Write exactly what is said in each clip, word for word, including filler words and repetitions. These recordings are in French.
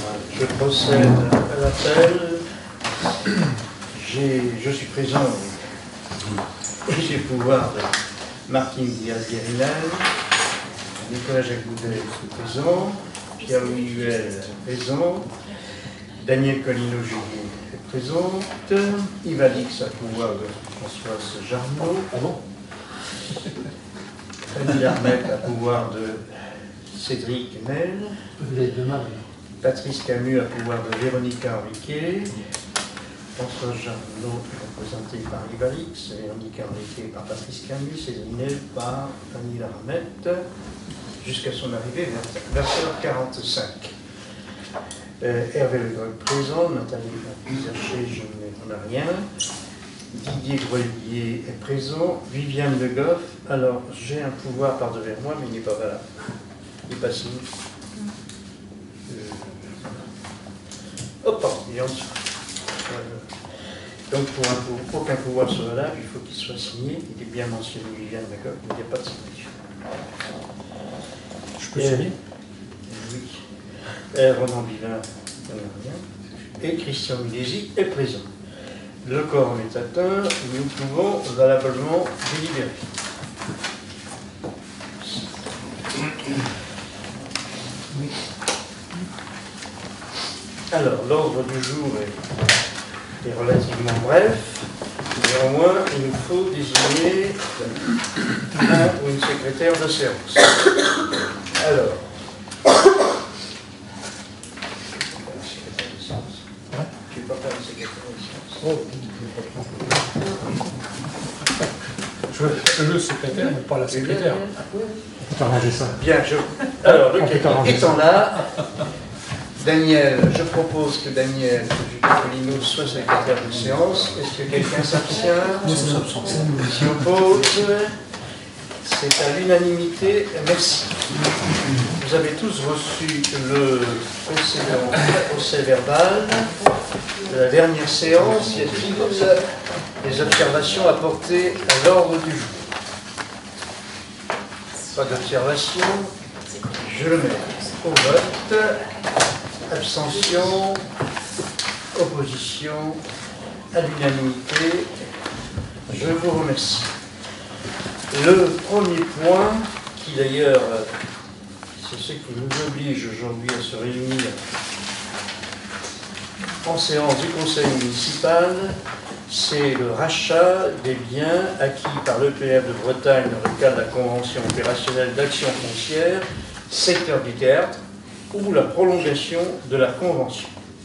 je procède à l'appel. Je suis présent et j'ai le pouvoir de Martine Diaz-Guérinal, Nicolas Jacques-Boudet est présent, Pierre-Louis Huel est présent, Daniel Colino-Julier est présente, Yves Alix a pouvoir de Françoise Jarnot, ah bon Fanny Larmette a pouvoir de Cédric Nel, vous avez deux mal. Patrice Camus a pouvoir de Véronica Henriquet, François Jarnot représenté par Yves Alix, Véronica Henriquet par Patrice Camus, Cédric Nel par Fanny Larmette, jusqu'à son arrivée vers sept heures quarante-cinq. Euh, Hervé Le Grec présent, Nathalie Pizaché, je n'en ai rien. Didier Grelier est présent, Viviane Le Goff. Alors, j'ai un pouvoir par devers moi, mais il n'est pas valable. Il n'est pas signé. Euh, hop, pardon, il est en dessous. Euh, donc, pour, un, pour aucun pouvoir soit valable, il faut qu'il soit signé. Il est bien mentionné, Viviane Le Goff, mais il n'y a pas de signature. Je peux signer? Oui. Et Ronan Bivin, il n'y en a rien. Et Christian Milesi est présent. Le quorum est atteint, nous pouvons valablement délibérer. Alors, l'ordre du jour est, est relativement bref. Néanmoins, il nous faut désigner un ou une secrétaire de séance. Alors, tu peux faire une secrétaire de séance. Oh. Je veux le secrétaire, mais pas la secrétaire. On peut arranger ça. Bien, je... alors, le étant là, Daniel, je propose que Daniel Juccolino soit secrétaire de séance. Est-ce que quelqu'un s'abstient? S'y oppose? C'est à l'unanimité. Merci. Vous avez tous reçu le procès verbal de la dernière séance. Y a-t-il des observations apportées à l'ordre du jour? Pas d'observation. Je le mets au vote. Abstention. Opposition. À l'unanimité. Je vous remercie. Le premier point, qui d'ailleurs, c'est ce qui nous oblige aujourd'hui à se réunir en séance du conseil municipal, c'est le rachat des biens acquis par l'E P F de Bretagne dans le cadre de la Convention opérationnelle d'action foncière, secteur du théâtre, ou la prolongation de la Convention.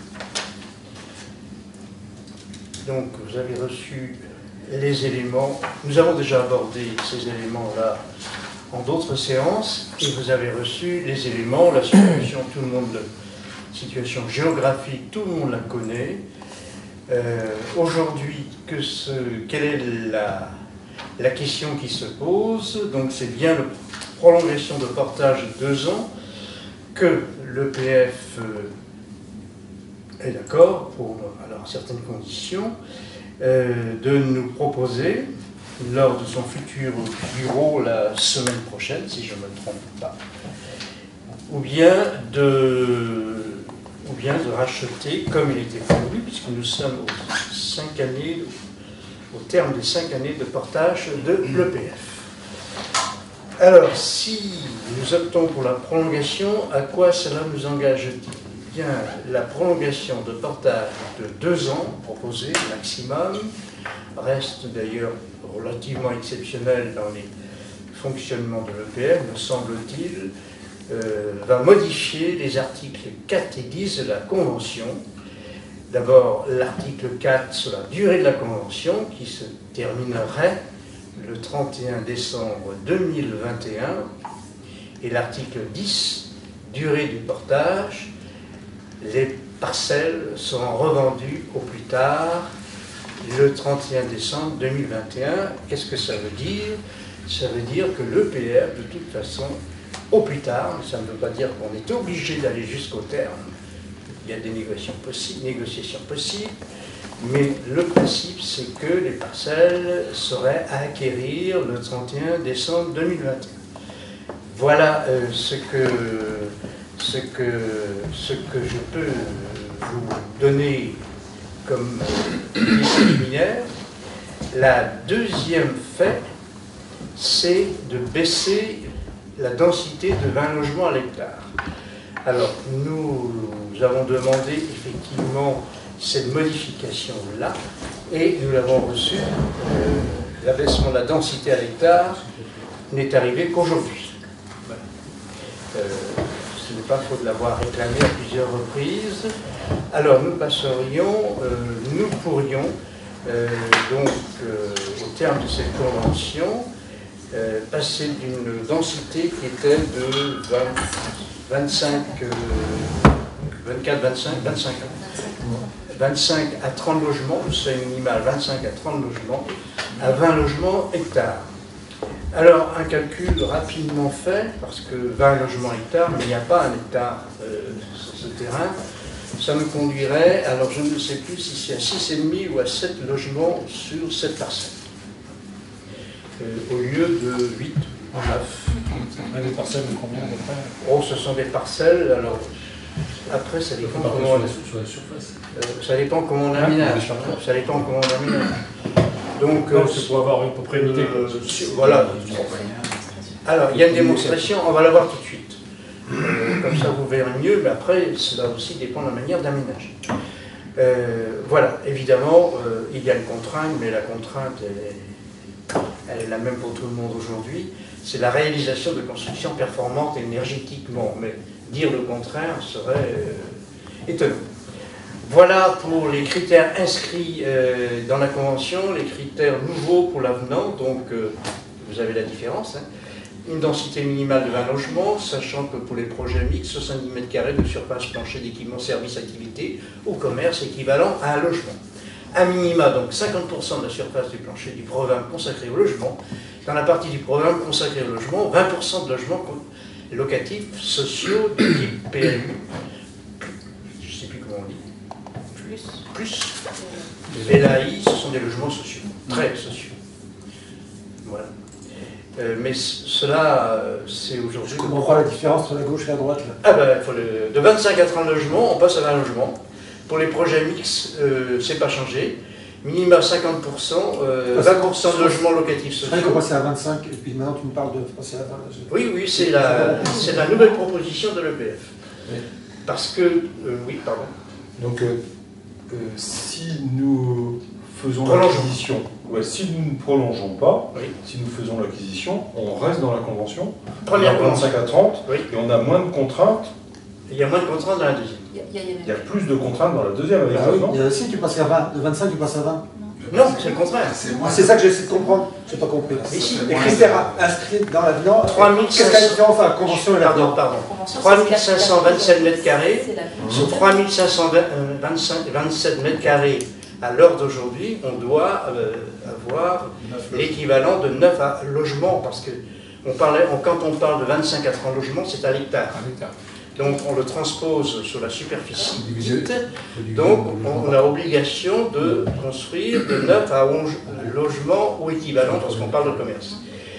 Donc, vous avez reçu les éléments. Nous avons déjà abordé ces éléments-là en d'autres séances, et vous avez reçu les éléments, la situation, tout le monde, la situation géographique, tout le monde la connaît. Euh, Aujourd'hui, que ce, quelle est la, la question qui se pose? Donc, c'est bien la prolongation de portage de deux ans que l'E P F euh, est d'accord, pour alors, certaines conditions, euh, de nous proposer, lors de son futur bureau la semaine prochaine, si je ne me trompe pas, ou bien de, ou bien de racheter, comme il était prévu, puisque nous sommes aux cinq années, au terme des cinq années de portage de l'E P F. Alors, si nous optons pour la prolongation, à quoi cela nous engage-t-il? Bien, la prolongation de portage de deux ans, proposée maximum, reste d'ailleurs relativement exceptionnelle dans les fonctionnements de l'E P F, me semble-t-il, euh, va modifier les articles quatre et dix de la Convention. D'abord, l'article quatre sur la durée de la Convention, qui se terminerait le trente et un décembre deux mille vingt et un, et l'article dix, durée du portage, les parcelles seront revendues au plus tard le trente et un décembre deux mille vingt et un. Qu'est-ce que ça veut dire? Ça veut dire que l'E P F, de toute façon, au plus tard, mais ça ne veut pas dire qu'on est obligé d'aller jusqu'au terme, il y a des négociations possibles, négociations possibles, mais le principe, c'est que les parcelles seraient à acquérir le trente et un décembre deux mille vingt et un. Voilà euh, ce, que, ce ce que, ce que je peux vous donner comme préliminaire. La deuxième fait, c'est de baisser la densité de vingt logements à l'hectare. Alors, nous, nous avons demandé effectivement cette modification-là, et nous l'avons reçue. Euh, L'abaissement de la densité à l'hectare n'est arrivé qu'aujourd'hui. Voilà. Euh, ce n'est pas faute de l'avoir réclamé à plusieurs reprises. Alors, nous passerions, euh, nous pourrions, euh, donc, euh, au terme de cette convention, euh, passer d'une densité qui était de vingt, vingt-cinq, euh, vingt-quatre, vingt-cinq, vingt-cinq vingt-cinq à trente logements, le seuil minimal vingt-cinq à trente logements, à vingt logements hectares. Alors, un calcul rapidement fait, parce que vingt logements hectares, mais il n'y a pas un hectare euh, sur ce terrain, ça me conduirait, alors je ne sais plus si c'est à six virgule cinq ou à sept logements sur cette parcelle, euh, au lieu de huit ou neuf. Des parcelles de combien à peu près? Oh, ce sont des parcelles, alors après ça dépend comment on, sur la surface. euh, ça dépend comment on aménage. Ça dépend comment on aménage. Donc, Non, euh, c'est pour avoir à peu près une idée. euh, sur- voilà. Alors, il y a une démonstration, on va la voir tout de suite. Euh, comme ça, vous verrez mieux, mais après, cela aussi dépend de la manière d'aménager. Euh, voilà, évidemment, euh, il y a une contrainte, mais la contrainte, est, elle est la même pour tout le monde aujourd'hui. C'est la réalisation de constructions performantes énergétiquement. Mais dire le contraire serait euh, étonnant. Voilà pour les critères inscrits euh, dans la Convention, les critères nouveaux pour l'avenant, donc euh, vous avez la différence. Hein. Une densité minimale de vingt logements, sachant que pour les projets mixtes, soixante-dix mètres carrés de surface plancher d'équipement service activité au commerce équivalent à un logement. Un minima, donc cinquante pour cent de la surface du plancher du programme consacré au logement. Dans la partie du programme consacré au logement, vingt pour cent de logements locatifs sociaux de type P L U. Je ne sais plus comment on dit. Plus. Plus. Les L A I, ce sont des logements sociaux, très sociaux. Voilà. Euh, mais cela, euh, c'est aujourd'hui... Je ne comprends pas la différence entre la gauche et la droite. Là. Ah ben, faut le... de vingt-cinq à trente logements, on passe à vingt logements. Pour les projets mixtes, euh, c'est pas changé. Minima cinquante pour cent, euh, vingt pour cent de logements locatifs sociaux. Tu as passé à vingt-cinq, et puis maintenant tu me parles de passer à vingt. Oui, oui, c'est la, c'est la nouvelle proposition de l'E P F. Oui. Parce que... euh, oui, pardon. Donc, euh, euh, si nous faisons Prolongeons. l'acquisition, ouais, si nous ne prolongeons pas, Oui. si nous faisons l'acquisition, on reste dans la convention, Première on a vingt-cinq à trente, Oui. et on a moins de contraintes, Il y a moins de contraintes dans la deuxième. Il y a- il y a- il y a il y a même- plus de contraintes dans la deuxième avec Ah oui, l'avenant. il y a aussi, tu passes à vingt. De vingt-cinq, tu passes à vingt. Non, c'est le contraire. Ah, c'est ça que j'essaie de comprendre. Je n'ai pas compris. Mais si, Les critères inscrits dans l'avenant. trois mille Qu'est-ce qu'il y a de différent entre la convention et Pardon, l'avenant? pardon. Convention, trois c'est mille cinq cent vingt-sept mètres carrés. C'est la- Sur trois mille cinq cent vingt-sept mètres carrés à l'heure d'aujourd'hui, on doit euh, avoir l'équivalent de neuf à- logements, parce que on parlait, on- quand on parle de vingt-cinq à trente logements, c'est à l'hectare. Un hectare. Donc on le transpose sur la superficie Divisé. dite. Donc on a obligation de construire de neuf à onze logements ou équivalents parce qu'on parle de commerce.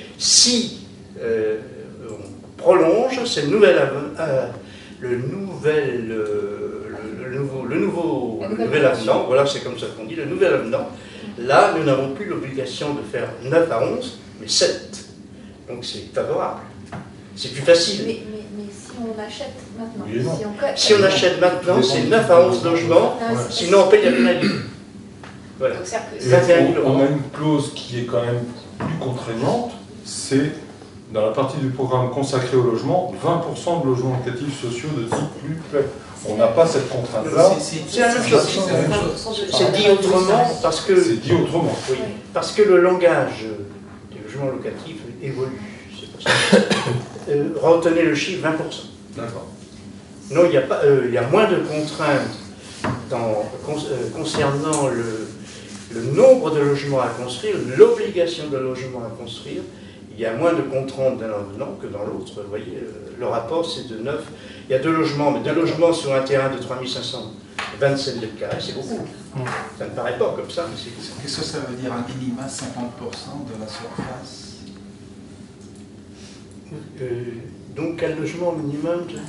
Si euh, on prolonge, c'est le nouvel, av- euh, le nouvel, euh, le, le nouveau, le nouveau, La le nouvelle nouvel convention. avenant, voilà c'est comme ça qu'on dit, le nouvel avenant. Là, nous n'avons plus l'obligation de faire neuf à onze, mais sept. Donc c'est favorable. C'est plus facile. Mais, mais, mais si on achète maintenant, Oui et non. si on, co- Si on achète maintenant, c'est neuf à onze logements, Non, c'est- sinon on paye la pénalité. Voilà. Donc, c'est-à-dire que- Et vingt et un mille on, on euros. a une clause qui est quand même plus contraignante, c'est dans la partie du programme consacré au logement, vingt pour cent de logements locatifs sociaux de type plus plaît. On n'a pas cette contrainte-là, C'est la même chose. c'est la même chose. C'est dit autrement parce que, c'est dit autrement. oui, parce que le langage des logements locatifs évolue. C'est pour ça. Euh, retenez le chiffre vingt pour cent. D'accord. Non, il y a pas, euh, il y a moins de contraintes dans- con- euh, concernant le, le nombre de logements à construire, l'obligation de logements à construire. Il y a moins de contraintes dans l'un que dans l'autre. Vous voyez, euh, le rapport c'est de neuf. Il y a deux logements, mais deux logements sur un terrain de trois mille cinq cent vingt-sept mètres carrés, c'est beaucoup. Ça ne paraît pas comme ça, mais c'est beaucoup. Qu'est-ce que ça veut dire un minima cinquante pour cent de la surface? Euh, donc quel logement minimum je-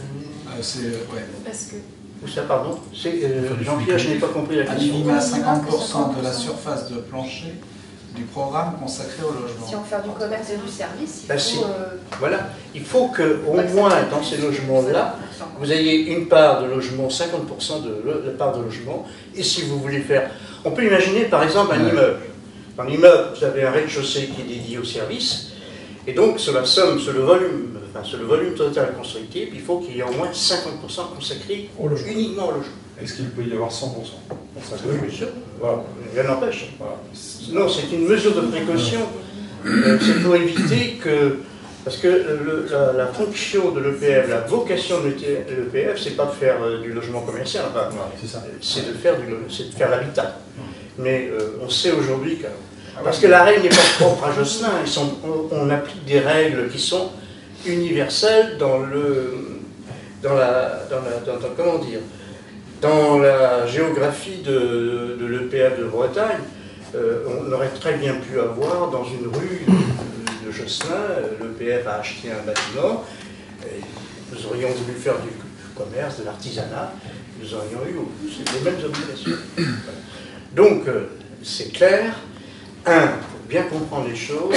Euh, c'est, ouais. Parce que Où ça, pardon? C'est, euh, Jean-Pierre, je n'ai pas compris la Un question. minima à cinquante pour cent de la surface de plancher du programme consacré au logement. si on fait du commerce et du service, il Bah, faut... si. euh, Voilà, il faut que au moins dans ces logements-là, vous ayez une part de logement, cinquante pour cent de lo- la part de logement, et si vous voulez faire... On peut imaginer par exemple un Ouais. immeuble. Dans l'immeuble, vous avez un rez-de-chaussée qui est dédié au service, et donc sur la somme, sur le volume, enfin sur le volume total constructible, il faut qu'il y ait au moins cinquante pour cent consacré Au logement. uniquement au logement. Est-ce qu'il peut y avoir cent pour cent? Oui, bien sûr. Voilà. Rien n'empêche. Voilà. Non, c'est une mesure de précaution. Euh, c'est pour éviter que... Parce que le- la, la fonction de l'E P F, la vocation de l'E P F, c'est pas de faire euh, du logement commercial, enfin, C'est ça. c'est de faire du lo- c'est de faire l'habitat. Mais euh, on sait aujourd'hui que... Parce que la règle n'est pas propre à Josselin, ils sont, on, on applique des règles qui sont universelles dans le... dans la... dans la dans- dans- comment dire dans la géographie de, de l'E P F de Bretagne, euh, on aurait très bien pu avoir dans une rue de, de Josselin, l'E P F a acheté un bâtiment, et nous aurions voulu faire du commerce, de l'artisanat, nous aurions eu les mêmes obligations. Donc, euh, c'est clair, un, il faut bien comprendre les choses,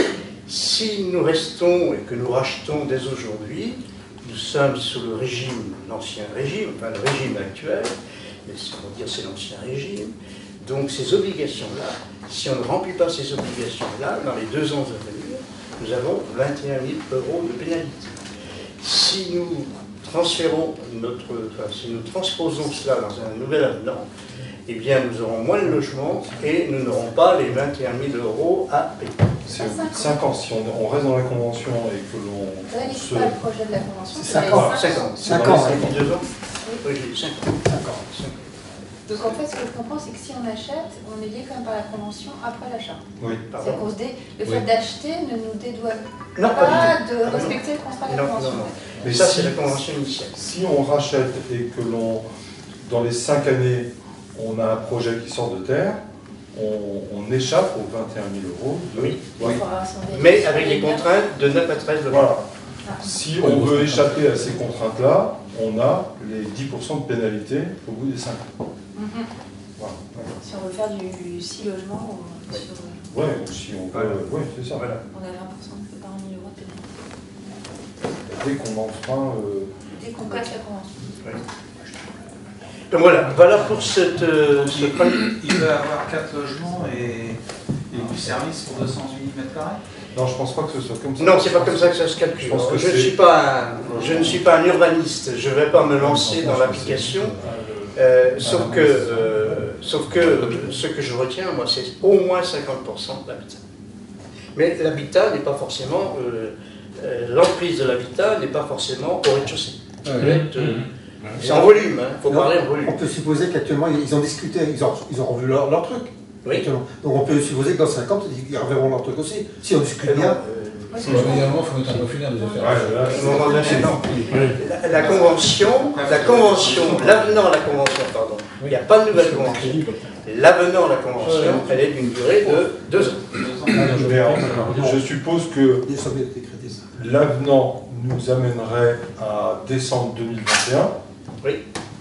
si nous restons et que nous rachetons dès aujourd'hui, nous sommes sous le régime, l'ancien régime, enfin le régime actuel, mais on va dire c'est l'ancien régime. Donc ces obligations-là, si on ne remplit pas ces obligations-là, dans les deux ans à venir, nous avons vingt et un mille euros de pénalité. Si nous transférons notre, enfin, si nous transposons cela dans un nouvel avenant, eh bien nous aurons moins de logements et nous n'aurons pas les vingt et un mille euros à payer. C'est cinq ans. Si on, on reste dans la convention et que l'on Vous n'avez se... pas le projet de la convention, C'est vous avez cinq ans. cinq cinq ans. Cinq Dans ans, les ouais. deux ans. Oui, j'ai dit cinq ans. D'accord. Donc en fait, ce que je comprends, c'est que si on achète, on est lié quand même par la convention après l'achat. Oui. C'est Pardon. qu'on se dé... Le Oui. fait d'acheter ne nous dédouane Non, pas du pas tout. de Ah, non. respecter le contrat de la Non, convention. non, non. Mais Mais ça, si- c'est la convention initiale. Si on rachète et que l'on, dans les cinq années, on a un projet qui sort de terre, on, on échappe aux vingt et un mille euros. De... Oui. Il faudra s'en vérifier. Mais avec les contraintes de neuf à treize de Voilà. Ah. Si on veut échapper à ces contraintes-là, on a les dix pour cent de pénalité au bout des cinq ans. Mhm. Voilà. Si on veut faire du six logements, ou Oui. sur... Ouais, ou si on veut. Voilà. Oui, c'est ça. Voilà. on a vingt pour cent de par un mille euros de pénalité. Dès qu'on enfreint. Euh... Dès qu'on casse la convention. Oui. Donc voilà, voilà pour cette, euh, ce Il, premier. il- il veut avoir quatre logements et, et du service pour deux cent huit mètres carrés. Non, je pense pas que ce soit comme ça. Non, c'est pas comme ça que ça se calcule. Je pense que Je ne c'est- suis pas, un, je ne suis pas un urbaniste. Je ne vais pas me lancer dans l'application. Euh, sauf que, euh, sauf que euh, ce que je retiens, moi, c'est au moins cinquante pour cent d'habitat. Mais l'habitat n'est pas forcément, euh, euh, l'emprise de l'habitat n'est pas forcément au rez-de-chaussée. Ça peut être, euh, C'est en volume, il faut Non, parler en volume. On peut supposer qu'actuellement, ils ont discuté, ils ont, ils ont revu leur, leur truc. Oui. actuellement. Donc on peut supposer que dans cinquante, ils reverront leur truc aussi. Si on discute Euh, non, bien. euh, Évidemment, il faut mettre un peu final des affaires. Ouais, là, à un moment donné, non. La, la convention, la convention, l'avenant à la convention, pardon. Il n'y a pas de nouvelle convention. L'avenant à la convention, elle est d'une durée de deux ans. Deux ans. Mais, euh, je suppose que Il semble être décrété ça. l'avenant nous amènerait à décembre deux mille vingt et un. Oui.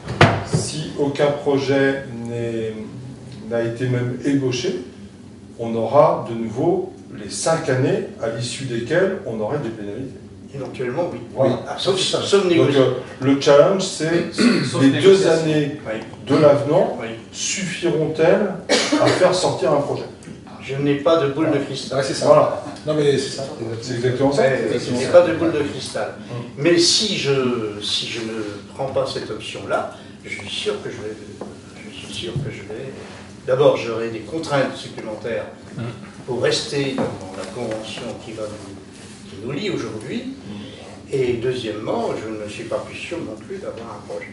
Si aucun projet n'est- n'a été même ébauché, on aura de nouveau les cinq années à l'issue desquelles on aurait des pénalités. Éventuellement, oui. Voilà. Ah, sauf, C'est ça. sauf Donc négocier. euh, le challenge, c'est Sauf les deux négociation. années Oui. de l'avenant Oui. suffiront-elles à faire sortir un projet? Je n'ai pas de boule de cristal. Ouais, c'est ça. Voilà, Non, mais c'est ça. c'est exactement ça. Ouais, je n'ai pas de boule de cristal. Mais si je, si je ne prends pas cette option-là, je suis sûr que je vais. Je suis sûr que je vais. D'abord, j'aurai des contraintes supplémentaires pour rester dans, dans la convention qui, va nous, qui nous lie aujourd'hui. Et deuxièmement, je ne suis pas plus sûr non plus d'avoir un projet.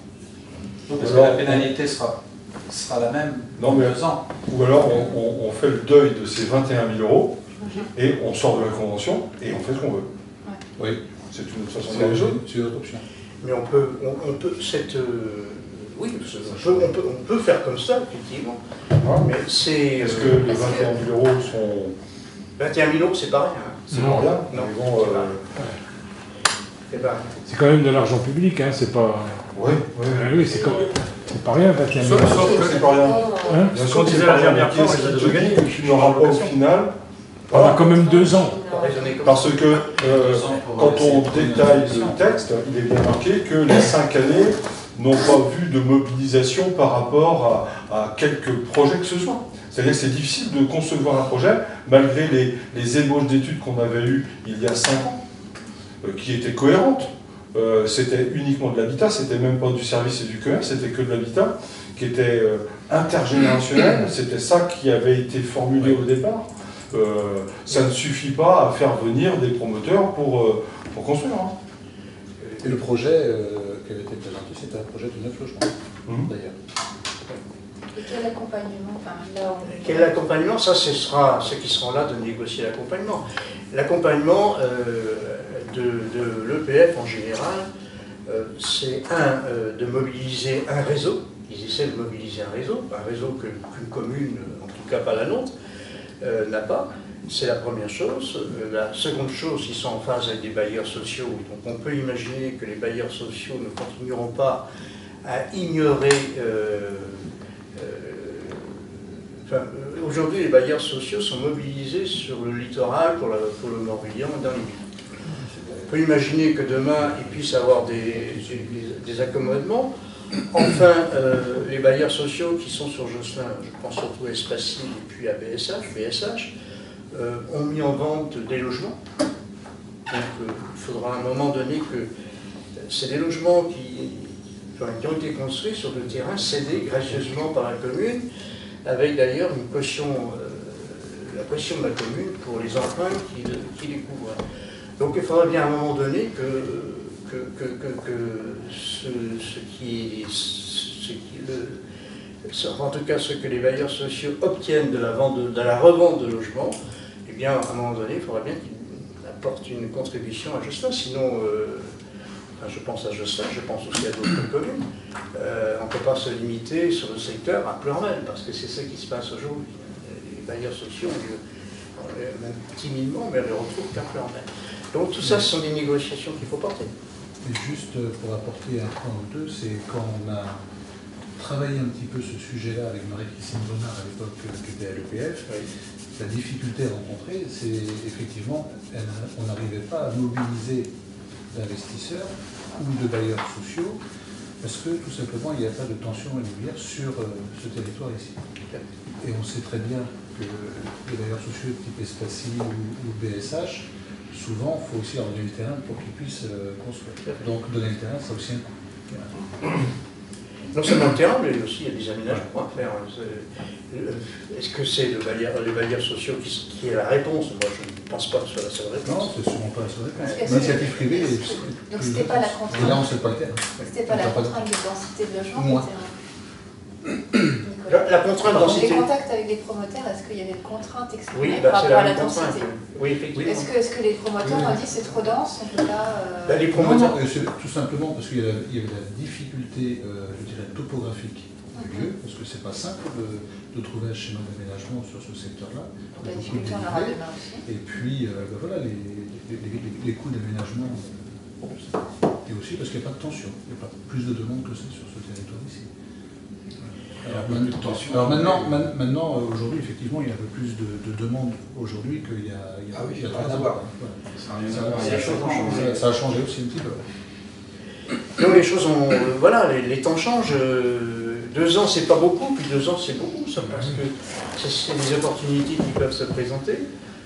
Parce que la pénalité sera, sera la même Non, dans mais- deux ans. Ou alors on, on- on fait le deuil de ces vingt et un mille euros et on sort de la convention et on fait ce qu'on veut. Oui, C'est une autre façon de c'est voir les choses. c'est une autre option. Mais on peut, on, on peut cette, euh, oui, ce- je- on, peut, on peut faire comme ça, effectivement. Voilà. Mais c'est Est-ce euh, que les vingt et un mille euros sont... vingt et un mille euros, c'est pas rien. hein. C'est pas rien, Non, mais bon, c'est euh, pas Eh ben, C'est quand même de l'argent public, hein, c'est pas... Oui, oui. Ah oui, c'est quand- c'est pas rien, vingt et un Sauf, millions. sauf que c'est pas rien. Hein Bien Ce sûr qu'on que c'est disait pas la rien, dernière mais fois, on qu'est-ce les a qui déjà te gagnés, dit puis que tu n'auras pas au final. On a quand même deux ans. raisonner comme Parce ça. que euh, quand on détaille le texte, il est bien marqué que les cinq années n'ont pas vu de mobilisation par rapport à, à quelques projets que ce soit. C'est-à-dire que c'est difficile de concevoir un projet, malgré les, les ébauches d'études qu'on avait eues il y a cinq ans, euh, qui étaient cohérentes. Euh, c'était uniquement de l'habitat, c'était même pas du service et du commerce, c'était que de l'habitat, qui était euh, intergénérationnel, c'était ça qui avait été formulé au départ. Euh, ça ne suffit pas à faire venir des promoteurs pour, euh, pour construire. Hein. Et le projet euh, qui avait été présenté, c'était un projet de neuf logements, Mmh. d'ailleurs. Et quel accompagnement, enfin, là, on... Quel accompagnement? Ça, ce sera ceux qui seront là de négocier l'accompagnement. L'accompagnement euh, de, de l'E P F en général, euh, c'est un, euh, de mobiliser un réseau. Ils essaient de mobiliser un réseau, un réseau que- qu'une commune, en tout cas pas la nôtre, euh, n'a pas. C'est la première chose. Euh, La seconde chose, ils sont en phase avec des bailleurs sociaux. Donc on peut imaginer que les bailleurs sociaux ne continueront pas à ignorer... euh, euh, enfin, euh, aujourd'hui, les bailleurs sociaux sont mobilisés sur le littoral, pour, la- pour le Morbihan, dans les villes. On peut imaginer que demain, ils puissent avoir des, des- des accommodements. Enfin, euh, les bailleurs sociaux qui sont sur Josselin, je pense surtout à Espacie et puis à B S H, B S H, euh, ont mis en vente des logements. Donc euh, il faudra à un moment donné que euh, c'est des logements qui, enfin, qui ont été construits sur le terrain cédé gracieusement par la commune, avec d'ailleurs une caution, euh, la caution de la commune pour les emprunts qui, qui les couvrent. Donc il faudra bien à un moment donné que que, que, que, que ce, ce qui, ce qui le, ce- en tout cas ce que les bailleurs sociaux obtiennent de la, vente de, de la revente de logements, eh bien à un moment donné, il faudra bien qu'ils apportent une contribution à Josselin, sinon, euh, enfin, je pense à Josselin, je pense aussi à d'autres communes, euh, on ne peut pas se limiter sur le secteur à Pleurmel, parce que c'est ce qui se passe aujourd'hui. Les bailleurs sociaux, on les- même timidement, mais on les retrouve qu'à Pleurmel. Donc tout ça, ce sont des négociations qu'il faut porter. Et juste pour apporter un point ou deux, c'est quand on a travaillé un petit peu ce sujet-là avec Marie-Christine Bonnard à l'époque qui était à l'E P F, Oui. la difficulté rencontrée, c'est effectivement, elle- on n'arrivait pas à mobiliser d'investisseurs ou de bailleurs sociaux parce que tout simplement il n'y a pas de tension immobilière sur euh, ce territoire ici. Et on sait très bien que les bailleurs sociaux type Espacie ou, ou B S H, souvent, il faut aussi leur donner le terrain pour qu'ils puissent euh, construire. Donc, donner le terrain, ça a aussi un coût. Non seulement le terrain, mais aussi il y a des aménagements à faire. C'est- Est-ce que c'est le bailleur- les bailleurs sociaux qui, qui est la réponse? Moi, je ne pense pas que ce soit la seule Non, réponse. c'est sûrement pas la seule réponse. Est-ce que- L'initiative privée est Donc c'était pas la Et là, on contrainte, ne sait pas le terrain. c'était pas la contrainte de densité de logement Moi. qui était un- La, la contrainte Dans les densité. contacts avec les promoteurs, est-ce qu'il y avait des contraintes Oui, exprimées bah, par c'est rapport à la la même contrainte. densité? Oui, effectivement. Est-ce que, est-ce que les promoteurs ont dit c'est trop dense, on peut pas... euh, Bah, les Non, promoteurs. non, euh, c'est tout simplement parce qu'il y, a- il y avait la difficulté, euh, je dirais, topographique du lieu, parce que c'est pas simple de, de trouver un schéma d'aménagement sur ce secteur-là. donc Il y a la beaucoup de difficulté, on aura dénivelé. demain aussi. Et puis, euh, ben voilà, les, les, les- les coûts d'aménagement. euh, Et aussi parce qu'il n'y a pas de tension. Il n'y a pas plus de demandes que ça sur ce territoire ici. Alors, Il y a man- plus de tension. alors maintenant, man- maintenant euh, aujourd'hui, effectivement, il y a un peu plus de, de demandes aujourd'hui qu'il y a, il y a, Ah oui, il y a rien trois à ans. voir. Voilà. Ça n'a rien à voir. Les choses ont changé. Ça, ça a changé aussi un petit peu. Donc les choses ont. euh, voilà, les, les temps changent. euh, deux ans, c'est pas beaucoup, puis deux ans, c'est beaucoup, ça, parce que c'est c'est des opportunités qui peuvent se présenter.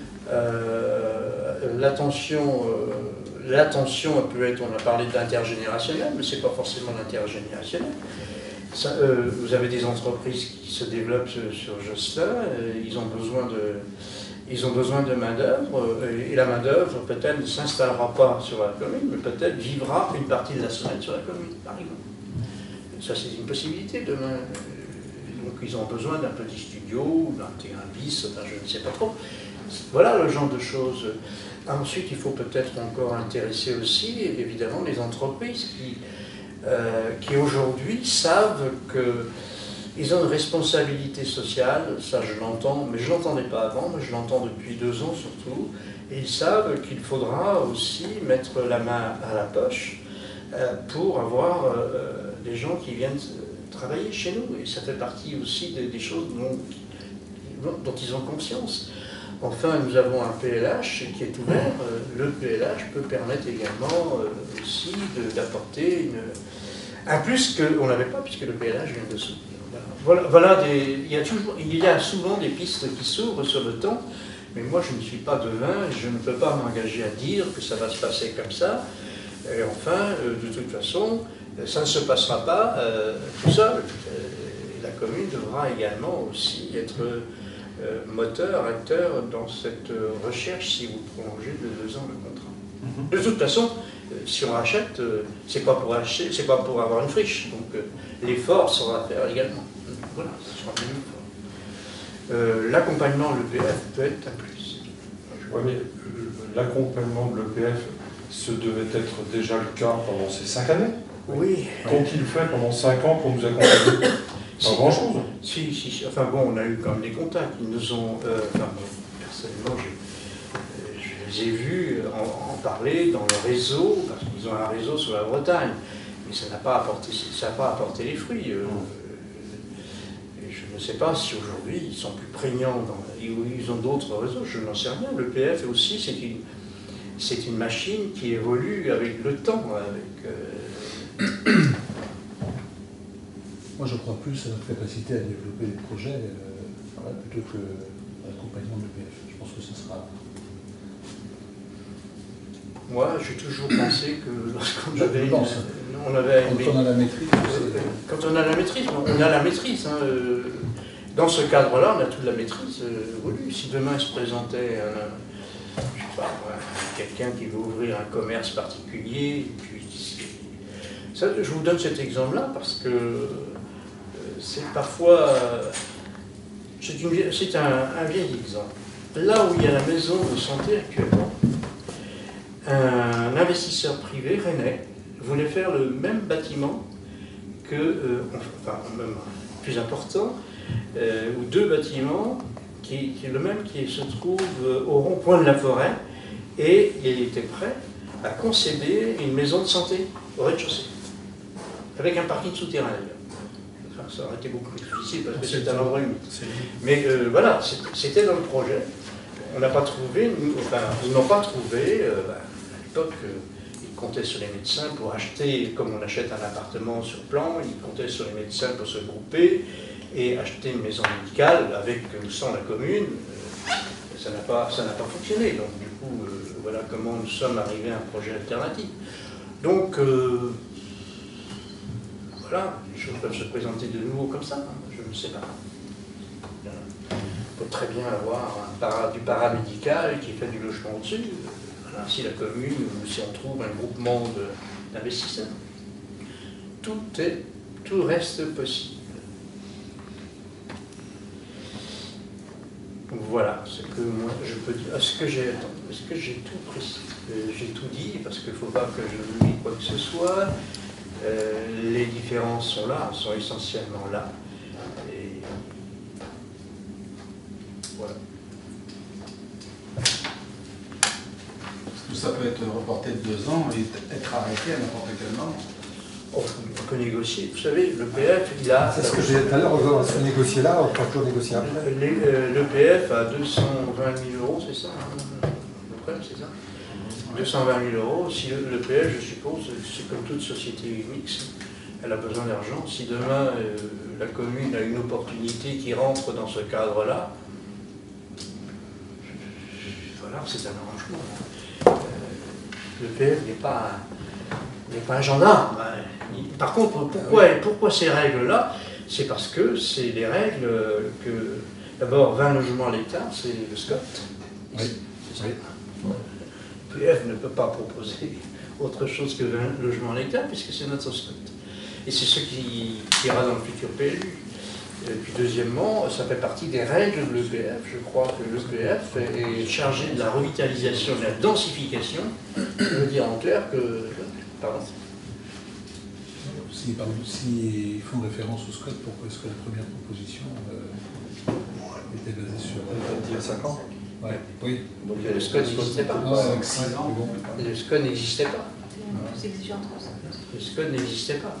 Euh, L'attention, euh, l'attention peut être, on a parlé d'intergénérationnel, mais c'est pas forcément l'intergénérationnel. Ça, euh, vous avez des entreprises qui se développent sur, sur Josselin, euh, ils ont besoin de, ils ont besoin de main-d'œuvre, euh, et la main-d'œuvre peut-être ne s'installera pas sur la commune, mais peut-être vivra une partie de la semaine sur la commune, par exemple. Ça, c'est une possibilité demain. Euh, Donc, ils ont besoin d'un petit studio, d'un terrain bis, enfin, je ne sais pas trop. Voilà le genre de choses. Ensuite, il faut peut-être encore intéresser aussi, évidemment, les entreprises qui, euh, qui aujourd'hui savent qu'ils ont une responsabilité sociale, ça je l'entends, mais je ne l'entendais pas avant, mais je l'entends depuis deux ans surtout, Et ils savent qu'il faudra aussi mettre la main à la poche euh, pour avoir euh, des gens qui viennent travailler chez nous. Et ça fait partie aussi des, des choses dont, dont ils ont conscience. Enfin, nous avons un P L H qui est ouvert. Le P L H peut permettre également euh, aussi d'apporter une... un plus qu'on n'avait pas, puisque le P L H vient de s'ouvrir. Voilà, voilà des, il, y a toujours, il y a souvent des pistes qui s'ouvrent sur le temps, mais moi je ne suis pas devin, je ne peux pas m'engager à dire que ça va se passer comme ça. Et enfin, euh, de toute façon, ça ne se passera pas euh, tout seul. Euh, la commune devra également aussi être euh, moteur, acteur dans cette recherche si vous prolongez de deux ans le contrat. Mm-hmm. De toute façon, euh, si on achète, euh, c'est pas pour acheter, c'est pas pour avoir une friche. Donc euh, l'effort sera à faire également. Voilà, ce sera bien. Euh, L'accompagnement de l'E P F peut être un plus. Oui, mais l'accompagnement de l'E P F, ce devait être déjà le cas pendant ces cinq années. Oui. Qu'ont-ils fait pendant cinq ans pour nous accompagner? Pas grand-chose. Si, si, si, enfin bon, on a eu quand même des contacts. Ils nous ont, euh, enfin, personnellement, je, je les ai vus en, en parler dans le réseau, parce qu'ils ont un réseau sur la Bretagne. Mais ça n'a pas apporté, ça n'a pas apporté les fruits. Euh, et je ne sais pas si aujourd'hui ils sont plus prégnants, dans, ou ils ont d'autres réseaux, je n'en sais rien. Le P F aussi, c'est une, c'est une machine qui évolue avec le temps, avec... Euh, Moi, je crois plus à notre capacité à développer des projets euh, voilà, plutôt que l'accompagnement de l'E P F. Je pense que ce sera... Moi, j'ai toujours pensé que lorsqu'on avait, une, pense, on avait quand une, on a la maîtrise, euh, quand on a la maîtrise, on a la maîtrise. Hein, euh, dans ce cadre-là, on a toute la maîtrise. Euh, oui, si demain il se présentait un, je sais pas, quelqu'un qui veut ouvrir un commerce particulier, et puis ça, je vous donne cet exemple-là parce que euh, c'est parfois, euh, c'est un, un vieil exemple. Là où il y a la maison de santé actuellement, un investisseur privé rennais voulait faire le même bâtiment que, euh, enfin même plus important, euh, ou deux bâtiments qui, qui est le même qui se trouve au rond-point de la forêt, et il était prêt à concéder une maison de santé au rez-de-chaussée, avec un parking souterrain d'ailleurs. Enfin, ça aurait été beaucoup plus difficile parce que c'est un endroit humide. Mais euh, voilà, c'était dans le projet. On n'a pas trouvé, enfin, ils n'ont pas trouvé, euh, à l'époque, euh, ils comptaient sur les médecins pour acheter, comme on achète un appartement sur plan, ils comptaient sur les médecins pour se grouper et acheter une maison médicale avec ou sans la commune. Euh, ça n'a pas, ça n'a pas fonctionné. Donc du coup, euh, voilà comment nous sommes arrivés à un projet alternatif. Donc, euh, voilà, les choses peuvent se présenter de nouveau comme ça, hein, je ne sais pas. On peut très bien avoir un para, du paramédical qui fait du logement au-dessus. Voilà, si la commune, ou si on trouve un groupement d'investisseurs. Tout, est, tout reste possible. Voilà ce que moi je peux dire. Est-ce que j'ai est-ce que j'ai tout précis? J'ai tout dit, parce qu'il ne faut pas que je oublie quoi que ce soit. Euh, les différences sont là, sont essentiellement là. Et voilà. Tout ça peut être reporté de deux ans et être arrêté à n'importe quel moment. On peut négocier. Vous savez, le P F, il a... C'est ce que j'ai dit tout à l'heure, on va se négocier là, on peut toujours négocier après. Euh, le P F a deux cent vingt mille euros, c'est ça, hein, à peu près, c'est ça deux cent vingt mille euros. Si le, le P F, je suppose, c'est comme toute société mixte, elle a besoin d'argent. Si demain, euh, la commune a une opportunité qui rentre dans ce cadre-là, voilà, c'est un arrangement. Euh, le P F n'est pas... n'est pas un gendarme. Par contre, pourquoi, pourquoi ces règles-là? C'est parce que c'est des règles que, d'abord, vingt logements à l'hectare, c'est le SCOT. Oui. C'est ça. Le P F ne peut pas proposer autre chose que vingt logements à l'hectare, puisque c'est notre SCOT. Et c'est ce qui ira dans le futur P L U. Et puis deuxièmement, ça fait partie des règles de l'E P F. Je crois que l'E P F est chargé de la revitalisation, de la densification. Je veux dire en clair que... Pardon. Si, pardon, s'ils font référence au SCOT, pourquoi est-ce que la première proposition euh, était basée sur... Il y a cinq ans. Ouais, oui. Donc le S C O n'existait pas. Ah, cinq, six ans. bon. Le S C O n'existait pas. C'est plus exigeant trop ça. Le S C O n'existait pas.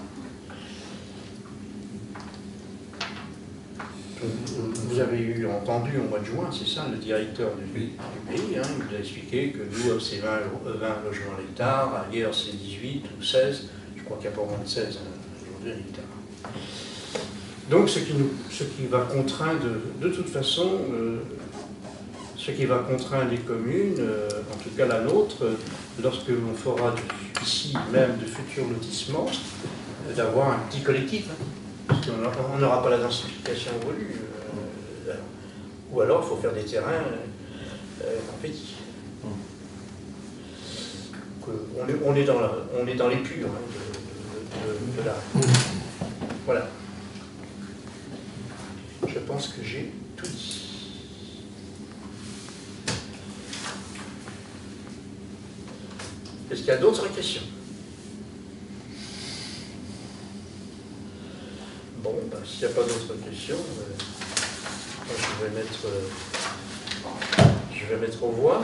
Vous avez eu entendu au mois de juin, c'est ça, le directeur du, Oui. du pays, hein, il vous a expliqué que nous, c'est vingt, vingt logements à l'hectare, ailleurs c'est dix-huit ou seize, je crois qu'il n'y a pas moins de seize aujourd'hui à l'hectare. Donc ce qui, nous, ce qui va contraindre, de, de toute façon, euh, ce qui va contraindre les communes, euh, en tout cas la nôtre, euh, lorsque l'on fera du, ici même de futurs lotissements, euh, d'avoir un petit collectif. Hein. Parce qu'on n'aura pas la densification voulue. Euh, ou alors, il faut faire des terrains euh, petits. Donc, on, est, on, est dans la, on est dans les purs hein, de, de, de, de la... Voilà. Je pense que j'ai tout dit. Est-ce qu'il y a d'autres questions? Bon, ben, s'il n'y a pas d'autres questions, euh, je vais mettre, euh, je vais mettre aux voix.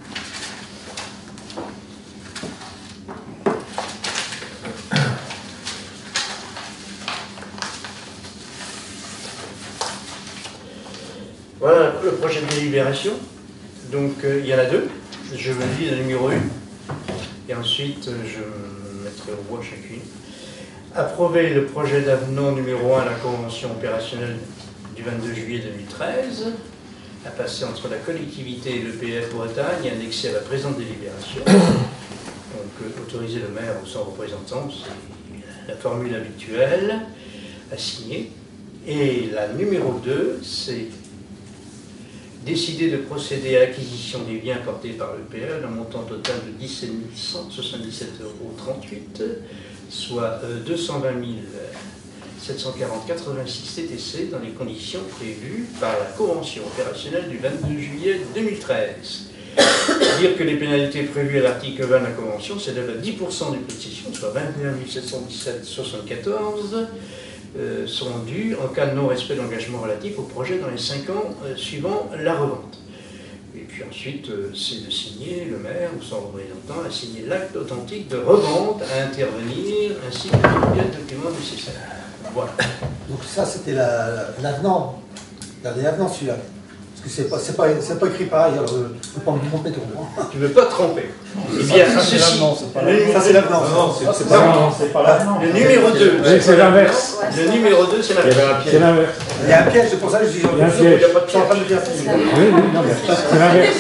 Voilà le projet de délibération. Donc, euh, il y en a deux. Je vous dis le numéro un. Et ensuite, je mettrai aux voix chacune. Approuver le projet d'avenant numéro un à la convention opérationnelle du vingt-deux juillet deux mille treize, à passer entre la collectivité et le P F Bretagne, et annexé à la présente délibération. Donc, euh, autoriser le maire ou son représentant, c'est la formule habituelle à signer. Et la numéro deux, c'est décider de procéder à l'acquisition des biens portés par le P L, un montant total de dix-sept mille cent soixante-dix-sept euros trente-huit, soit euh, deux cent vingt mille sept cent quarante virgule quatre-vingt-six T T C dans les conditions prévues par la convention opérationnelle du vingt-deux juillet deux mille treize. Dire que les pénalités prévues à l'article vingt de la convention s'élèvent à dix pour cent du prix de cession, soit vingt et un mille sept cent dix-sept virgule soixante-quatorze, euh, seront dues en cas de non-respect d'engagement relatif au projet dans les cinq ans euh, suivant la revente. Et puis ensuite, euh, c'est de signer, le maire ou son représentant, à signer l'acte authentique de revente à intervenir, ainsi que les documents nécessaires. Voilà. Donc ça, c'était l'avenant. La, Regardez l'avenant, celui-là. Parce que c'est pas, c'est pas, c'est pas écrit pareil, alors je ne peux pas me tromper trop. Tu ne veux pas te tromper. Eh bien, Ça, c'est ceci, l'avenant, c'est pas le- l'avenant. Ça, c'est l'avenant. Non, c'est- c'est Non, pas non, c'est pas l'avenant. le numéro deux, Oui, c'est l'inverse. le numéro deux, c'est la C'est l'inverse. Il y a un piège, c'est pour ça que je dis. Il y a un je piège. suis en train de dire un piège. Oui, oui, non, mais c'est l'inverse.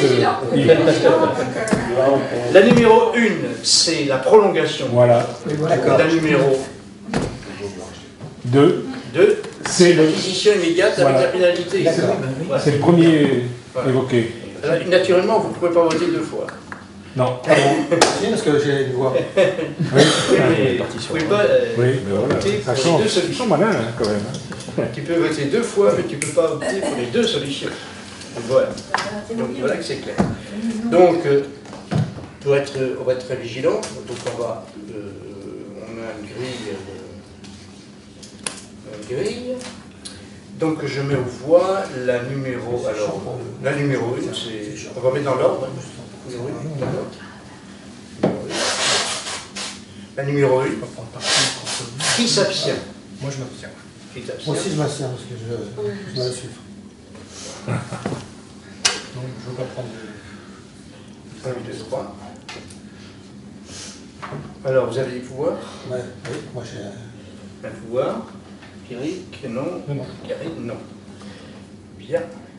euh, La numéro un, c'est la prolongation. Voilà. D'accord. La numéro Deux, deux, c'est le, l'acquisition immédiate avec Voilà. la pénalité. D'accord. Voilà. c'est le premier Voilà. évoqué. Alors, naturellement, vous ne pouvez pas voter deux fois. Non. Ah bon. Si, parce que j'ai une voix. Oui, Oui, mais vous ne pouvez pas euh, oui, mais voilà. voter Ça pour les change. deux Ils sont solutions. malins, hein, quand même. Tu peux voter deux fois, mais tu ne peux pas opter pour les deux solutions. Voilà. Donc voilà que c'est clair. Donc, euh, pour être, on va être très vigilant. Donc on va, euh, on a une grille, euh, une grille. Donc je mets aux voix la numéro, alors la numéro un, c'est, on va mettre dans l'ordre. Numéro un, dans l'ordre. Numéro un. La numéro un. Qui s'abstient? Moi, je m'abstiens. Qui s'abstient? Moi aussi, je m'assieds parce que je, je dois la suivre. Donc, je ne veux pas prendre de... un, deux, trois. Alors, vous avez des pouvoirs? Ouais, oui, moi j'ai. Un pouvoir. Pierrick, non. Non, non. Karine, non. Bien.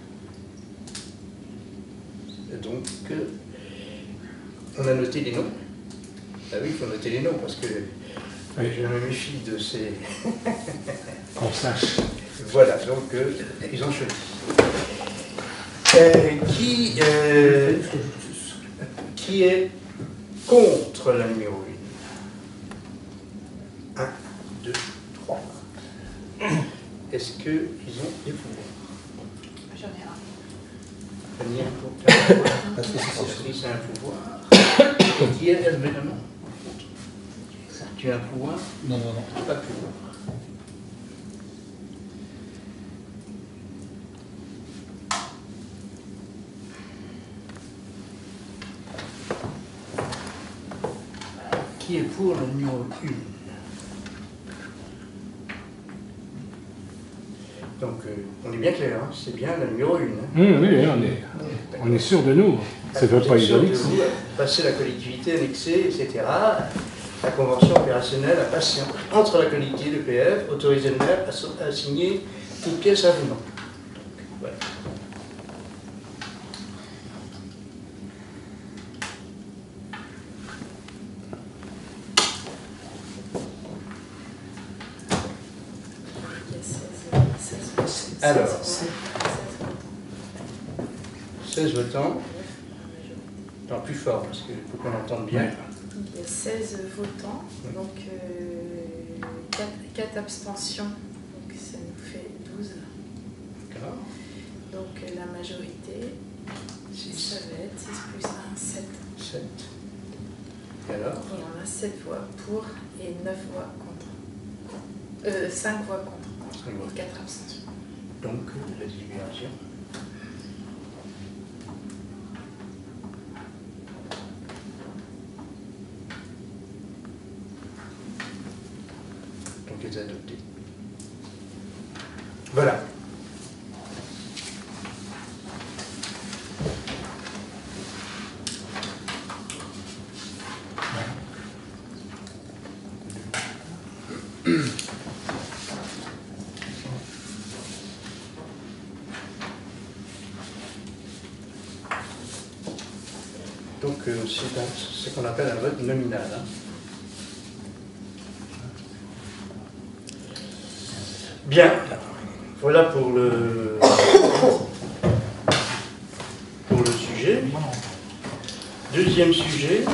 Donc, euh, on a noté les noms. Ah oui, il faut noter les noms parce que Oui. je me méfie de ces... Qu'on sache. Voilà, donc euh, ils ont choisi. Euh, qui, euh, qui est contre la numéro un? un, deux, trois. Est-ce qu'ils ont des pouvoirs? J'en ai un. Fanny a un pouvoir. Patrice, c'est Patrice a un pouvoir. Et qui est évidemment contre? Tu as un pouvoir? Non, non, non. Pas de pouvoir. pour la numéro un. Donc, euh, on est bien clair, hein, c'est bien la numéro un. Hein. Mmh, oui, on est, on est sûr de nous. Ça ne veut pas isolé. Passer la collectivité annexée, et cetera. La convention opérationnelle à passer entre la collectivité et le P F, autoriser le maire à, à signer toute pièce avenant. Voilà. Alors, seize votants. Non, plus fort, parce qu'il faut qu'on entende bien. Il y a seize votants, donc euh, quatre abstentions, donc ça nous fait douze. D'accord. Donc euh, la majorité, six. Ça va être six plus un, sept. sept. Et alors? Et on a sept voix pour et neuf voix contre. Euh, cinq voix contre. cinq voix. quatre abstentions. Donc, la délibération. Donc, est adopté. Voilà. Donc, euh, c'est ce qu'on appelle un vote nominal. Hein. Bien, voilà pour le, pour le sujet. Deuxième sujet.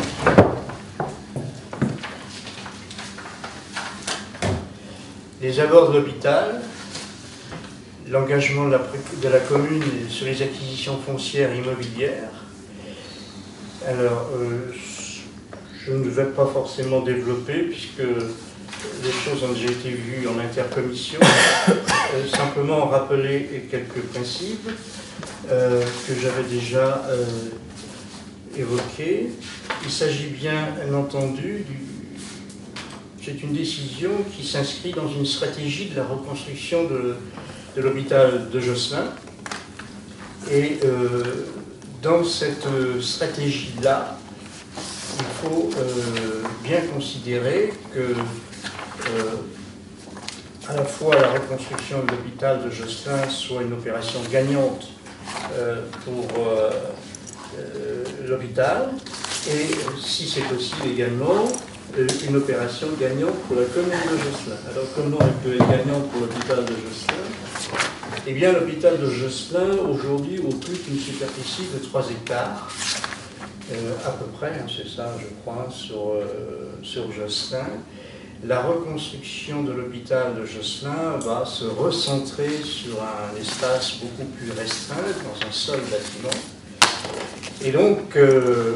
Les abords de l'hôpital, l'engagement de la, de la commune sur les acquisitions foncières et immobilières. Alors, euh, je ne vais pas forcément développer puisque les choses ont déjà été vues en intercommission. Euh, simplement rappeler quelques principes euh, que j'avais déjà euh, évoqués. Il s'agit bien entendu du... C'est une décision qui s'inscrit dans une stratégie de la reconstruction de, de l'hôpital de Josselin. Et euh, dans cette stratégie-là, il faut euh, bien considérer que euh, à la fois la reconstruction de l'hôpital de Josselin soit une opération gagnante euh, pour euh, euh, l'hôpital et, si c'est possible également, euh, une opération gagnante pour la commune de Josselin. Alors comment elle peut être gagnante pour l'hôpital de Josselin? Eh bien, l'hôpital de Josselin, aujourd'hui, occupe une superficie de trois hectares, euh, à peu près, hein, c'est ça, je crois, sur, euh, sur Josselin. La reconstruction de l'hôpital de Josselin va se recentrer sur un espace beaucoup plus restreint, dans un seul bâtiment. Et donc, euh,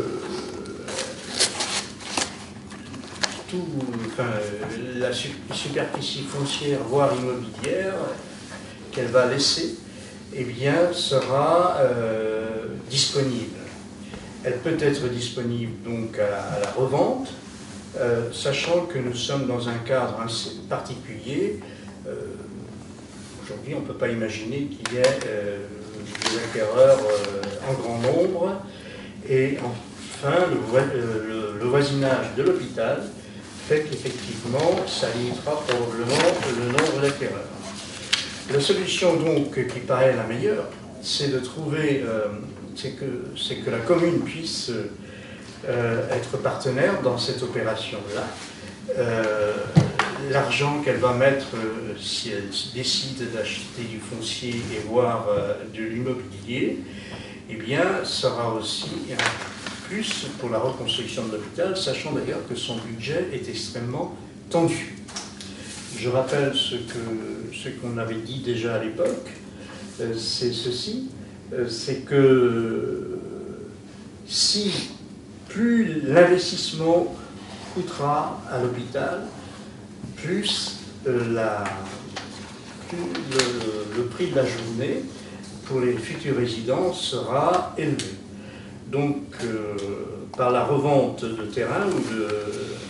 tout, enfin, la superficie foncière, voire immobilière, qu'elle va laisser, eh bien, sera euh, disponible. Elle peut être disponible donc à la, à la revente, euh, sachant que nous sommes dans un cadre assez particulier. Euh, Aujourd'hui, on ne peut pas imaginer qu'il y ait euh, des acquéreurs euh, en grand nombre. Et enfin, le, le, le voisinage de l'hôpital fait qu'effectivement, ça limitera probablement le nombre d'acquéreurs. La solution donc qui paraît la meilleure, c'est de trouver, euh, c'est que, c'est que la commune puisse euh, être partenaire dans cette opération-là. Euh, L'argent qu'elle va mettre, euh, si elle décide d'acheter du foncier et voire euh, de l'immobilier, eh bien, sera aussi un plus pour la reconstruction de l'hôpital, sachant d'ailleurs que son budget est extrêmement tendu. Je rappelle ce que ce qu'on avait dit déjà à l'époque, euh, c'est ceci, euh, c'est que euh, si plus l'investissement coûtera à l'hôpital, plus, euh, la, plus le, le prix de la journée pour les futurs résidents sera élevé. Donc, euh, par la revente de terrain ou de, de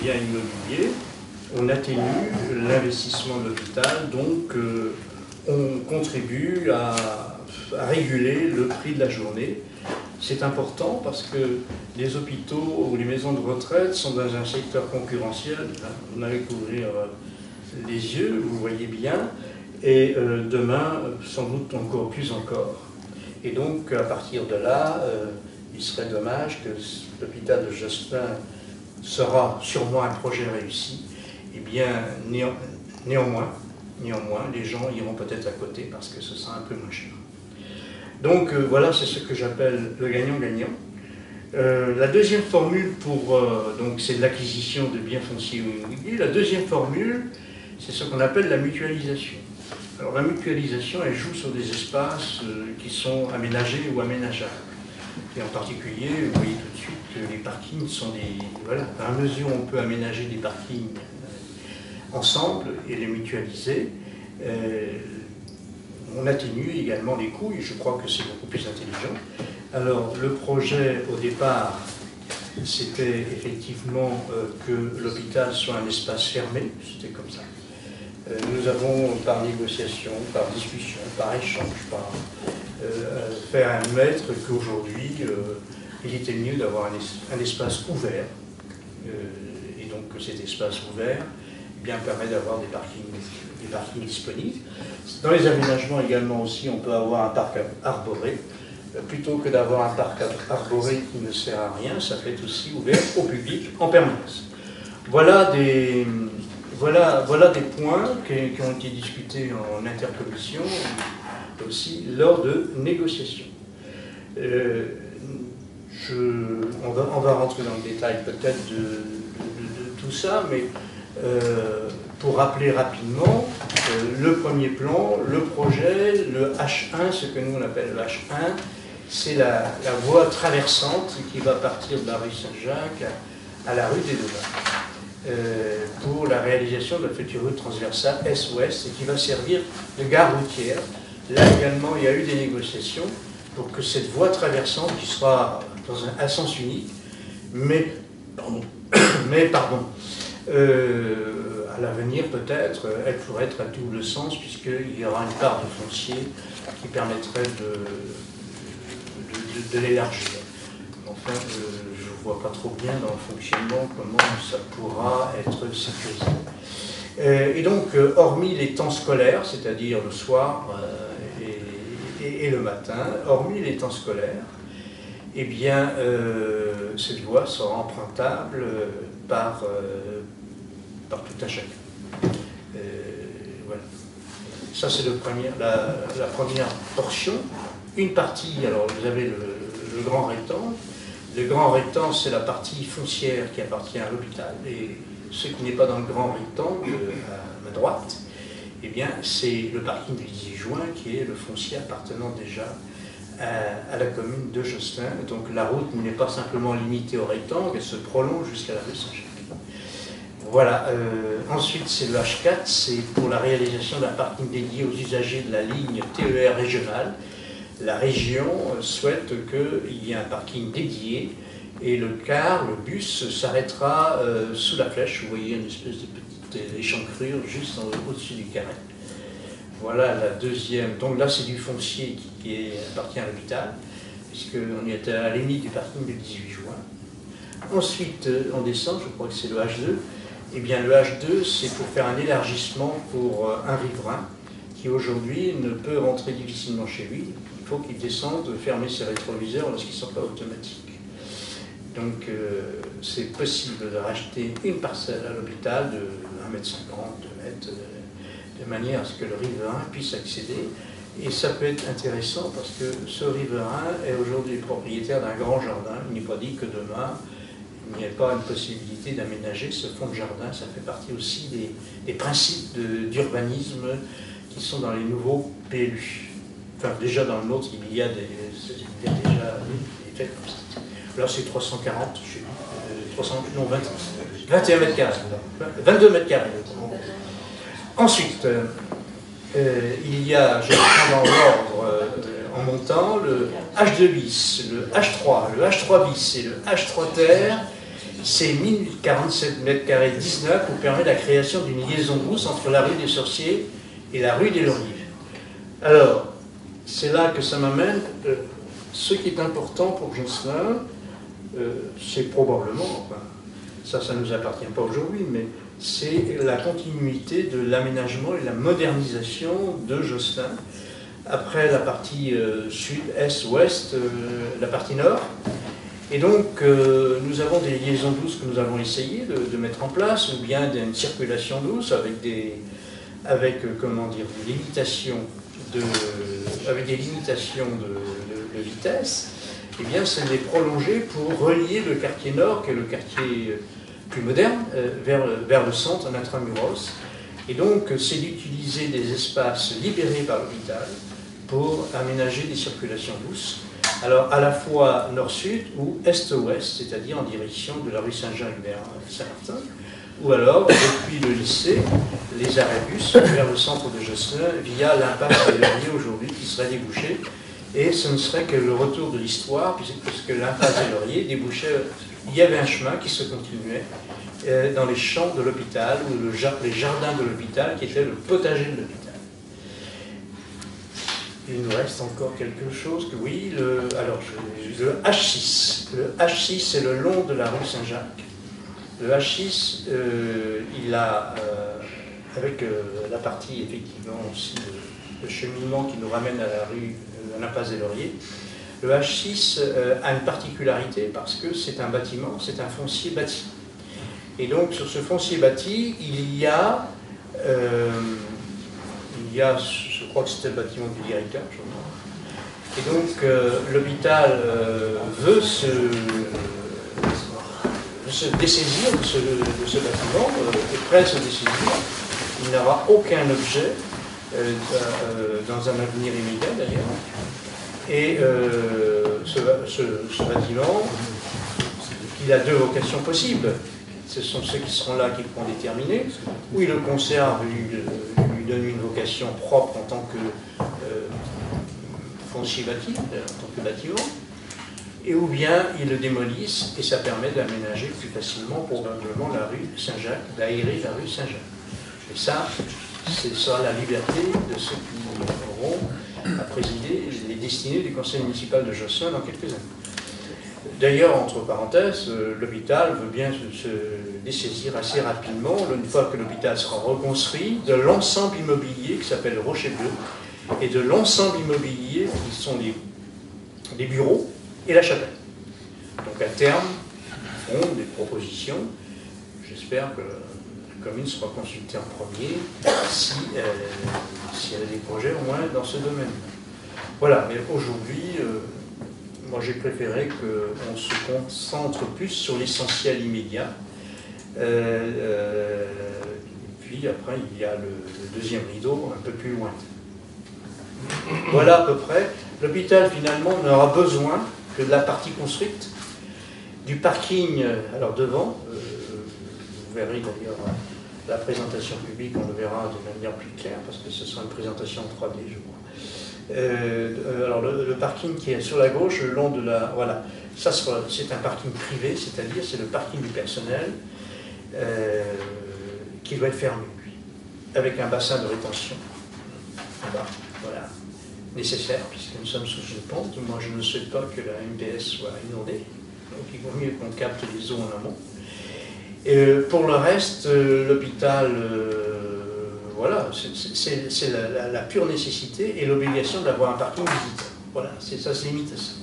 biens immobiliers, on atténue l'investissement de l'hôpital, donc euh, on contribue à, à réguler le prix de la journée. C'est important parce que les hôpitaux ou les maisons de retraite sont dans un secteur concurrentiel. On avait qu'ouvrir les yeux, vous voyez bien, et euh, demain, sans doute encore plus encore. Et donc, à partir de là, euh, il serait dommage que l'hôpital de Josselin sera sûrement un projet réussi. Eh bien, néan néanmoins, néanmoins, les gens iront peut-être à côté parce que ce sera un peu moins cher. Donc euh, voilà, c'est ce que j'appelle le gagnant-gagnant. Euh, la deuxième formule, pour euh, donc c'est de l'acquisition de biens fonciers ou immobiliers. La deuxième formule, c'est ce qu'on appelle la mutualisation. Alors la mutualisation, elle joue sur des espaces euh, qui sont aménagés ou aménageables. Et en particulier, vous voyez tout de suite que les parkings sont des... Voilà, à mesure où on peut aménager des parkings euh, ensemble et les mutualiser, euh, on atténue également les coûts, et je crois que c'est beaucoup plus intelligent. Alors, le projet, au départ, c'était effectivement euh, que l'hôpital soit un espace fermé, c'était comme ça. Euh, nous avons, par négociation, par discussion, par échange, par euh, fait admettre qu'aujourd'hui, euh, il était mieux d'avoir un, es un espace ouvert, euh, et donc que cet espace ouvert eh bien, permet d'avoir des parkings, des parkings disponibles. Dans les aménagements également aussi, on peut avoir un parc arboré. Plutôt que d'avoir un parc arboré qui ne sert à rien, ça peut être aussi ouvert au public en permanence. Voilà des, voilà, voilà des points qui, qui ont été discutés en intercommission, aussi lors de négociations. Euh, je, on, va, on va rentrer dans le détail peut-être de, de, de, de tout ça, mais euh, pour rappeler rapidement, euh, le premier plan, le projet, le H un, ce que nous on appelle le H un, c'est la, la voie traversante qui va partir de la rue Saint-Jacques à, à la rue des Devins euh, pour la réalisation de la future route transversale Est-Ouest et qui va servir de gare routière. Là également, il y a eu des négociations pour que cette voie traversante, qui sera dans un à sens unique, mais, pardon, mais pardon, euh, à l'avenir peut-être, elle pourrait être à double sens puisqu'il y aura une part de foncier qui permettrait de de, de l'élargir. Enfin, euh, je ne vois pas trop bien dans le fonctionnement comment ça pourra être sécurisé. Euh, et donc, euh, hormis les temps scolaires, c'est-à-dire le soir euh, et, et, et le matin, hormis les temps scolaires, eh bien, euh, cette voie sera empruntable par, euh, par tout un chacun. Euh, voilà. Ça, c'est le premier, la, la première portion. Une partie, alors vous avez le, le grand rectangle. Le grand rectangle, c'est la partie foncière qui appartient à l'hôpital. Et ce qui n'est pas dans le grand rectangle, à ma droite, eh bien, c'est le parking du dix-huit juin qui est le foncier appartenant déjà à, à la commune de Josselin. Donc la route n'est pas simplement limitée au rectangle, elle se prolonge jusqu'à la rue Saint-Jacques. Voilà. Euh, ensuite, c'est le H quatre, c'est pour la réalisation d'un parking dédié aux usagers de la ligne T E R régionale. La région souhaite qu'il y ait un parking dédié et le car, le bus, s'arrêtera euh, sous la flèche. Vous voyez une espèce de petite échancrure juste au-dessus du carré. Voilà la deuxième. Donc là, c'est du foncier qui, qui est, appartient à l'hôpital, puisqu'on est à la limite du parking du dix-huit juin. Ensuite, on descend, je crois que c'est le H deux. Eh bien, le H deux, c'est pour faire un élargissement pour un riverain qui aujourd'hui ne peut rentrer difficilement chez lui. Il faut qu'il descende, fermer ses rétroviseurs lorsqu'ils ne sont pas automatiques. Donc euh, c'est possible de racheter une parcelle à l'hôpital de un mètre cinquante, deux mètres, de, de manière à ce que le riverain puisse accéder. Et ça peut être intéressant parce que ce riverain est aujourd'hui propriétaire d'un grand jardin. Il n'est pas dit que demain, il n'y ait pas une possibilité d'aménager ce fond de jardin. Ça fait partie aussi des, des principes d'urbanisme qui sont dans les nouveaux P L U. Enfin, déjà dans le nôtre, il y a, des, il y a déjà des faits comme ça. Là, c'est trois cent quarante, je sais, euh, trois cents, non, vingt, vingt et un mètres carrés, vingt-deux mètres carrés. Ensuite, euh, euh, il y a, je vais prendre dans l'ordre euh, en montant, le H deux bis, le H trois, le H trois bis et le H trois terre ces mille quarante-sept mètres carrés dix-neuf vous permet la création d'une liaison douce entre la rue des Sorciers et la rue des Lauriers. Alors, c'est là que ça m'amène. Euh, ce qui est important pour Josselin, euh, c'est probablement, enfin, ça, ça ne nous appartient pas aujourd'hui, mais c'est la continuité de l'aménagement et la modernisation de Josselin. Après la partie euh, sud, est, ouest, euh, la partie nord. Et donc, euh, nous avons des liaisons douces que nous avons essayé de, de mettre en place, ou bien une circulation douce avec des, avec, euh, comment dire, des limitations de, avec des limitations de, de, de vitesse. Eh bien, c'est les prolonger pour relier le quartier nord, qui est le quartier plus moderne, euh, vers, vers le centre, en intramuros. Et donc, c'est d'utiliser des espaces libérés par l'hôpital pour aménager des circulations douces. Alors, à la fois nord-sud ou est-ouest, c'est-à-dire en direction de la rue Saint-Jean vers Saint-Martin, ou alors, depuis le lycée, les arrêts bus vers le centre de Josselin via l'impasse des Lauriers aujourd'hui qui serait débouchée. Et ce ne serait que le retour de l'histoire, puisque l'impasse des Lauriers débouchait, il y avait un chemin qui se continuait euh, dans les champs de l'hôpital, ou le, les jardins de l'hôpital, qui était le potager de l'hôpital. Il nous reste encore quelque chose que oui, le, alors je, le H six. Le H six, c'est le long de la rue Saint-Jacques. Le H six, euh, il a, euh, avec euh, la partie effectivement aussi de, de cheminement qui nous ramène à la rue, euh, à l'impasse des Lauriers, le H six euh, a une particularité parce que c'est un bâtiment, c'est un foncier bâti. Et donc sur ce foncier bâti, il y a, euh, il y a je crois que c'était le bâtiment du directeur, je crois. Et donc, euh, l'hôpital euh, veut se, se dessaisir de ce, de ce bâtiment, euh, est prêt à se dessaisir. Il n'aura aucun objet, euh, euh, dans un avenir immédiat d'ailleurs. Et euh, ce, ce, ce bâtiment, il a deux vocations possibles. Ce sont ceux qui seront là qui pourront déterminer, ou il le conserve, lui, lui donne une vocation propre en tant que euh, foncier bâti, en tant que bâtiment, et ou bien ils le démolissent et ça permet d'aménager plus facilement probablement la rue Saint-Jacques, d'aérer la rue Saint-Jacques. Et ça, c'est ça la liberté de ceux qui auront à présider les destinées du conseil municipal de Josselin dans quelques années. D'ailleurs, entre parenthèses, euh, l'hôpital veut bien se, se dessaisir assez rapidement, une fois que l'hôpital sera reconstruit, de l'ensemble immobilier qui s'appelle Rocher Bleu, et de l'ensemble immobilier qui sont les, les bureaux et la chapelle. Donc à terme, ils feront des propositions. J'espère que la commune sera consultée en premier, si, euh, si elle a des projets au moins dans ce domaine. Voilà, mais aujourd'hui, euh, moi j'ai préféré qu'on se concentre plus sur l'essentiel immédiat. Euh, euh, puis après, il y a le, le deuxième rideau un peu plus loin. Voilà à peu près. L'hôpital finalement n'aura besoin que de la partie construite, du parking, alors devant, euh, vous verrez d'ailleurs la présentation publique, on le verra de manière plus claire, parce que ce sera une présentation en trois D, je crois. Euh, alors le, le parking qui est sur la gauche, le long de la... Voilà, ça c'est un parking privé, c'est-à-dire c'est le parking du personnel euh, qui doit être fermé, avec un bassin de rétention. Voilà, voilà, nécessaire, puisque nous sommes sous une pente. Moi je ne souhaite pas que la M P S soit inondée, donc il vaut mieux qu'on capte les eaux en amont. Et pour le reste, l'hôpital... Euh, Voilà, c'est la, la, la pure nécessité et l'obligation d'avoir un parking visiteur. Voilà, ça se limite à ça.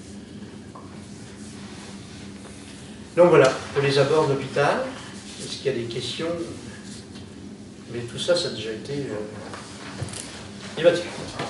Donc voilà, pour les abords de l'hôpital, est-ce qu'il y a des questions? Mais tout ça, ça a déjà été euh, débattu.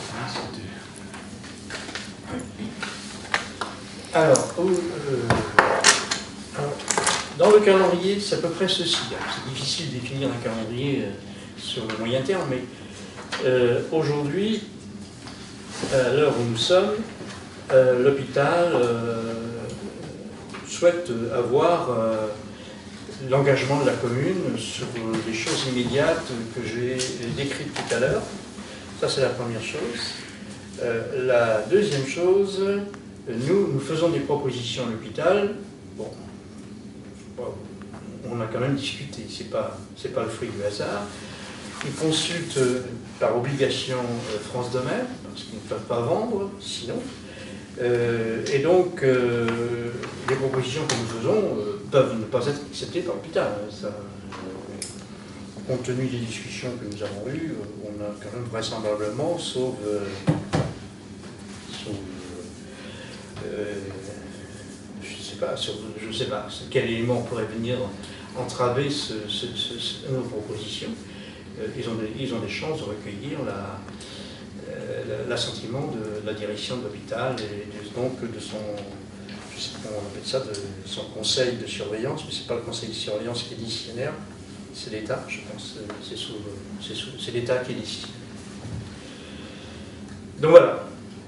Alors, euh, dans le calendrier, c'est à peu près ceci. C'est difficile de définir un calendrier euh, sur le moyen terme, mais euh, aujourd'hui, à l'heure où nous sommes, euh, l'hôpital euh, souhaite avoir euh, l'engagement de la commune sur les choses immédiates que j'ai décrites tout à l'heure. Ça, c'est la première chose. Euh, la deuxième chose, nous, nous faisons des propositions à l'hôpital. Bon, pas, on a quand même discuté, c'est pas, c'est pas le fruit du hasard. Ils consultent euh, par obligation euh, France Domaine, parce qu'ils ne peuvent pas vendre, sinon. Euh, et donc, euh, les propositions que nous faisons euh, peuvent ne pas être acceptées par l'hôpital. Ça, euh, compte tenu des discussions que nous avons eues, euh, on a quand même vraisemblablement, sauf, euh, sauf euh, je ne sais pas, sur, je sais pas quel élément pourrait venir entraver ce, ce, ce, ce, nos propositions. Euh, ils, ont des, ils ont des chances de recueillir la, euh, l'assentiment de la direction de l'hôpital et de, donc de son, je sais pas comment on appelle ça, de son conseil de surveillance, mais ce n'est pas le conseil de surveillance qui est décisionnaire, c'est l'État, je pense, c'est, sous, c'est, sous, c'est l'État qui est décisionnaire. Donc voilà.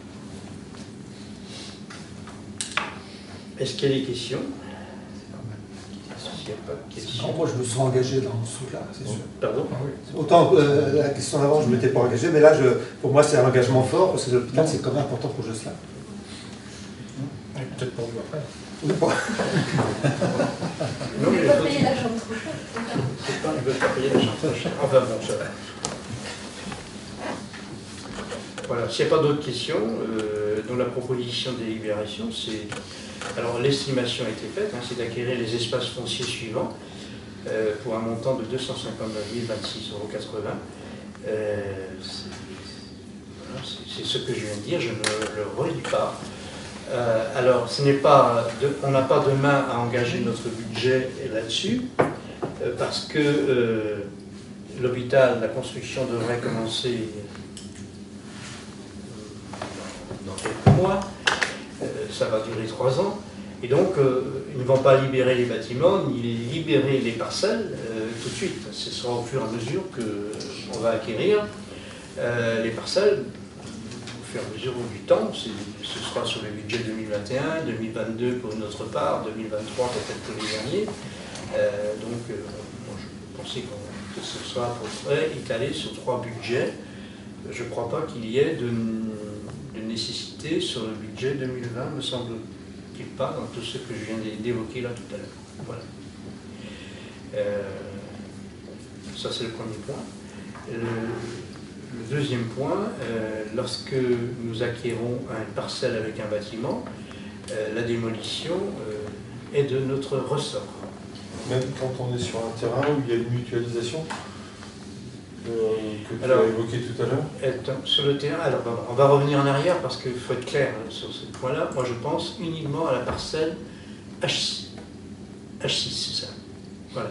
Est-ce qu'il y a des questions? S'il n'y a pas de questions. Non, moi, je me suis engagé dans ce truc-là, c'est sûr. Pardon? Autant euh, la question d'avant, je ne m'étais pas engagé, mais là, je, pour moi, c'est un engagement fort, parce que l'hôpital, c'est quand même important pour Josselin. Peut-être pour vous après. Oui, pour... Vous ne pouvez pas payer la chambre trop chère. C'est pas, ils ne veulent pas payer la chambre trop chère. Enfin bon, ça va. Voilà, s'il n'y a pas d'autres questions, euh, donc la proposition de délibération, c'est... Alors l'estimation a été faite, hein, c'est d'acquérir les espaces fonciers suivants euh, pour un montant de deux cent cinquante-neuf mille vingt-six euros quatre-vingts. Euh, c'est, voilà, c'est, c'est ce que je viens de dire, je ne le redis pas. Euh, alors, ce n'est pas de, on n'a pas de main à engager notre budget là-dessus, euh, parce que euh, l'hôpital, la construction devrait commencer dans quelques mois. Euh, ça va durer trois ans, et donc euh, ils ne vont pas libérer les bâtiments, ni libérer les parcelles euh, tout de suite. Ce sera au fur et à mesure qu'on va acquérir euh, les parcelles, au fur et à mesure du temps. C'est, ce sera sur le budget deux mille vingt et un, deux mille vingt-deux pour notre part, deux mille vingt-trois peut-être pour les derniers. Euh, donc euh, moi je pensais qu'on, que ce sera à peu près étalé sur trois budgets. Je ne crois pas qu'il y ait de... de nécessité sur le budget deux mille vingt, me semble-t-il pas, dans tout ce que je viens d'évoquer là tout à l'heure. Voilà. Euh, ça, c'est le premier point. Le, le deuxième point, euh, lorsque nous acquérons une parcelle avec un bâtiment, euh, la démolition euh, est de notre ressort. Même quand on est sur un terrain où il y a une mutualisation Euh, que tu alors, as évoqué tout à l'heure? Sur le terrain, alors on va revenir en arrière parce qu'il faut être clair sur ce point-là. Moi je pense uniquement à la parcelle H six. H six, c'est ça. Voilà.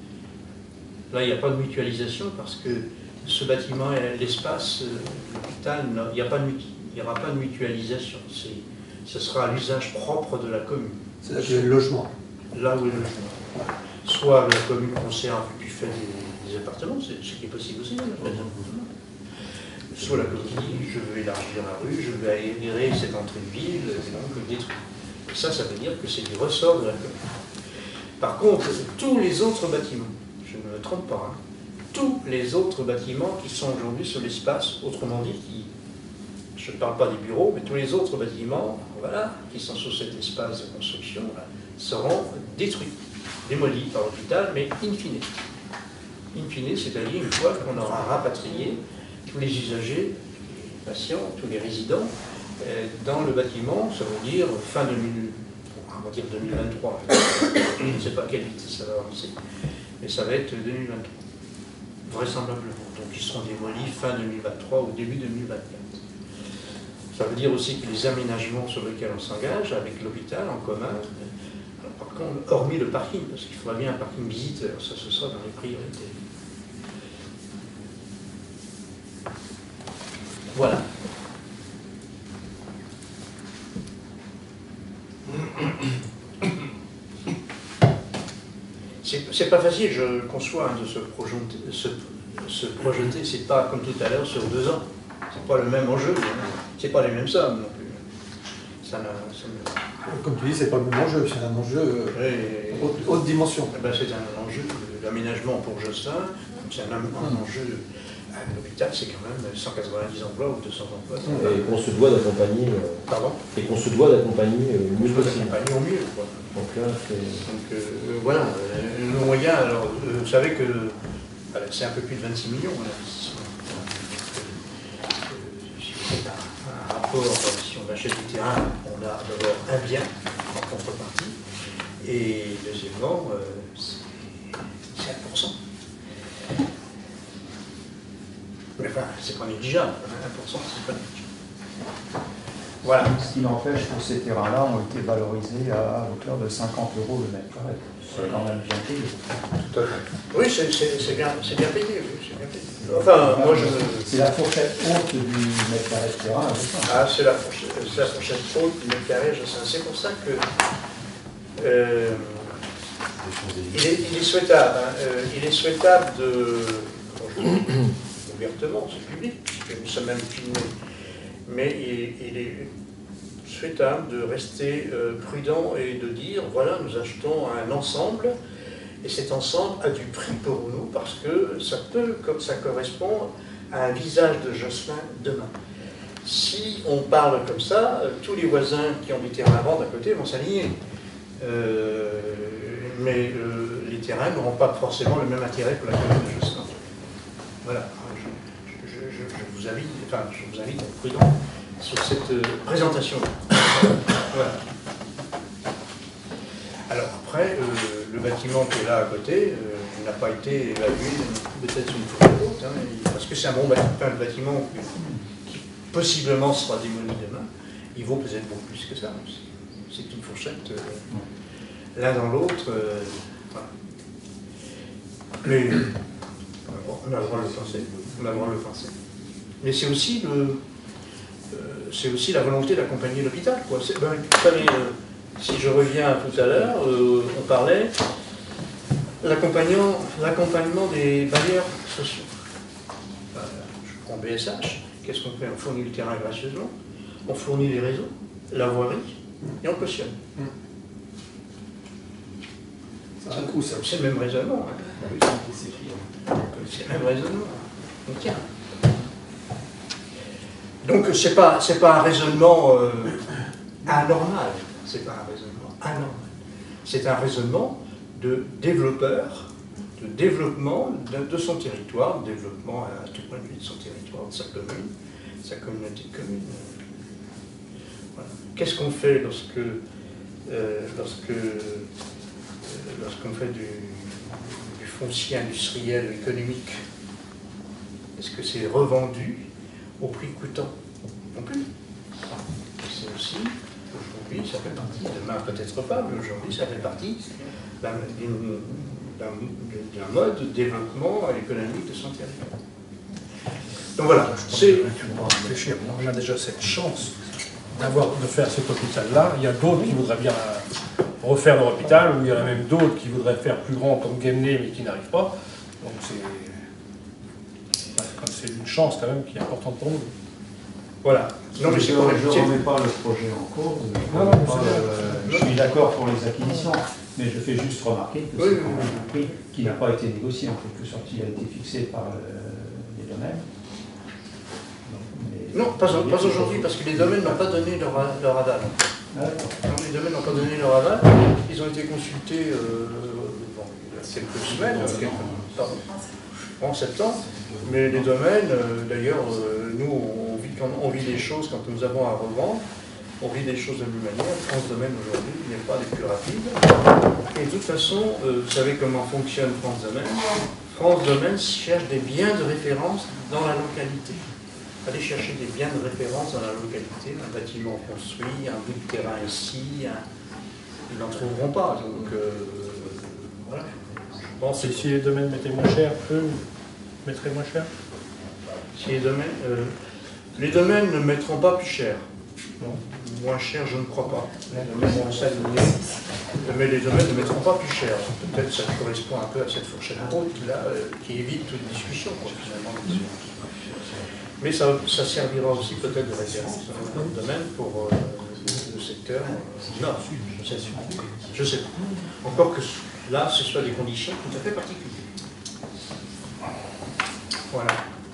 Là il n'y a pas de mutualisation parce que ce bâtiment et l'espace, l'hôpital, il n'y aura pas de mutualisation. C'est, ce sera à l'usage propre de la commune. C'est là qu'il y a le logement. Là où est le logement. Soit la commune conserve et puis fait des des appartements, c'est ce qui est possible aussi. Hein, soit la commune dit, je veux élargir la rue, je veux aérer cette entrée de ville, et donc détruire. Et ça, ça veut dire que c'est du ressort de la commune. Par contre, tous les autres bâtiments, je ne me trompe pas, hein, tous les autres bâtiments qui sont aujourd'hui sur l'espace, autrement dit, qui, je ne parle pas des bureaux, mais tous les autres bâtiments, voilà, qui sont sur cet espace de construction, là, seront détruits, démolis par l'hôpital, mais in fine. In fine, c'est-à-dire une fois qu'on aura rapatrié tous les usagers, les patients, tous les résidents euh, dans le bâtiment, ça veut dire fin deux mille, on va dire deux mille vingt-trois. Je ne sais pas à quelle vitesse ça va avancer, mais ça va être deux mille vingt-trois, vraisemblablement. Donc ils seront démolis fin deux mille vingt-trois ou début deux mille vingt-quatre. Ça veut dire aussi que les aménagements sur lesquels on s'engage avec l'hôpital en commun, alors par contre, hormis le parking, parce qu'il faudra bien un parking visiteur, ça ce sera dans les priorités. Voilà. C'est pas facile, je conçois, hein, de se projeter, se, se projeter, c'est pas comme tout à l'heure sur deux ans. C'est pas le même enjeu, c'est pas les mêmes sommes non plus. Ça n'a, ça n'a... Comme tu dis, c'est pas le même enjeu, c'est un enjeu euh, oui, haute, haute dimension. Eh ben, c'est un enjeu d'aménagement pour Josselin, c'est un, un enjeu. L'hôpital, c'est quand même cent quatre-vingt-dix emplois ou deux cents emplois. Et qu'on se doit d'accompagner. Euh, Pardon. Et qu'on se doit d'accompagner euh, mieux possible. D'accompagner au mieux, quoi. Donc là, c'est. Donc euh, voilà, euh, nos moyens, alors, euh, vous savez que voilà, c'est un peu plus de vingt-six millions l'investissement. Euh, si vous faites un, un rapport, si on achète du terrain, on a d'abord un bien en contrepartie, et deuxièmement, euh, c'est un pour cent. Mais enfin, c'est pas négligeable, un pour cent, c'est pas négligeable. Voilà. Ce qui n'empêche que ces terrains-là ont été valorisés à hauteur de cinquante euros le mètre carré. C'est quand même bien payé. Tout à fait. Oui, c'est bien, bien payé. Oui, c'est bien payé. Enfin, moi je. C'est la fourchette haute du mètre carré de terrain. Ah, c'est la, la fourchette haute du mètre carré, je sais. C'est pour ça que. Euh, il, est, il est souhaitable. Hein, euh, il est souhaitable de. Ouvertement, c'est public, puisque nous sommes même filmés. Mais il, il est souhaitable de rester euh, prudent et de dire, voilà, nous achetons un ensemble, et cet ensemble a du prix pour nous, parce que ça peut, comme ça correspond à un visage de Josselin demain. Si on parle comme ça, euh, tous les voisins qui ont des terrains à vendre à côté vont s'aligner. Euh, mais euh, les terrains n'auront pas forcément le même intérêt pour la commune de Josselin. Voilà. Je, je, vous invite, enfin, je vous invite à être prudent sur cette euh, présentation. Voilà. Alors après, euh, le bâtiment qui est là à côté euh, n'a pas été évalué peut-être une fois ou l'autre, hein, parce que c'est un bon bâtiment, un bâtiment qui possiblement sera démoli demain. Il vaut peut-être beaucoup plus que ça. C'est une fourchette euh, l'un dans l'autre. Euh, voilà. Mais on a le droit de le penser. On a le droit de le penser. Mais c'est aussi, le, euh, c'est aussi la volonté d'accompagner l'hôpital. Ben, vous savez, euh, si je reviens tout à l'heure, euh, on parlait l'accompagnement des bailleurs sociaux. Euh, je prends B S H, qu'est-ce qu'on fait? On fournit le terrain gracieusement, on fournit les réseaux, la voirie, et on cautionne. C'est le même raisonnement. Hein. C'est le même raisonnement. On tient. Donc c'est pas c'est pas un raisonnement euh, anormal, c'est pas un raisonnement anormal. C'est un raisonnement de développeur, de développement de, de son territoire, de développement à tout point de vue de son territoire, de sa commune, de sa communauté de communes. Voilà. Qu'est-ce qu'on fait lorsque euh, lorsque euh, lorsqu'on fait du, du foncier industriel économique? Est-ce que c'est revendu au prix coûtant? Non plus. C'est aussi, aujourd'hui, ça fait partie, demain peut-être pas, mais aujourd'hui, ça fait partie d'un mode de développement économique de son territoire. Donc voilà, c'est... réfléchir. On a déjà cette chance d'avoir de faire cet hôpital-là. Il y a d'autres qui voudraient bien refaire leur hôpital, ou il y en a même d'autres qui voudraient faire plus grand comme Guémené, mais qui n'arrivent pas. Donc c'est... C'est une chance quand même qui est importante pour nous. Voilà. Non, mais je ne remets pas le projet en cause. Je, non, non, pas, euh, je suis d'accord pour les acquisitions, mais je fais juste remarquer que oui, c'est quand même un prix qui n'a pas été négocié, en quelque sorte, il a été fixé par euh, les domaines. Donc, non, pas, pas aujourd'hui, parce que les domaines n'ont pas donné leur, leur aval. Ah, non, les domaines n'ont pas donné leur aval. Ils ont été consultés euh, bon, il y a quelques semaines, euh, quelques, pardon, en septembre. Mais les domaines, euh, d'ailleurs, euh, nous, on vit, quand, on vit des choses quand nous avons à revendre, on vit des choses de la même manière. France Domaine, aujourd'hui, n'est pas les plus rapides. Et de toute façon, euh, vous savez comment fonctionne France Domaine. France Domaine cherche des biens de référence dans la localité. Allez chercher des biens de référence dans la localité, un bâtiment construit, un bout de terrain ici, un... ils n'en trouveront pas. Donc, euh, voilà. Bon, si, si les domaines mettaient moins cher, eux mettraient moins cher? Si les domaines, euh, les domaines ne mettront pas plus cher. Non. Moins cher, je ne crois pas. Mais les domaines ne mettront pas plus cher. Peut-être que ça correspond un peu à cette fourchette haute là, euh, qui évite toute discussion, quoi, finalement. Mais ça, ça servira aussi peut-être de référence dans le domaine pour euh, le secteur nord. Je sais, je sais pas. Encore que là, ce soit des conditions tout à fait particulières. Voilà.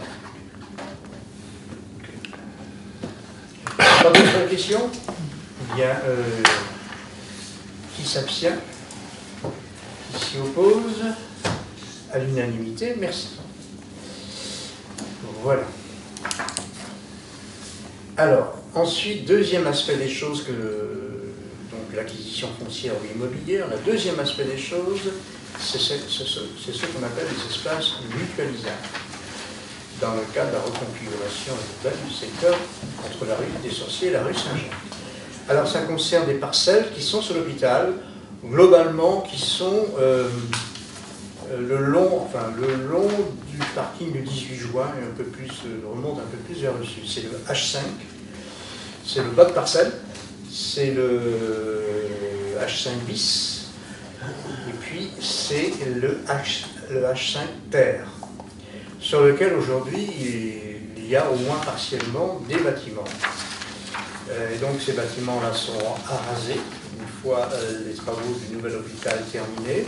Pas d'autres questions? Bien, euh, qui s'abstient? Qui s'y oppose? À l'unanimité, merci. Voilà. Alors, ensuite, deuxième aspect des choses que donc l'acquisition foncière ou immobilière, le deuxième aspect des choses, c'est ce, ce, ce, ce qu'on appelle les espaces mutualisables. Dans le cadre de la reconfiguration du secteur entre la rue des Sorciers et la rue Saint-Jean. Alors ça concerne des parcelles qui sont sur l'hôpital, globalement qui sont euh, le long, enfin le long du parking du dix-huit juin et un peu plus, remonte un peu plus vers le sud. C'est le H cinq, c'est le bas de parcelle, c'est le H cinq bis, et puis c'est le, H, le H cinq terre, sur lequel aujourd'hui il y a au moins partiellement des bâtiments. Euh, et donc ces bâtiments-là sont à raser une fois euh, les travaux du nouvel hôpital terminés.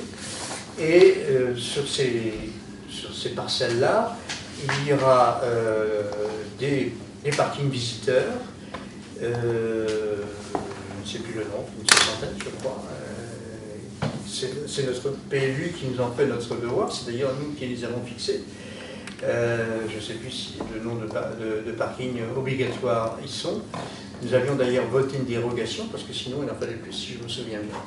Et euh, sur ces, sur ces parcelles-là, il y aura euh, des, des parkings visiteurs, euh, je ne sais plus le nom, une soixantaine je crois. Euh, c'est notre P L U qui nous en fait notre devoir, c'est d'ailleurs nous qui les avons fixés. Euh, je ne sais plus si le nom de, de, de parking obligatoire y sont. Nous avions d'ailleurs voté une dérogation, parce que sinon il en fallait plus, si je me souviens bien.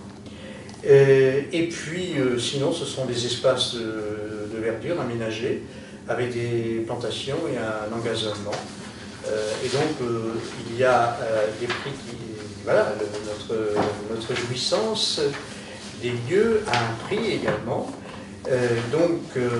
Euh, et puis, euh, sinon, ce sont des espaces de, de verdure aménagés, avec des plantations et un engazonnement. Euh, et donc, euh, il y a euh, des prix qui... Voilà, le, notre, notre jouissance des lieux a un prix également. Euh, donc, euh,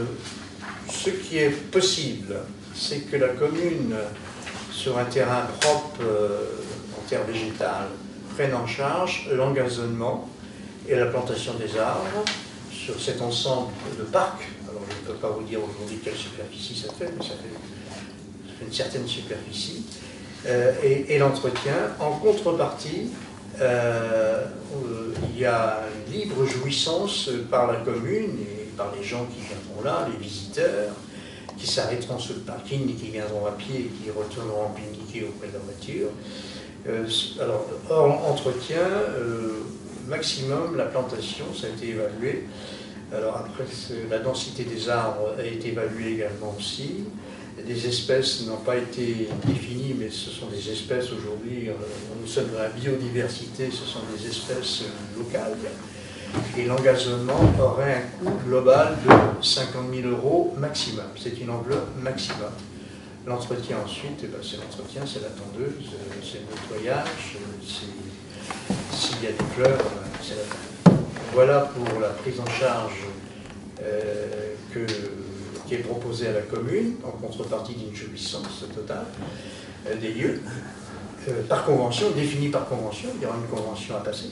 ce qui est possible, c'est que la commune, sur un terrain propre euh, en terre végétale, prenne en charge l'engazonnement et la plantation des arbres sur cet ensemble de parcs. Alors je ne peux pas vous dire aujourd'hui quelle superficie ça fait, mais ça fait, ça fait une certaine superficie. Euh, et et l'entretien, en contrepartie, euh, euh, il y a une libre jouissance par la commune et par les gens qui viendront là, les visiteurs, qui s'arrêteront sur le parking et qui viendront à pied et qui retourneront pique-niquer auprès de leur voiture. Euh, alors, hors entretien, euh, maximum, la plantation, ça a été évalué. Alors après, la densité des arbres a été évaluée également aussi. Les espèces n'ont pas été définies, mais ce sont des espèces aujourd'hui, nous sommes dans la biodiversité, ce sont des espèces locales. Et l'engazonnement aurait un coût global de cinquante mille euros maximum. C'est une enveloppe maximum. L'entretien ensuite, eh ben, c'est l'entretien, c'est la tondeuse, c'est le nettoyage, s'il y a des fleurs, c'est la tondeuse. Voilà pour la prise en charge euh, que, qui est proposée à la commune, en contrepartie d'une jouissance totale euh, des lieux, euh, par convention, définie par convention, il y aura une convention à passer.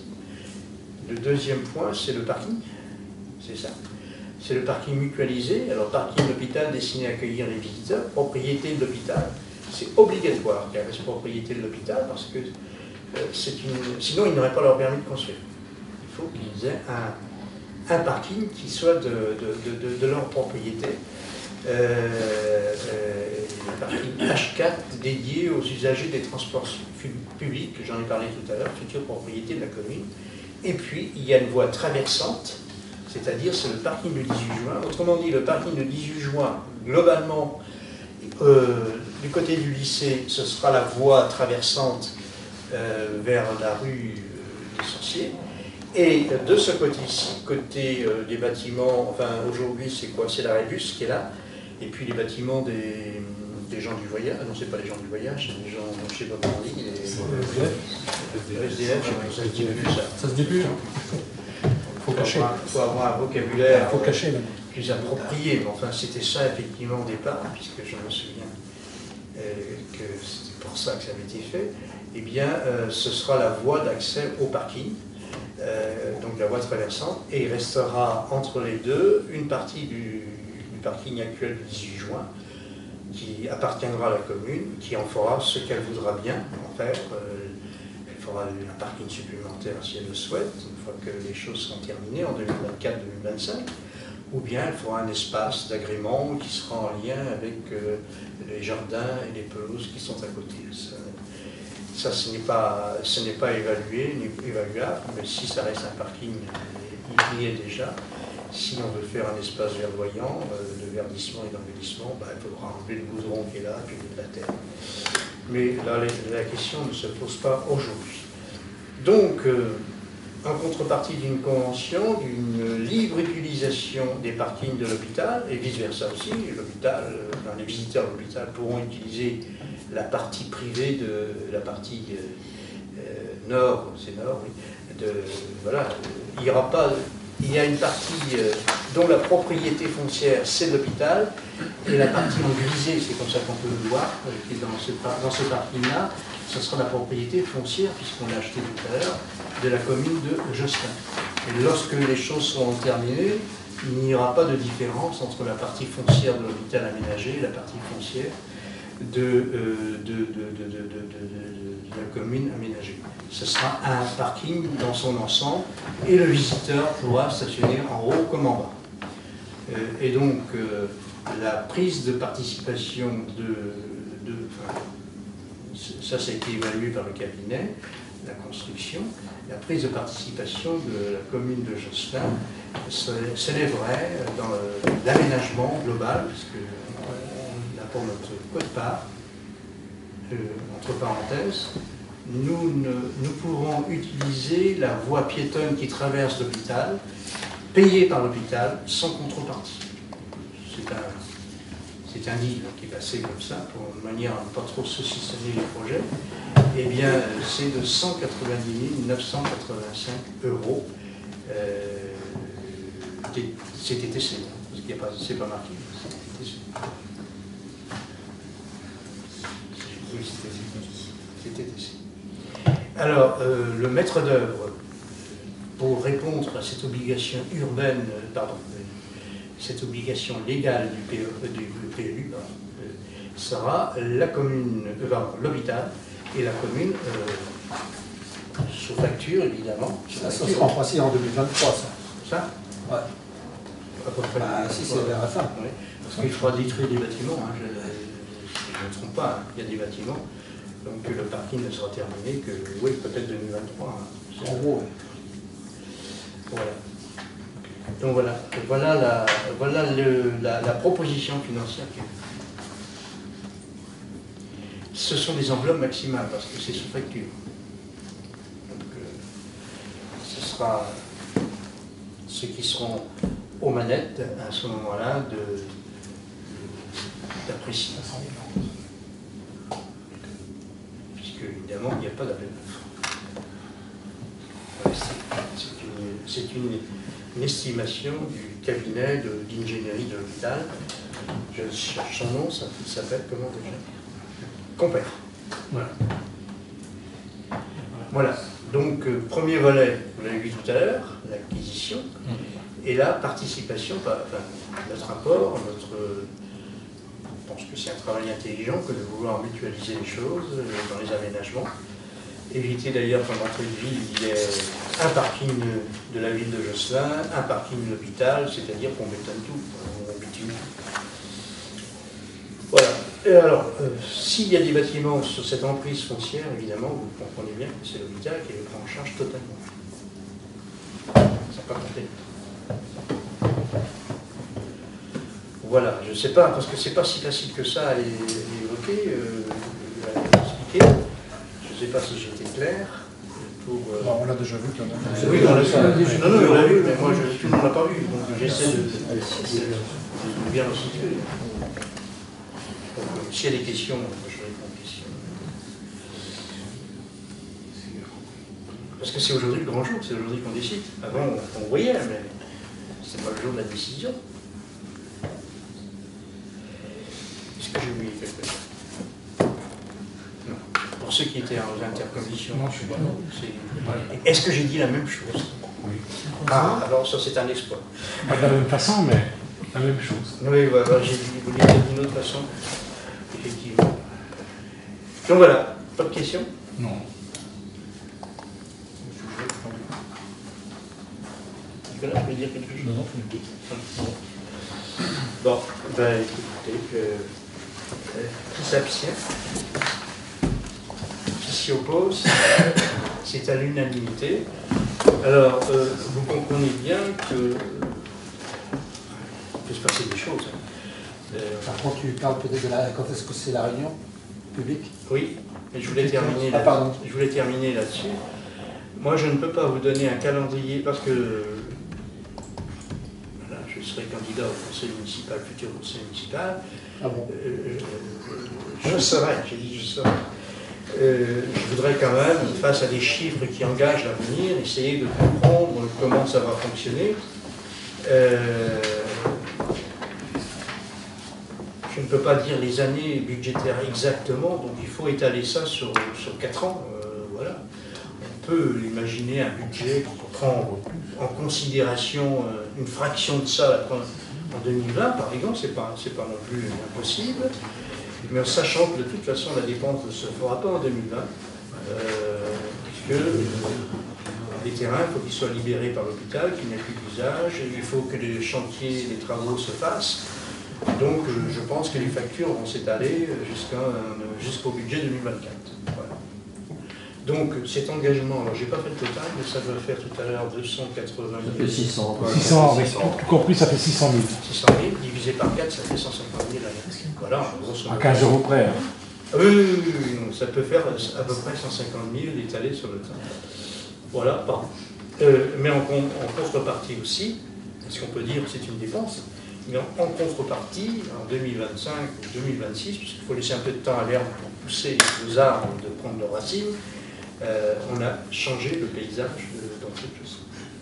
Le deuxième point, c'est le parking, c'est ça. C'est le parking mutualisé. Alors, parking d'hôpital destiné à accueillir les visiteurs, propriété de l'hôpital. C'est obligatoire qu'elle reste propriété de l'hôpital parce que euh, c'est une... sinon, ils n'auraient pas leur permis de construire. Il faut qu'ils aient un, un parking qui soit de, de, de, de, de leur propriété. Euh, euh, le parking H quatre dédié aux usagers des transports publics, j'en ai parlé tout à l'heure, future propriété de la commune. Et puis, il y a une voie traversante, c'est-à-dire c'est le parking du dix-huit juin. Autrement dit, le parking du dix-huit juin, globalement, euh, du côté du lycée, ce sera la voie traversante euh, vers la rue euh, des Sorciers. Et de ce côté-ci, côté euh, des bâtiments, enfin aujourd'hui c'est quoi? C'est la Rébus qui est là. Et puis les bâtiments des, des gens du voyage, non c'est pas les gens du voyage, c'est les gens, je ne sais pas comment on dit, les S D F, ça se dit plus ça. Ça se dit plus. Il faut cacher. Il faut avoir un vocabulaire faut cacher, même. plus approprié. Mais enfin, c'était ça effectivement au départ, puisque je me souviens euh, que c'était pour ça que ça avait été fait. Eh bien, euh, ce sera la voie d'accès au parking, euh, donc la voie traversante, et il restera entre les deux une partie du, du parking actuel du dix-huit juin, qui appartiendra à la commune, qui en fera ce qu'elle voudra bien en faire. Euh, elle fera un parking supplémentaire si elle le souhaite, une fois que les choses seront terminées en deux mille vingt-quatre deux mille vingt-cinq. ou bien elle fera un espace d'agrément qui sera en lien avec euh, les jardins et les pelouses qui sont à côté. Ça, ça ce n'est pas, ce n'est pas évalué, ni évaluable, mais si ça reste un parking, il y est déjà. Si on veut faire un espace verdoyant, euh, de verdissement et d'embellissement, bah, il faudra enlever le goudron qui est là, puis de la terre. Mais là, la question ne se pose pas aujourd'hui. Donc, euh, en contrepartie d'une convention, d'une libre utilisation des parkings de l'hôpital, et vice-versa aussi, l'hôpital, euh, les visiteurs de l'hôpital pourront utiliser la partie privée de la partie euh, euh, nord, c'est nord, oui, de, voilà, il n'y aura pas... Il y a une partie euh, dont la propriété foncière, c'est l'hôpital, et la partie en grisé, c'est comme ça qu'on peut le voir, euh, qui est dans ce, dans ce parking-là, ce sera la propriété foncière, puisqu'on l'a acheté tout à l'heure, de la commune de Josselin. Et lorsque les choses seront terminées, il n'y aura pas de différence entre la partie foncière de l'hôpital aménagé et la partie foncière de, euh, de, de, de, de, de, de, de la commune aménagée. Ce sera un parking dans son ensemble et le visiteur pourra stationner en haut comme en bas. Euh, et donc, euh, la prise de participation de, de enfin, ça, ça a été évalué par le cabinet, la construction, la prise de participation de la commune de Josselin s'élèverait dans l'aménagement global, puisque on a pour notre quote-part, euh, entre parenthèses, nous, ne, nous pourrons utiliser la voie piétonne qui traverse l'hôpital, payée par l'hôpital, sans contrepartie. C'est un, c'est un deal qui est passé comme ça, pour une manière à ne pas trop saucissonner les projets. Eh bien, c'est de cent quatre-vingt-dix mille neuf cent quatre-vingt-cinq euros. Euh, c'est T T C, parce qu'il n'y a pas, c'est pas marqué, c'est T T C. Oui, c'est T T C. Alors, euh, le maître d'œuvre, pour répondre à cette obligation urbaine, pardon, cette obligation légale du P E, du P L U, pardon, euh, sera la commune, euh, pardon, l'hôpital et la commune, euh, sous facture évidemment. Sous ça, facture. ça sera en principe en deux mille vingt-trois, ça. Ça Ouais. À peu près. Bah, si, c'est vers la fin. Oui. Parce qu'il faudra détruire des bâtiments, hein, je ne me trompe pas, hein, il y a des bâtiments, donc le parking ne sera terminé que, oui, peut-être deux mille vingt-trois. Hein. En gros, oui. Voilà. Donc voilà, voilà, la, voilà le, la, la proposition financière. Ce sont des enveloppes maximales parce que c'est sous facture. Donc euh, ce sera ceux qui seront aux manettes à ce moment-là d'apprécier. Puisque évidemment il n'y a pas d'appel d'offres. C'est une, une une estimation du cabinet d'ingénierie de, de l'hôpital. Je cherche son nom, ça s'appelle comment déjà? Compère. Voilà. Voilà. Donc, euh, premier volet, vous l'avez vu tout à l'heure, l'acquisition. Et la participation, enfin, notre apport, notre, je pense que c'est un travail intelligent que de vouloir mutualiser les choses dans les aménagements. Éviter d'ailleurs qu'en entrée de ville, il y ait un parking de la ville de Josselin, un parking de l'hôpital, c'est-à-dire qu'on bétonne tout, on bitume tout. Voilà. Et alors, euh, s'il y a des bâtiments sur cette emprise foncière, évidemment, vous comprenez bien que c'est l'hôpital qui les prend en charge totalement. Ça n'a pas compté. Voilà, je ne sais pas, parce que c'est pas si facile que ça à évoquer, euh, à expliquer. Je ne sais pas si j'étais clair. Pour, euh... bon, on l'a déjà vu. Ah, oui, on l'a vu. Non, non, on l'a vu, mais moi, je, tout le monde ne l'a pas vu. Donc, j'essaie de, de, de bien le situer. Donc, s'il y a des questions, je réponds aux questions. Parce que c'est aujourd'hui le grand jour, c'est aujourd'hui qu'on décide. Avant, on, on voyait, mais c'est pas le jour de la décision. Est-ce que j'ai oublié quelque chose? Pour ceux qui étaient aux intercommissions. Non, je suis pas. Est-ce que j'ai dit la même chose? Oui. Ah, alors ça c'est un exploit. Pas de la même façon, mais la même chose. Oui, voilà, j'ai dit, vous l'avez dit d'une autre façon. Effectivement. Donc voilà, pas de questions? Non. Nicolas, je veux dire quelque chose? Non, non, c'est Bon, ben écoutez, euh, qui s'abstient, qui s'y oppose, c'est à l'unanimité. Alors, euh, vous comprenez bien que il peut se passer des choses. Euh, Par contre, tu parles peut-être de la... Quand est-ce que c'est la réunion publique? oui, mais je voulais terminer Ah, là- pardon. je voulais terminer là-dessus. Moi, je ne peux pas vous donner un calendrier parce que voilà, je serai candidat au conseil municipal, futur conseil municipal. Ah bon? Euh, je je serai, j'ai dit je serai. Euh, je voudrais quand même, face à des chiffres qui engagent l'avenir, essayer de comprendre comment ça va fonctionner. Euh, je ne peux pas dire les années budgétaires exactement, donc il faut étaler ça sur, sur quatre ans. Euh, voilà. On peut imaginer un budget qui prend en considération euh, une fraction de ça en deux mille vingt, par exemple, c'est pas, c'est pas non plus impossible. Mais en sachant que de toute façon la dépense ne se fera pas en deux mille vingt, euh, puisque les terrains, il faut qu'ils soient libérés par l'hôpital, qu'il n'y ait plus d'usage, il faut que les chantiers, les travaux se fassent. Donc euh, je pense que les factures vont s'étaler jusqu'à, euh, jusqu'au budget deux mille vingt-quatre. Voilà. Donc cet engagement, alors j'ai pas fait le total, mais ça doit faire tout à l'heure deux cent quatre-vingt mille. six cents. six cents, oui, tout, tout compris, ça fait six cent mille. six cent mille divisé par quatre, ça fait cent cinquante mille. Voilà, grosso À modo. quinze euros près. Hein. Ah oui, oui, oui, oui, oui, non, ça peut faire à peu près cent cinquante mille étalés sur le temps. Voilà, pardon. Euh, mais en, con- en contrepartie aussi, parce qu'on peut dire que c'est une dépense, mais en, en contrepartie, en deux mille vingt-cinq ou deux mille vingt-six, puisqu'il faut laisser un peu de temps à l'herbe pour pousser les arbres de prendre leurs racines, euh, on a changé le paysage de- dans cette chose.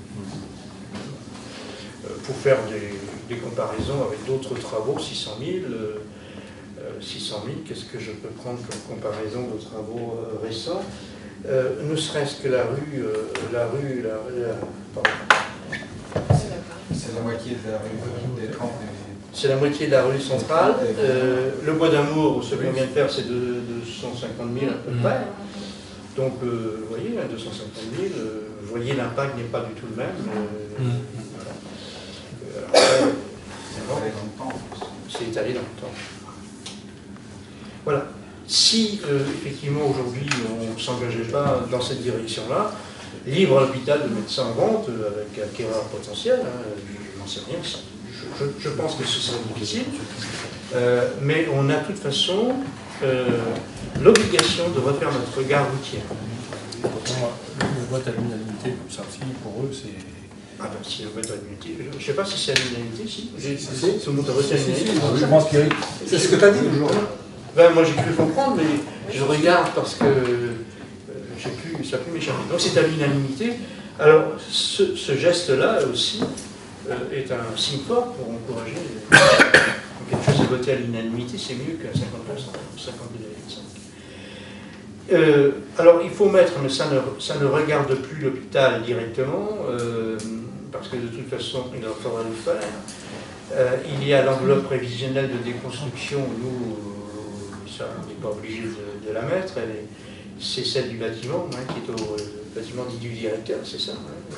Euh, pour faire des, des comparaisons avec d'autres travaux, six cent mille, euh, euh, six cent mille, qu'est-ce que je peux prendre comme comparaison de travaux euh, récents? Euh, ne serait-ce que la rue, euh, la rue, la, la- pardon. C'est la moitié de la rue des trente. C'est la moitié de la rue centrale. Euh, le Bois d'Amour, celui qu'on vient de faire, c'est de deux cent cinquante mille à peu près. Donc, euh, vous voyez, hein, deux cent cinquante mille, euh, vous voyez, l'impact n'est pas du tout le même. Euh, voilà. Euh, après, étalé dans le temps. c'est étalé dans le temps. Voilà. Si, euh, effectivement, aujourd'hui, on ne s'engageait pas dans cette direction-là, libre à l'hôpital de mettre ça en vente euh, avec acquéreur potentiel, hein, je n'en sais rien, je, je- je pense que ce serait difficile, euh, mais on a de toute façon euh, l'obligation de refaire notre gare routière. Moi, le vote à l'unanimité, comme ça aussi, pour eux, c'est. Ah ben si le vote à l'unanimité, je ne sais pas si c'est à l'unanimité, si. J'ai- Tout le monde a voté à l'unanimité. Je pense qu'il y a. C'est ce que tu as dit aujourd'hui. Ben, moi j'ai cru comprendre, mais je regarde parce que euh, j'ai pu, ça a pu m'échapper. Donc c'est à l'unanimité. Alors ce, ce geste-là aussi euh, est un signe fort pour encourager les- quelque chose de voté à l'unanimité, c'est mieux qu'à cinquante pour cent, cinquante-deux virgule cinq. Euh, alors il faut mettre, mais ça ne, ça ne regarde plus l'hôpital directement, euh, parce que de toute façon il en faudra le faire. Euh, il y a l'enveloppe prévisionnelle de déconstruction, nous, euh, ça, on n'est pas obligé de, de la mettre, elle est- c'est celle du bâtiment, hein, qui est au euh, bâtiment dit du directeur, c'est ça. Hein.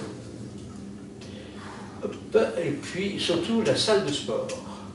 Hop, et puis surtout la salle de sport.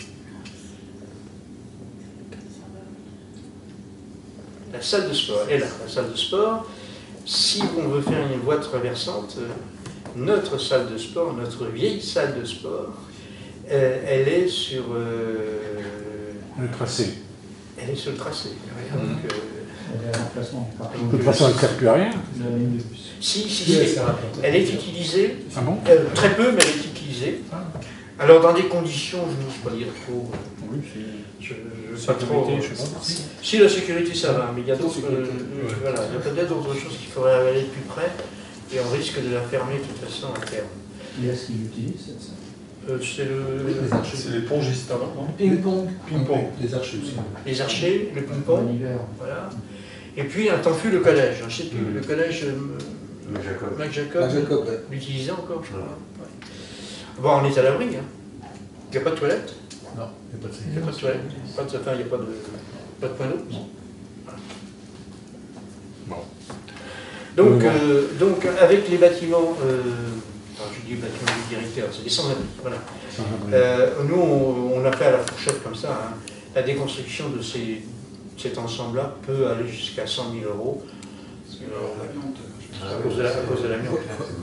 La salle de sport, et là, la salle de sport, si on veut faire une voie traversante, euh, notre salle de sport, notre vieille salle de sport, euh, elle est sur... euh, Le tracé. elle est sur le tracé. Donc, euh, Elle est à l'emplacement du parking. De toute façon, elle ne sert plus à rien. La ligne de bus. si, si, si, elle est utilisée, Ah bon? euh, très peu, mais elle est utilisée. Alors, dans des conditions, je n'ose pas dire trop... euh, Oui, c'est. Je, je veux pas trop... Sécurité, je sais pas. Si, la sécurité, ça va, mais il y a d'autres... Sécurité, euh, ouais. voilà, il y a peut-être d'autres choses qu'il faudrait aller plus près, et on risque de la fermer de toute façon à terme. Qui est-ce qui l'utilise cette salle? Euh, c'est le... Les archers. C'est les pongistes, hein, non? Ping-pong. Ping-pong. Les archers aussi. Les archers, le En ping-pong, hiver. voilà. Et puis, un temps fut le collège. Je ne sais plus, Mhm. le collège... euh, Le Jacob. Mac Jacob, Mac Jacob, ouais. l'utilisait encore, je crois. Ouais. Bon, on est à l'abri, hein. Il n'y a pas de toilette. Non, il n'y a pas de Il n'y a pas de toilette. Pas de, enfin, il n'y a pas de, pas de point d'eau. Bon. Donc, Oui, bon. euh, donc, avec les bâtiments, euh, enfin, je du bâtiment du directeur, c'est des sans-abri. Voilà. Euh, nous, on, on a fait à la fourchette comme ça. Hein. La déconstruction de ces, cet ensemble-là peut aller jusqu'à cent mille euros. À cause de la, à cause de l'amiante.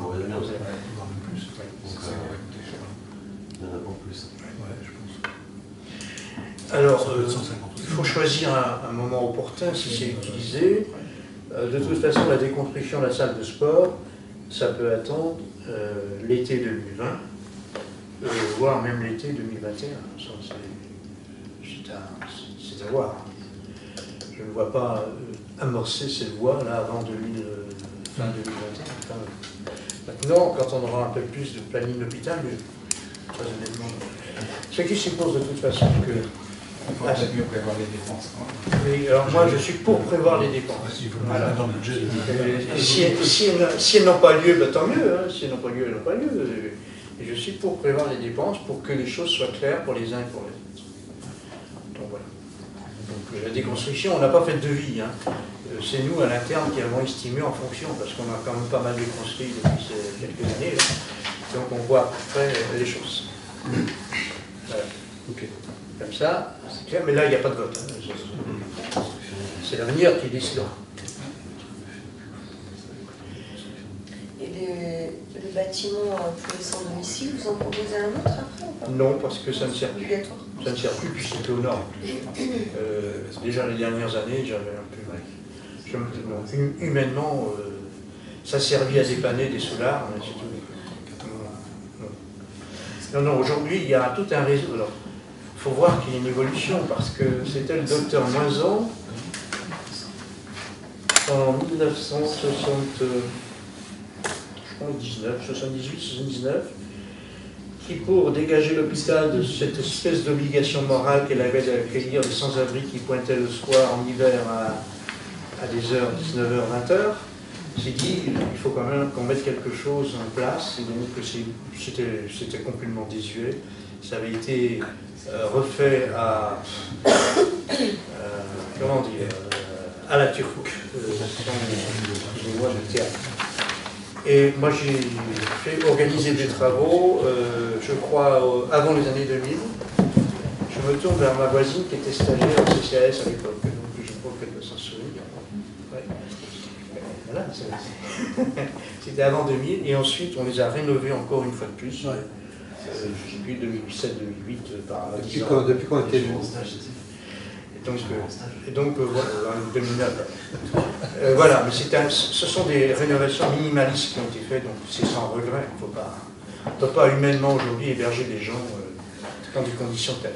Alors, euh, il faut choisir un, un moment opportun si c'est utilisé. Euh, de toute façon, la déconstruction de la salle de sport, ça peut attendre euh, l'été deux mille vingt, euh, voire même l'été deux mille vingt et un. C'est à, à voir. Je ne vois pas euh, amorcer cette voie là avant deux mille, euh, fin deux mille vingt et un. Enfin, maintenant, quand on aura un peu plus de planning d'hôpital, très honnêtement, ce qui suppose de toute façon que... Il faut peut-être mieux prévoir les dépenses. Oui, alors moi je suis pour prévoir les dépenses. Voilà. Dans le budget. Et si, si, elles, si elles n'ont pas lieu, ben, tant mieux. Hein. Si elles n'ont pas lieu, elles n'ont pas lieu. Et je suis pour prévoir les dépenses pour que les choses soient claires pour les uns et pour les autres. Donc voilà. Donc la déconstruction, on n'a pas fait de devis. Hein. C'est nous à l'interne qui avons estimé en fonction, parce qu'on a quand même pas mal déconstruit depuis quelques années. Là. Donc on voit à peu près les choses. Voilà. Ok. Comme ça, c'est clair, mais là il n'y a pas de vote. Hein. C'est l'avenir qui décidera. Et le, le bâtiment pour les sans domicile, vous en proposez un autre après ou pas? Non, parce que ça ne sert plus. Obligatoire. Ça ne sert plus puisque c'était au nord. Euh, déjà les dernières années, j'avais un peu... Je, non, humainement, euh, ça servait à dépanner des soulards, mais c'est tout. Non, non, non aujourd'hui il y a tout un réseau. Alors, il faut voir qu'il y a une évolution, parce que c'était le docteur Moisan, en mille neuf cent soixante-dix-neuf, soixante-dix-huit, soixante-dix-neuf, qui, pour dégager l'hôpital de cette espèce d'obligation morale qu'elle avait d'accueillir des sans-abri qui pointaient le soir en hiver à, à des heures, dix-neuf heures, vingt heures, s'est dit il faut quand même qu'on mette quelque chose en place, et donc c'était complètement désuet. Ça avait été euh, refait à, euh, comment dire, euh, à la Turque, euh, excusez-moi, le théâtre. Et moi j'ai fait organiser des travaux, euh, je crois, euh, avant les années deux mille. Je me tourne vers ma voisine qui était stagiaire au C C A S à l'époque, donc je crois qu'elle peut s'en souvenir. Ouais. Voilà, c'était avant deux mille, et ensuite on les a rénovés encore une fois de plus. Ouais. Euh, je ne sais plus, deux mille sept deux mille huit, euh, par Depuis quand, depuis quand était venu? Et donc, euh, et donc euh, voilà, deux mille neuf. Euh, voilà, mais un, ce sont des rénovations minimalistes qui ont été faites, donc c'est sans regret. Il faut pas, on ne peut pas humainement aujourd'hui héberger des gens euh, dans des conditions telles.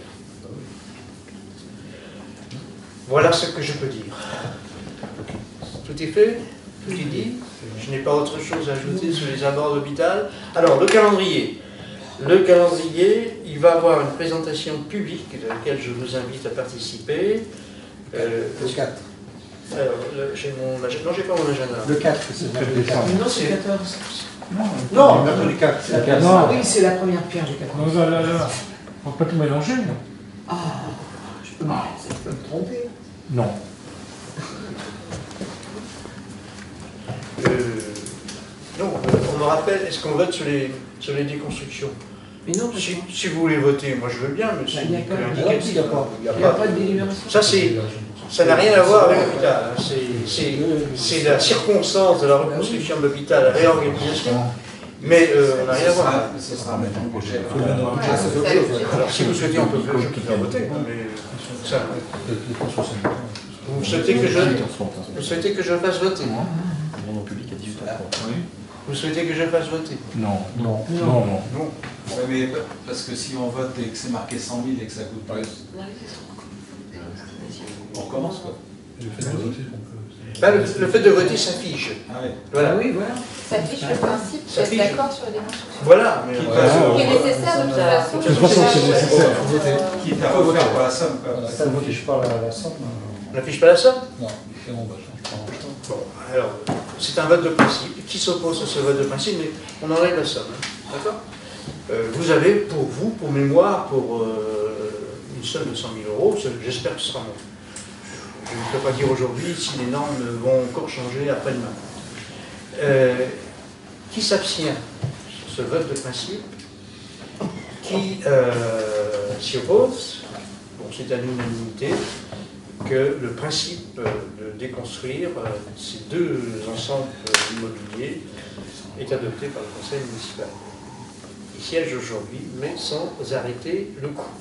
Voilà ce que je peux dire. Tout est fait, tout est dit. Je n'ai pas autre chose à ajouter sur les abords de l'hôpital. Alors, le calendrier. Le calendrier, il va avoir une présentation publique de laquelle je vous invite à participer. Euh, le quatre. Alors, j'ai mon agenda. Non, j'ai pas mon agenda. Le quatre, c'est le quatre. Non, c'est le quatorze. Non, non, le quatre. Non, oui, c'est la première pierre du quatorze. Non, là, là, là. On ne peut pas tout mélanger. Ah, je peux me, je peux me tromper. Non. Euh, non, on me rappelle, est-ce qu'on vote sur les, sur les déconstructions? Mais non, si, si vous voulez voter, moi je veux bien, mais c'est indicatif. Il n'y a, a, a pas de délibération. Ça, ça n'a rien à voir avec l'hôpital. C'est la circonstance de la reconstruction de l'hôpital, la réorganisation. Mais euh, on n'a rien à voir. Ce sera maintenant le projet. Alors si vous souhaitez, on peut faire, je peux faire voter. Mais ça, vous souhaitez que je, vous souhaitez que je fasse voter? En public à dix-huit heures trente. Vous souhaitez que je fasse voter? Non. Non. Non, non. non. Ouais, mais parce que si on vote et que c'est marqué cent mille et que ça coûte plus, on recommence quoi. Bah, le, le fait de voter s'affiche. Ah oui. Voilà. Oui, voilà. S'affiche le principe, vous êtes d'accord sur les déconstructions. Voilà. Mais qui est nécessaire de toute façon. C'est nécessaire. Quitte à refaire pour la somme. Ça ne m'affiche pas la somme. On n'affiche pas la somme? Non, c'est bon, bah, bon, alors, c'est un vote de principe. Qui s'oppose à ce vote de principe? Mais on enlève la somme. Hein. D'accord? euh, Vous avez pour vous, pour mémoire, pour euh, une somme de cent mille euros, j'espère que ce sera bon. Je ne peux pas dire aujourd'hui si les normes vont encore changer après-demain. Euh, qui s'abstient ce vote de principe qui euh, s'y oppose, bon, c'est à l'unanimité, que le principe de déconstruire euh, ces deux ensembles immobiliers est adopté par le conseil municipal. Il siège aujourd'hui, mais sans arrêter le coup.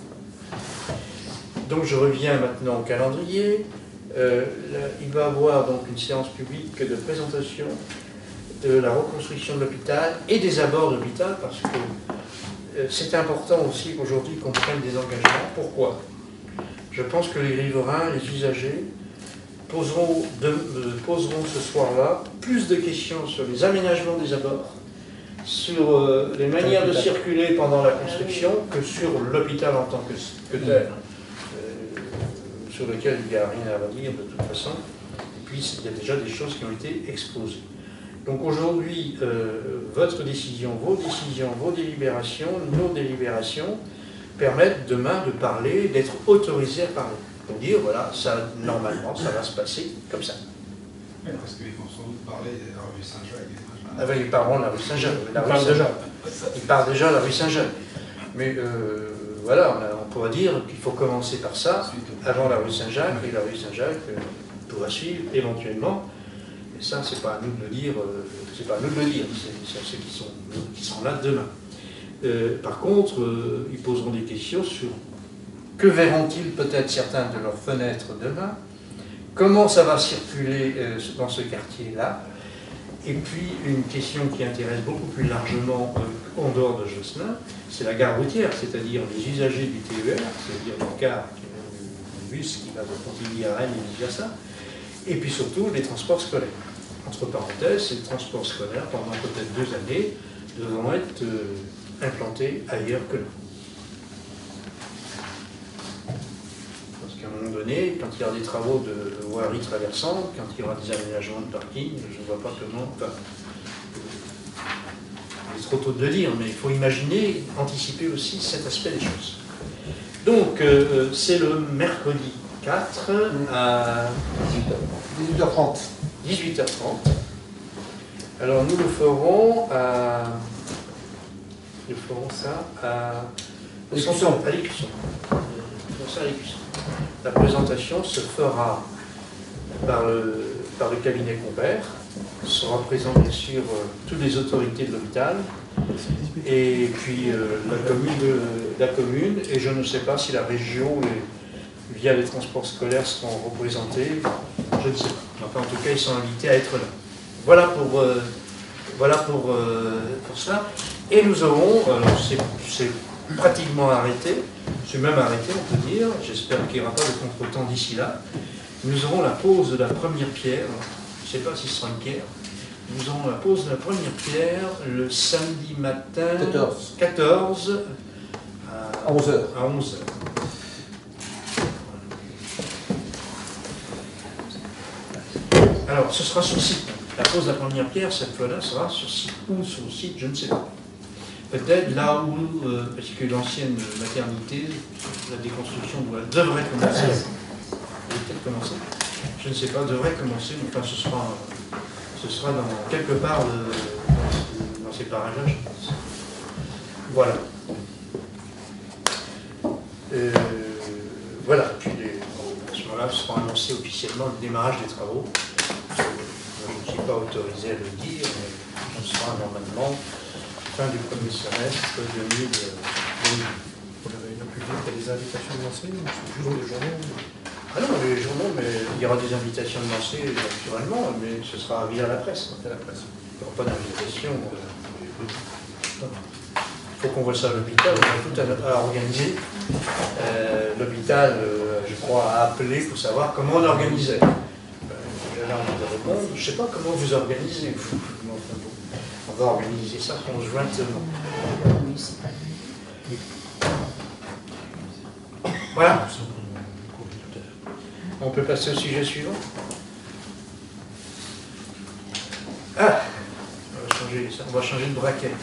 Donc je reviens maintenant au calendrier. Euh, là, il va y avoir donc une séance publique de présentation de la reconstruction de l'hôpital et des abords de l'hôpital, parce que euh, c'est important aussi qu'aujourd'hui qu'on prenne des engagements. Pourquoi ? Je pense que les riverains, les usagers, poseront, de, euh, poseront ce soir-là plus de questions sur les aménagements des abords, sur euh, les manières de circuler pendant la construction, que sur l'hôpital en tant que, que tel, euh, sur lequel il n'y a rien à dire de toute façon. Et puis il y a déjà des choses qui ont été exposées. Donc aujourd'hui, euh, votre décision, vos décisions, vos délibérations, nos délibérations, permettent demain de parler, d'être autorisés à parler. Pour dire, voilà, ça, normalement, ça va se passer comme ça. Oui, parce qu'ils vont sans doute parler de la rue Saint-Jacques. Ah ben, ils parleront de la rue Saint-Jacques. Ils parlent déjà. Ils parlent déjà de la rue Saint-Jacques. Mais euh, voilà, on, a, on pourra dire qu'il faut commencer par ça, avant la rue Saint-Jacques, et la rue Saint-Jacques euh, pourra suivre éventuellement. Et ça, c'est pas à nous de le dire, euh, c'est pas à nous de le dire, c'est ceux qui sont, qui seront là demain. Euh, par contre, euh, ils poseront des questions sur que verront-ils peut-être certains de leurs fenêtres demain, comment ça va circuler euh, dans ce quartier-là, et puis une question qui intéresse beaucoup plus largement euh, en dehors de Josselin, c'est la gare routière, c'est-à-dire les usagers du T E R, c'est-à-dire du car, du bus qui va de Pontivy à Rennes et vice-versa, et puis surtout les transports scolaires. Entre parenthèses, ces transports scolaires, pendant peut-être deux années, devront être euh, implantés ailleurs que là. Parce qu'à un moment donné, quand il y aura des travaux de voirie traversante, quand il y aura des aménagements de parking, je ne vois pas comment... Enfin, il est trop tôt de le dire, mais il faut imaginer, anticiper aussi cet aspect des choses. Donc, euh, c'est le mercredi quatre à dix-huit heures trente. dix-huit heures trente. Alors, nous le ferons à... Nous ferons ça à... L'écusson. À l'écusson. Nous ferons ça à l'écusson. La présentation se fera par le, par le cabinet Compère. Sera présent bien sûr euh, toutes les autorités de l'hôpital et puis euh, la, commune de, la commune et je ne sais pas si la région les, via les transports scolaires seront représentés, je ne sais pas. Enfin, en tout cas ils sont invités à être là. Voilà pour, euh, voilà pour, euh, pour ça. Et nous aurons, euh, c'est pratiquement arrêté, c'est même arrêté on peut dire, j'espère qu'il n'y aura pas de contretemps d'ici là. Nous aurons la pose de la première pierre. Je ne sais pas si ce sera une pierre. Nous aurons la pose de la première pierre le samedi matin quatorze, quatorze à onze heures. À onze heures. Alors, ce sera sur site. La pose de la première pierre, cette fois-là, sera sur site. Ou sur le site, je ne sais pas. Peut-être là où, euh, parce que l'ancienne maternité, la déconstruction doit, devrait commencer. Elle va peut-être commencer. Je ne sais pas, devrait commencer, mais enfin, ce sera, ce sera dans, quelque part de, dans ces parages-là, je pense. Voilà. Euh, voilà, puis les, à ce moment-là, sera annoncé officiellement le démarrage des travaux. Euh, je ne suis pas autorisé à le dire, mais ce sera normalement fin du premier semestre deux mille vingt. Pour la réunion publique, il y a des invitations de lancer ou c'est juste des journaux? Ah non, les journaux, mais il y aura des invitations de lancer naturellement, mais ce sera via la presse. La presse. Il n'y aura pas d'invitation. Il faut qu'on voit ça à l'hôpital, on a tout à, à organiser. Euh, l'hôpital, euh, je crois, a appelé pour savoir comment on organisait. Euh, J'avais envie de répondre, je ne sais pas comment vous organisez. On va organiser ça conjointement. Voilà. On peut passer au sujet suivant. Ah, on va changer, on va changer de braquet.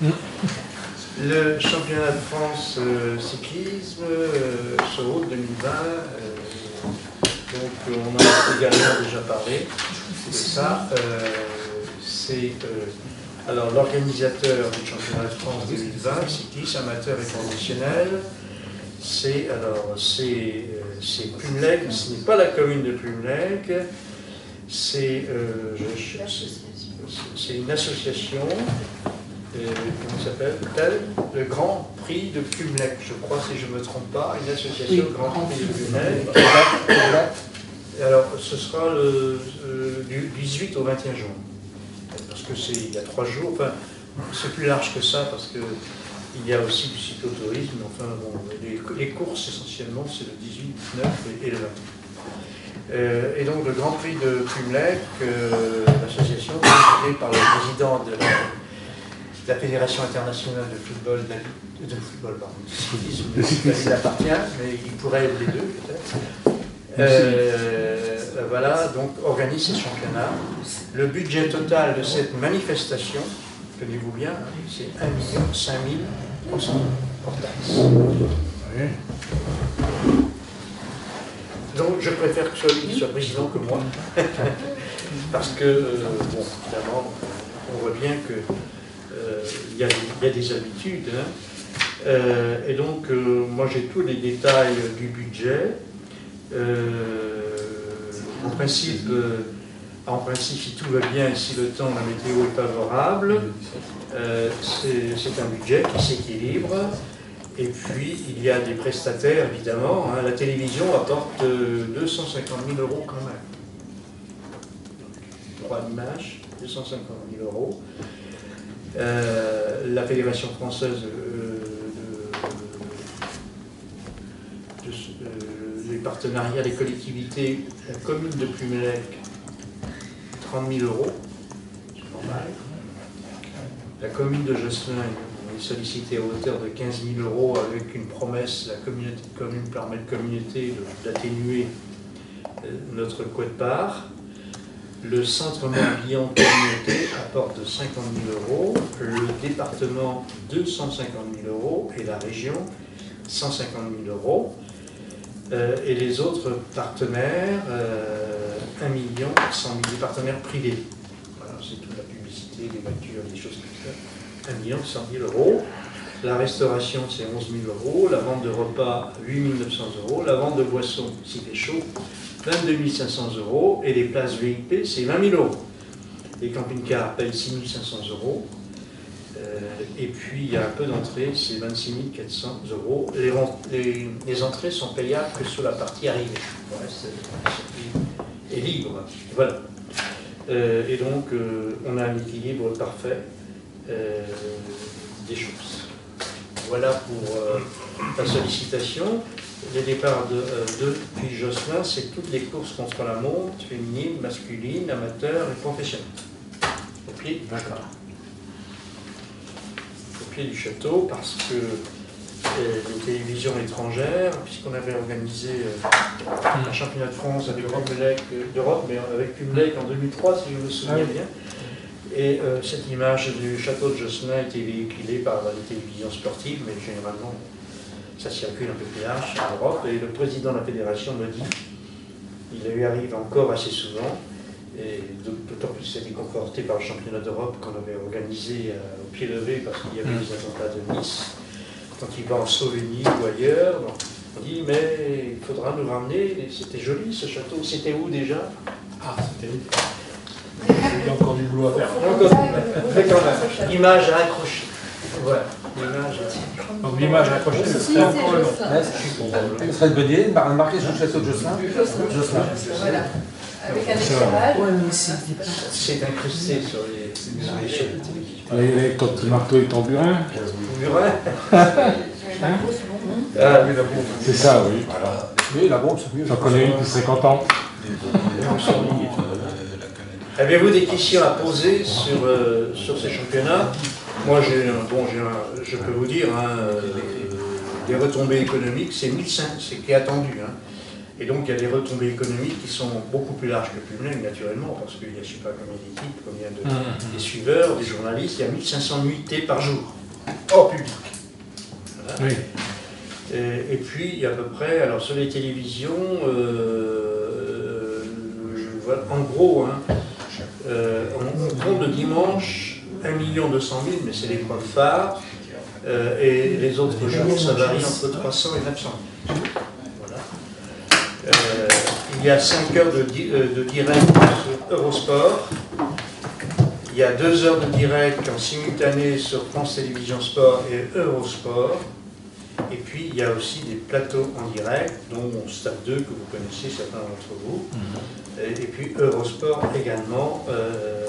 Le championnat de France euh, cyclisme euh, sur route deux mille vingt. Euh, donc on en a également déjà parlé. Et ça, euh, c'est euh, Alors, l'organisateur du championnat de France deux mille vingt, cycliste, amateur et professionnel, c'est alors c'est c'est Plumelec, mais ce n'est pas la commune de Plumelec, c'est euh, c'est une association, euh, comment ça s'appelle, le Grand Prix de Plumelec, je crois, si je ne me trompe pas, une association Oui. Grand Prix de Plumelec. Alors, ce sera le, euh, du dix-huit au vingt et un juin, parce que c'est il y a trois jours, enfin, c'est plus large que ça, parce que il y a aussi du cyclotourisme, enfin, bon, les, les courses, essentiellement, c'est le dix-huit, dix-neuf et le vingt. Euh, et donc, le Grand Prix de Plumelec, euh, l'association, est par le président de la, de la Fédération internationale de football, de football, pardon, de cyclisme, il appartient, mais il pourrait être les deux, peut-être. Euh, voilà, donc organise ces championnats. Le budget total de cette manifestation, tenez-vous bien, c'est un million cinq mille trois cents hors taxe. Donc je préfère que ce soit lui qui soit président que moi, parce que, euh, bon, évidemment, on voit bien qu'il euh, y, y a des habitudes. Hein. Euh, et donc, euh, moi j'ai tous les détails du budget. Euh, en principe, euh, en principe, si tout va bien, si le temps, la météo est favorable, euh, c'est un budget qui s'équilibre. Et puis, il y a des prestataires, évidemment. Hein, la télévision apporte euh, deux cent cinquante mille euros quand même. Droit d'image, deux cent cinquante mille euros. Euh, la Fédération française euh, de, de, de les partenariats, les collectivités, la commune de Plumelec, trente mille euros, c'est normal. La commune de Josselin, on est sollicité à hauteur de quinze mille euros avec une promesse, la communauté de communes permet de communauté d'atténuer notre quote-part. Le centre Morbihan communauté apporte cinquante mille euros, le département deux cent cinquante mille euros et la région cent cinquante mille euros. Euh, et les autres partenaires, euh, un million cent mille, partenaires privés. Voilà, c'est toute la publicité, les voitures, des choses comme ça. un million cent mille euros. La restauration, c'est onze mille euros. La vente de repas, huit mille neuf cents euros. La vente de boissons, s'il fait chaud, vingt-deux mille cinq cents euros. Et les places V I P, c'est vingt mille euros. Les camping-cars payent six mille cinq cents euros. Euh, et puis, il y a un peu d'entrée, c'est vingt-six mille quatre cents euros. Les, les, les entrées sont payables que sur la partie arrivée. Le reste est libre. Voilà. Euh, et donc, euh, on a un équilibre parfait euh, des choses. Voilà pour euh, la sollicitation. Les départs de, euh, de puis Josselin, c'est toutes les courses contre la montre, féminine, masculine, amateur et professionnelle. Au pied. D'accord. Du château, parce que euh, les télévisions étrangères, puisqu'on avait organisé euh, un championnat de France avec Plumelec, euh, d'Europe, mais avec Plumelec en deux mille trois, si je me souviens bien. Et euh, cette image du château de Josselin a été véhiculée par les télévisions sportives, mais généralement ça circule un peu plus large en Europe. Et le président de la fédération me dit, il lui arrive encore assez souvent, et d'autant plus c'était conforté par le championnat d'Europe qu'on avait organisé euh, au pied levé parce qu'il y avait les attentats de Nice. Quand il va en Slovénie ou ailleurs, donc, on dit mais il faudra nous ramener, c'était joli ce château, c'était où déjà? Ah, c'était où? Il y a encore du boulot à faire. Mais quand même, image à accrocher. Voilà, l'image à... Donc l'image à accrocher, c'est encore le nom. Ce serait une bonne idée de marquer sur le château de Josselin. Josselin. Voilà. Avec un éclairage. C'est incrusté sur les, sur les chaînes. Avec ton petit marteau et ton burin. Burin. Ah oui, la bombe. C'est ça, oui. Voilà. Oui, la bombe, c'est mieux. J'en connais une qui serait contente. Avez-vous des questions à poser sur, euh, sur ces championnats? Moi, j'ai bon, un, je peux vous dire, hein, euh, des retombées économiques, c'est mille cinq cents, c'est qui est attendu. Hein. Et donc, il y a des retombées économiques qui sont beaucoup plus larges que Plumelec, naturellement, parce qu'il y a, je ne sais pas combien d'équipes, combien de mmh. des suiveurs, des journalistes, il y a mille cinq cents nuitées par jour, hors public. Voilà. Oui. Et, et puis, il y a à peu près, alors sur les télévisions, euh, voilà, en gros, hein, euh, on, on compte le dimanche un million deux cent mille, mais c'est l'épreuve phare. Euh, et les autres jours, ça varie entre trois cents et neuf cents mille. Voilà. Euh, il y a cinq heures de, di euh, de direct sur Eurosport. Il y a deux heures de direct en simultané sur France Télévisions Sport et Eurosport. Et puis, il y a aussi des plateaux en direct, dont Stade deux, que vous connaissez, certains d'entre vous. Mm-hmm. et, et puis Eurosport également. Euh,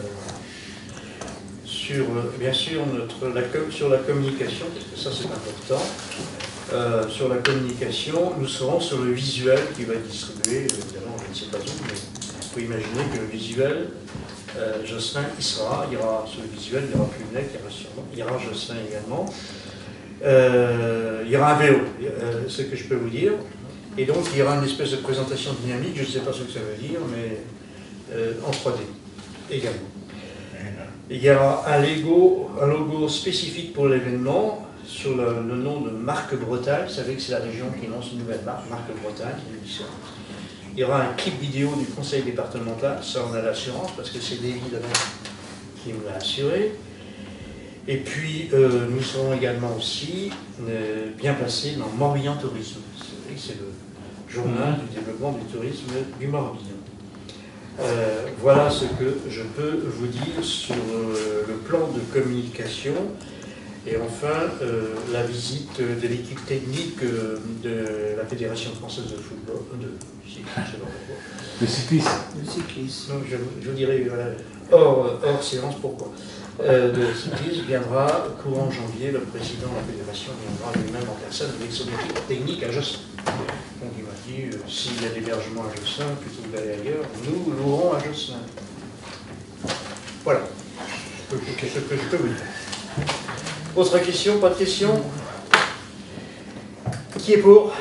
sur, bien sûr, notre, la, sur la communication, parce que ça c'est important. Euh, sur la communication, nous serons sur le visuel qui va être distribué, évidemment, je ne sais pas où, mais il faut imaginer que le visuel, euh, Jocelyn y sera, il y aura sur le visuel, il y aura Pumlec, il y aura sûrement, il y aura Jocelyn également. Euh, il y aura un V O, euh, ce que je peux vous dire, et donc il y aura une espèce de présentation dynamique, je ne sais pas ce que ça veut dire, mais euh, en trois D également. Il y aura un logo, un logo spécifique pour l'événement, sur le, le nom de Marque Bretagne. Vous savez que c'est la région qui lance une nouvelle marque, Marque Bretagne. Il y aura un clip vidéo du conseil départemental, ça on a l'assurance, parce que c'est Davy qui me l'a assuré. Et puis, euh, nous serons également aussi euh, bien placés dans Morbihan Tourisme. C'est le journal du développement du tourisme du Morbihan. Euh, voilà ce que je peux vous dire sur euh, le plan de communication. Et enfin, euh, la visite de l'équipe technique euh, de la Fédération française de football, euh, de cyclisme. Le cyclisme. Le cyclisme, je, je vous dirai euh, hors, hors séance pourquoi. Euh, de cyclisme viendra courant janvier, le président de la fédération viendra lui-même en personne avec son équipe technique à Josselin. Donc il m'a dit, euh, s'il y a l'hébergement à Josselin, plutôt que d'aller ailleurs, nous louerons à Josselin. Voilà ce que, ce que je peux vous dire. Autre question, pas de question? Qui est pour?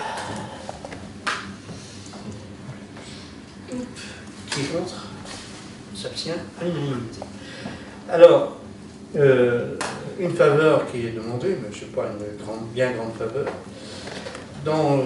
Qui est contre? S'abstient? À l'unanimité. Alors, euh, une faveur qui est demandée, mais ce n'est pas une grande, bien grande faveur, dans,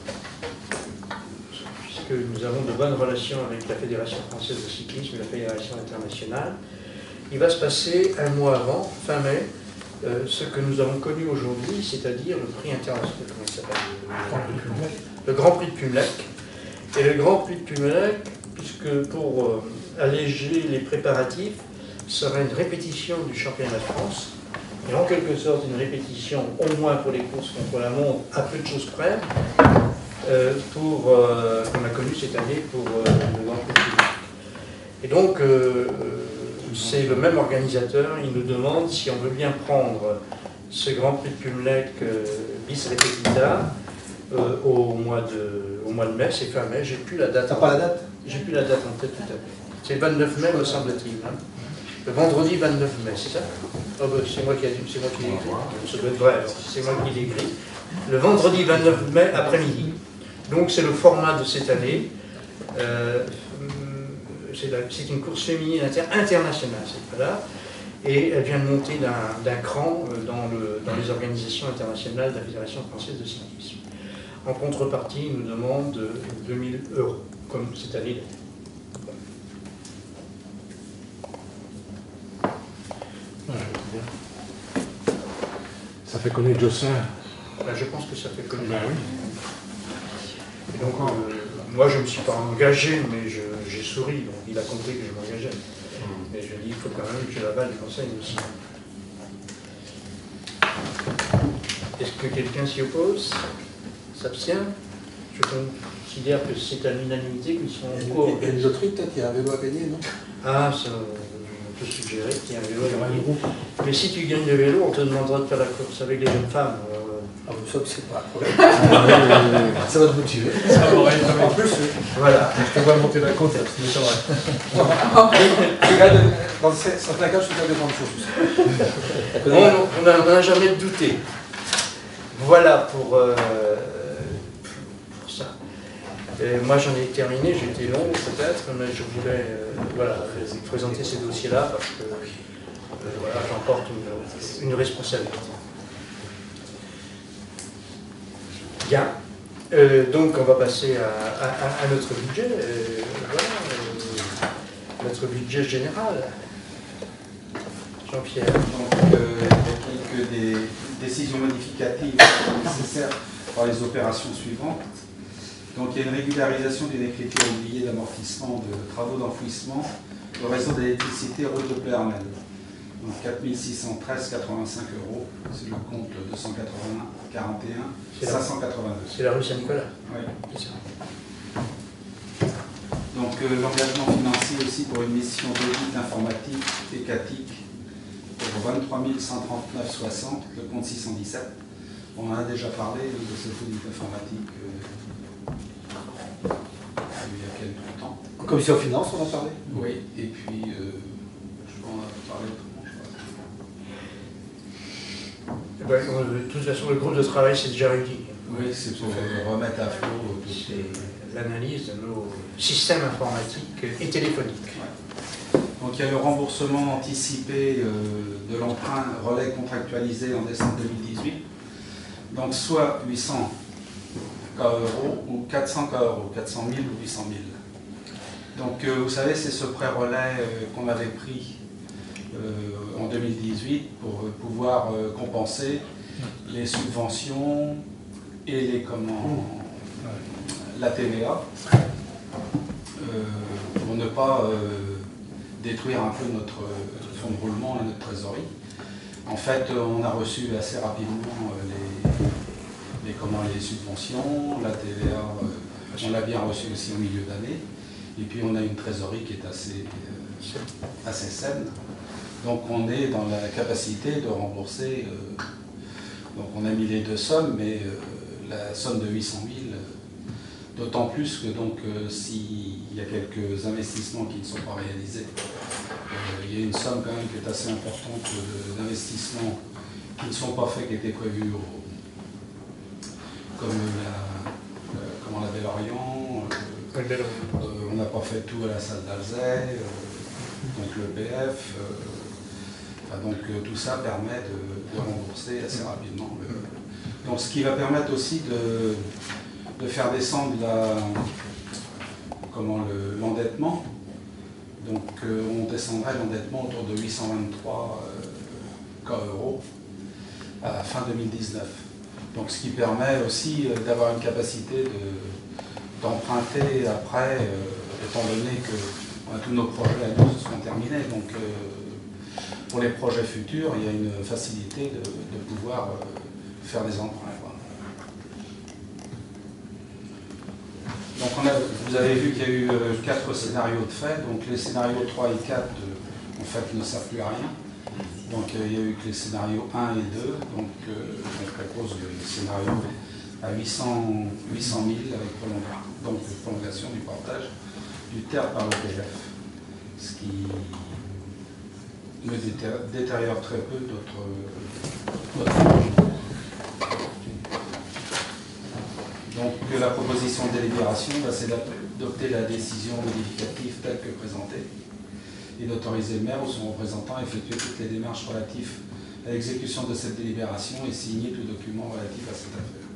puisque nous avons de bonnes relations avec la Fédération française de cyclisme et la Fédération internationale, il va se passer un mois avant, fin mai, euh, ce que nous avons connu aujourd'hui, c'est-à-dire le prix international, comment il s'appelle, le Grand Prix de Pumlec. Et le Grand Prix de Pumlec, puisque pour euh, alléger les préparatifs, sera une répétition du championnat de France, et en quelque sorte une répétition, au moins pour les courses contre la montre, à peu de choses près, euh, pour euh, qu'on a connu cette année pour euh, le Grand Prix de Pumlec. Et donc, euh, c'est le même organisateur, il nous demande si on veut bien prendre ce Grand Prix de Pumlec euh, bis repetita euh, au, mois de, au mois de mai, c'est fin mai, j'ai plus la date. T'as pas la date? J'ai plus la date en tête tout à fait. C'est le vingt-neuf mai, me semble-t-il. Hein. Le vendredi vingt-neuf mai, c'est ça? Oh, ben, c'est moi qui l'ai écrit. Ça doit être vrai, c'est moi qui l'ai écrit. Le vendredi vingt-neuf mai après-midi. Donc c'est le format de cette année. Euh, c'est une course féminine inter internationale, cette fois-là. Et elle vient de monter d'un cran dans, le, dans les organisations internationales de la Fédération française de cyclisme. En contrepartie, il nous demande deux mille euros, comme cette année. Ça fait connaître Jocelyn. Ben, je pense que ça fait connaître. Ben oui. Et donc, euh, moi, je ne me suis pas engagé, mais j'ai souri, donc il a compris que je m'engageais. Mmh. Mais je dis, il faut quand même que je l'aval du conseil aussi. Est-ce que quelqu'un s'y oppose? S'abstient? Je considère que c'est à l'unanimité qu'ils sont en cours. Il y a une loterie, peut-être, il y a un vélo à gagner, non? Ah, ça, on peut suggérer qu'il y a un vélo à gagner. Mais si tu gagnes le vélo, on te demandera de faire la course avec les jeunes femmes. Alors, ah, ça, c'est pas un problème. Ça va te motiver. Ça va être en plus. Voilà. Je te vois monter la côte, c'est vrai. Dans certains cas, je suis capable de grandes choses. On n'en a jamais douté. Voilà pour, euh, pour ça. Et moi, j'en ai terminé, j'ai été long peut-être, mais je voulais euh, voilà, présenter ces dossiers-là parce que euh, voilà, j'en porte une, une responsabilité. Bien. Euh, donc, on va passer à, à, à notre budget. Euh, voilà, euh, notre budget général. Jean-Pierre. Donc, euh, il y a quelques des décisions modificatives nécessaires par les opérations suivantes. Donc, il y a une régularisation d'une écriture oubliée d'amortissement de travaux d'enfouissement au réseau d'électricité route de Pléarmel. Donc, quatre mille six cent treize virgule quatre-vingt-cinq euros, c'est le compte deux cent quatre-vingt-un quarante et un cinq cent quatre-vingt-deux. C'est la rue Saint-Nicolas. Oui. C'est ça. Donc, euh, l'engagement financier aussi pour une mission d'audit informatique écatique pour vingt-trois mille cent trente-neuf virgule soixante, le compte six cent dix-sept. On en a déjà parlé de cette audit informatique euh, il y a quelques temps. En commission finance, on en a parlé. Oui, et puis euh, je vais en parler autrement, je crois. Eh ben, on- de toute façon, le groupe de travail s'est déjà réuni. Oui, c'est pour euh, remettre à flot tout ce l'analyse de nos systèmes informatiques et téléphoniques. Ouais. Donc il y a le remboursement anticipé euh, de l'emprunt relais contractualisé en décembre deux mille dix-huit. Donc soit huit cents euros ou quatre cents euros, quatre cent mille ou huit cent mille. Donc euh, vous savez, c'est ce prêt relais euh, qu'on avait pris euh, en deux mille dix-huit pour euh, pouvoir euh, compenser les subventions et les comment, la T V A euh, pour ne pas euh, détruire un peu notre euh, fonds de roulement et notre trésorerie. En fait, on a reçu assez rapidement euh, les, les, comment, les subventions, la T V A, euh, on l'a bien reçu aussi au milieu d'année, et puis on a une trésorerie qui est assez, euh, assez saine. Donc on est dans la capacité de rembourser, euh, donc on a mis les deux sommes, mais euh, la somme de huit cent mille, euh, d'autant plus que donc euh, s'il y a quelques investissements qui ne sont pas réalisés, euh, il y a une somme quand même qui est assez importante euh, d'investissements qui ne sont pas faits, qui étaient prévus au, comme la, euh, comment la Belle-Orient, euh, euh, on n'a pas fait tout à la salle d'Alzey, euh, donc le P F, euh, enfin, donc euh, tout ça permet de, de rembourser assez rapidement. Le, donc ce qui va permettre aussi de, de faire descendre la, comment le, l'endettement. Donc euh, on descendrait l'endettement autour de huit cent vingt-trois euh, euros à la fin deux mille dix-neuf. Donc ce qui permet aussi euh, d'avoir une capacité de, d'emprunter après, euh, étant donné que euh, tous nos projets à nous seront terminés. Donc euh, pour les projets futurs, il y a une facilité de, de pouvoir euh, faire des emprunts. Quoi. Donc on a, vous avez vu qu'il y a eu euh, quatre scénarios de fait. Donc les scénarios trois et quatre euh, en fait ne servent plus à rien. Donc euh, il y a eu que les scénarios un et deux. Donc euh, on propose le scénario à huit cents mille avec prolongation, donc prolongation du portage du T E R par le P F. Ce qui me détériore très peu d'autres. Donc la proposition de délibération, bah, c'est d'adopter la décision modificative telle que présentée et d'autoriser le maire ou son représentant à effectuer toutes les démarches relatives à l'exécution de cette délibération et signer tout document relatif à cette affaire.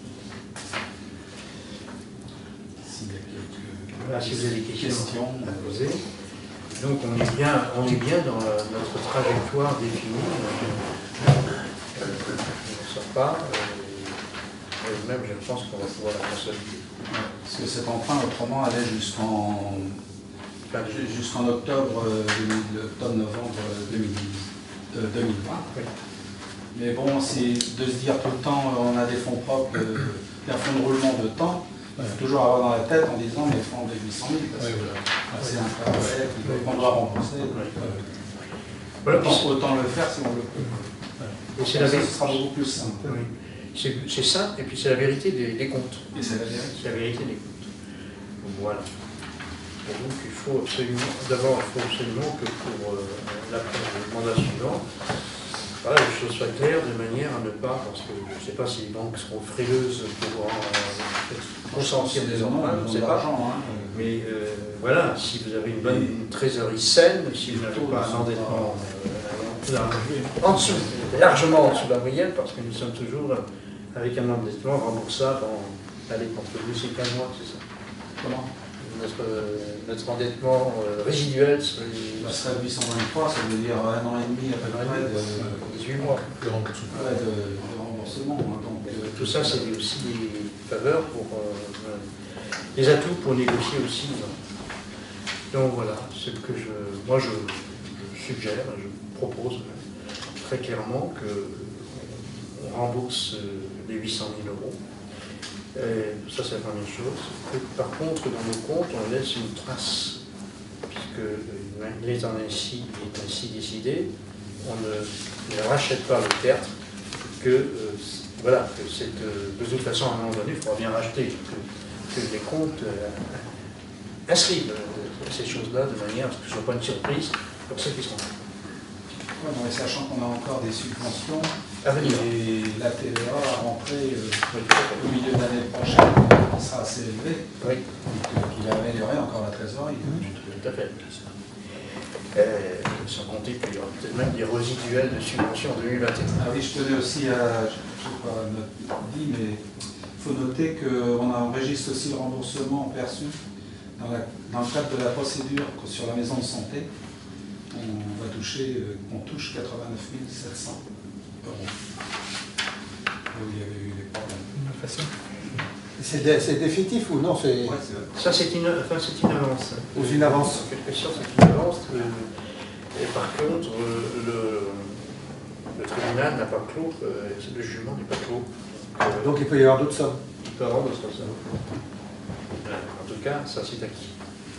S'il y a quelques voilà, si vous avez des questions, questions à poser. Donc on est bien, on est bien dans la, notre trajectoire définie. On ne sort pas. Euh, et même, je pense qu'on va pouvoir la consolider. Parce que cet emprunt, autrement, allait jusqu'en jusqu'en octobre, octobre-novembre deux mille vingt. Oui. Mais bon, c'est de se dire tout le temps, on a des fonds propres, euh, un fonds de roulement de temps. Il faut toujours avoir dans la tête en disant, mais il faut enlever huit cent mille, parce que oui, c'est un cas qu'on doit rembourser. Donc, euh, voilà, autant, autant le faire si on le peut. Et c'est la vérité. Ce sera beaucoup plus simple. Oui. C'est ça, et puis c'est la vérité des, des comptes. Et c'est la vérité. C'est la vérité des comptes. Donc, voilà. Et donc il faut absolument, d'abord il faut absolument que pour euh, la, le mandat suivant, voilà, les choses soient claires de manière à ne pas, parce que je ne sais pas si les banques seront frileuses pour euh, consentir des emprunts, je ne sais pas. Hein. Mais euh, voilà, si vous avez une bonne une trésorerie saine, si vous n'avez pas un endettement euh, en dessous, largement en dessous de la moyenne, parce que nous sommes toujours avec un endettement remboursable en, allez, contre vous, c'est quinze mois, c'est ça. Comment? notre, notre endettement euh, résiduel serait... Ça serait huit cent vingt-trois, ça veut dire un an et demi à peu près de, dix-huit mois de remboursement. Ouais, de, de remboursement hein, donc, euh, tout ça, c'est aussi des faveurs pour euh, des atouts pour négocier aussi. Non. Donc voilà, c'est ce que je, moi je, je suggère, je propose très clairement qu'on rembourse les huit cent mille euros. Et ça, c'est la première chose. Et par contre, dans nos comptes, on laisse une trace, puisque il est ainsi, est ainsi décidé. On ne, ne rachète pas le tertre, que, euh, voilà, que cette, euh, de toute façon, à un moment donné, il faudra bien racheter, que, que les comptes euh, inscrivent euh, ces choses-là de manière à ce que ce ne soit pas une surprise pour ceux qui seront là. Ouais, non, et sachant qu'on a encore des subventions, à venir. Et la T V A à rentrer euh, au milieu de l'année prochaine sera assez élevée, oui. Donc il va améliorer encore la trésorerie. Mmh. Tout à fait. Euh, sans compter qu'il y aura peut-être même des résiduels de subventions en deux mille vingt et un. Ah oui, je tenais aussi à, je ne sais pas notre dit, mais il faut noter qu'on enregistre aussi le remboursement perçu dans, la, dans le cadre de la procédure sur la maison de santé. On va toucher, on touche quatre-vingt-neuf mille sept cents euros. Où il y avait eu des problèmes. C'est définitif ou non? Ouais, ça, c'est une, enfin, une avance. Ou une avance. En quelque sorte, c'est une avance. Et par contre, le, le tribunal n'a pas clos, le jugement n'est pas clos. Donc, Donc il peut y avoir d'autres sommes. Il peut y avoir d'autres sommes. En tout cas, ça c'est acquis.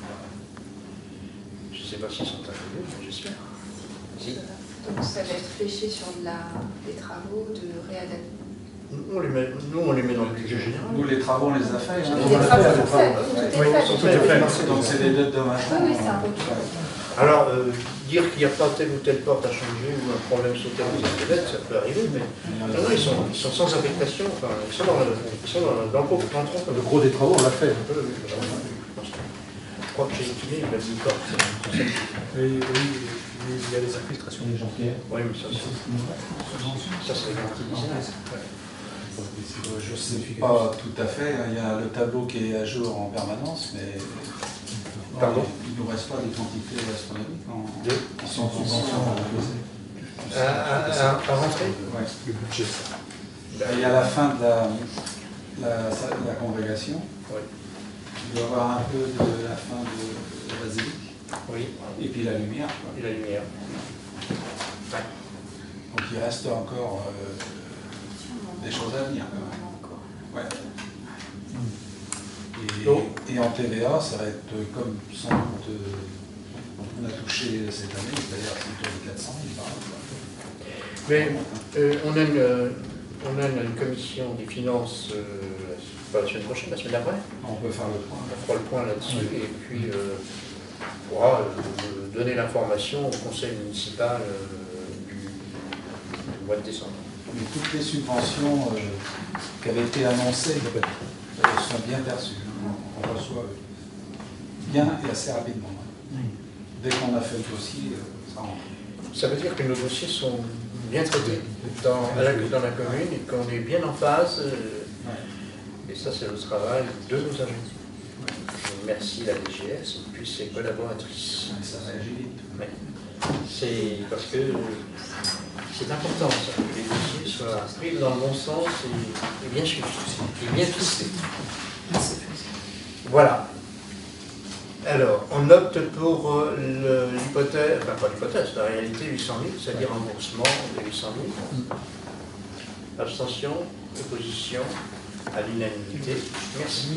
Je ne sais pas s'ils sont arrivés, mais j'espère. Si. Donc ça va être fléché sur la, les travaux de réadaptation. On les met, nous, on les met dans le budget général. Nous, les travaux, on les a faits. Hein. Les travaux sont faits, tout est fait. Donc c'est des dettes dommages. Oui, oui, c'est un peu. Alors, euh, dire qu'il n'y a pas telle ou telle porte à changer ou un problème sur telle ou telle dette, ça peut arriver, mais non, non, ils, sont, ils sont sans affectation, enfin, ils sont dans le, ils sont dans, dans le gros dans le tronc. Le gros des travaux, on l'a fait. Je crois que j'ai estimé une belle porte. Oui, oui, il y a des infiltrations. Les gens qui oui, mais ça, ça c'est garanti business. Je ne sais pas tout à fait. Il y a le tableau qui est à jour en permanence, mais Pardon il ne nous reste pas des quantités astronomiques en, de en subvention. À, à, à, à rentrer ouais. Le budget, ça. Et à la fin de la, la, la congrégation, oui. il doit y avoir un peu de la fin de, de la basilique. Oui. Et puis la lumière. Quoi. Et la lumière. Ouais. Donc il reste encore euh, des choses à venir. Ouais. Et, oh. et en T V A, ça va être comme sans doute, euh, on a touché cette année, d'ailleurs c'est autour de quatre cent mille par an. Mais euh, on, a une, on a une commission des finances, euh, pas la semaine prochaine, la semaine d'après. On peut faire le point. On fera le point là-dessus oui. Et puis euh, on pourra euh, donner l'information au conseil municipal euh, du, du mois de décembre. Mais toutes les subventions euh, qui avaient été annoncées euh, sont bien perçues. On reçoit bien et assez rapidement. Dès qu'on a fait le dossier, ça rentre. Ça veut dire que nos dossiers sont bien traités dans la, dans la commune et qu'on est bien en phase. Et ça, c'est le travail de nos agents. Je remercie la D G S et puis ses collaboratrices. Ça réagit vite. Ouais. C'est parce que c'est important ça, que les dossiers soient pris dans le bon sens et, et bien suivis, et bien ficelés. Voilà. Alors, on opte pour l'hypothèse, enfin pas l'hypothèse, la réalité huit cent mille, c'est-à-dire remboursement de huit cent mille. Abstention, opposition, à l'unanimité. Merci.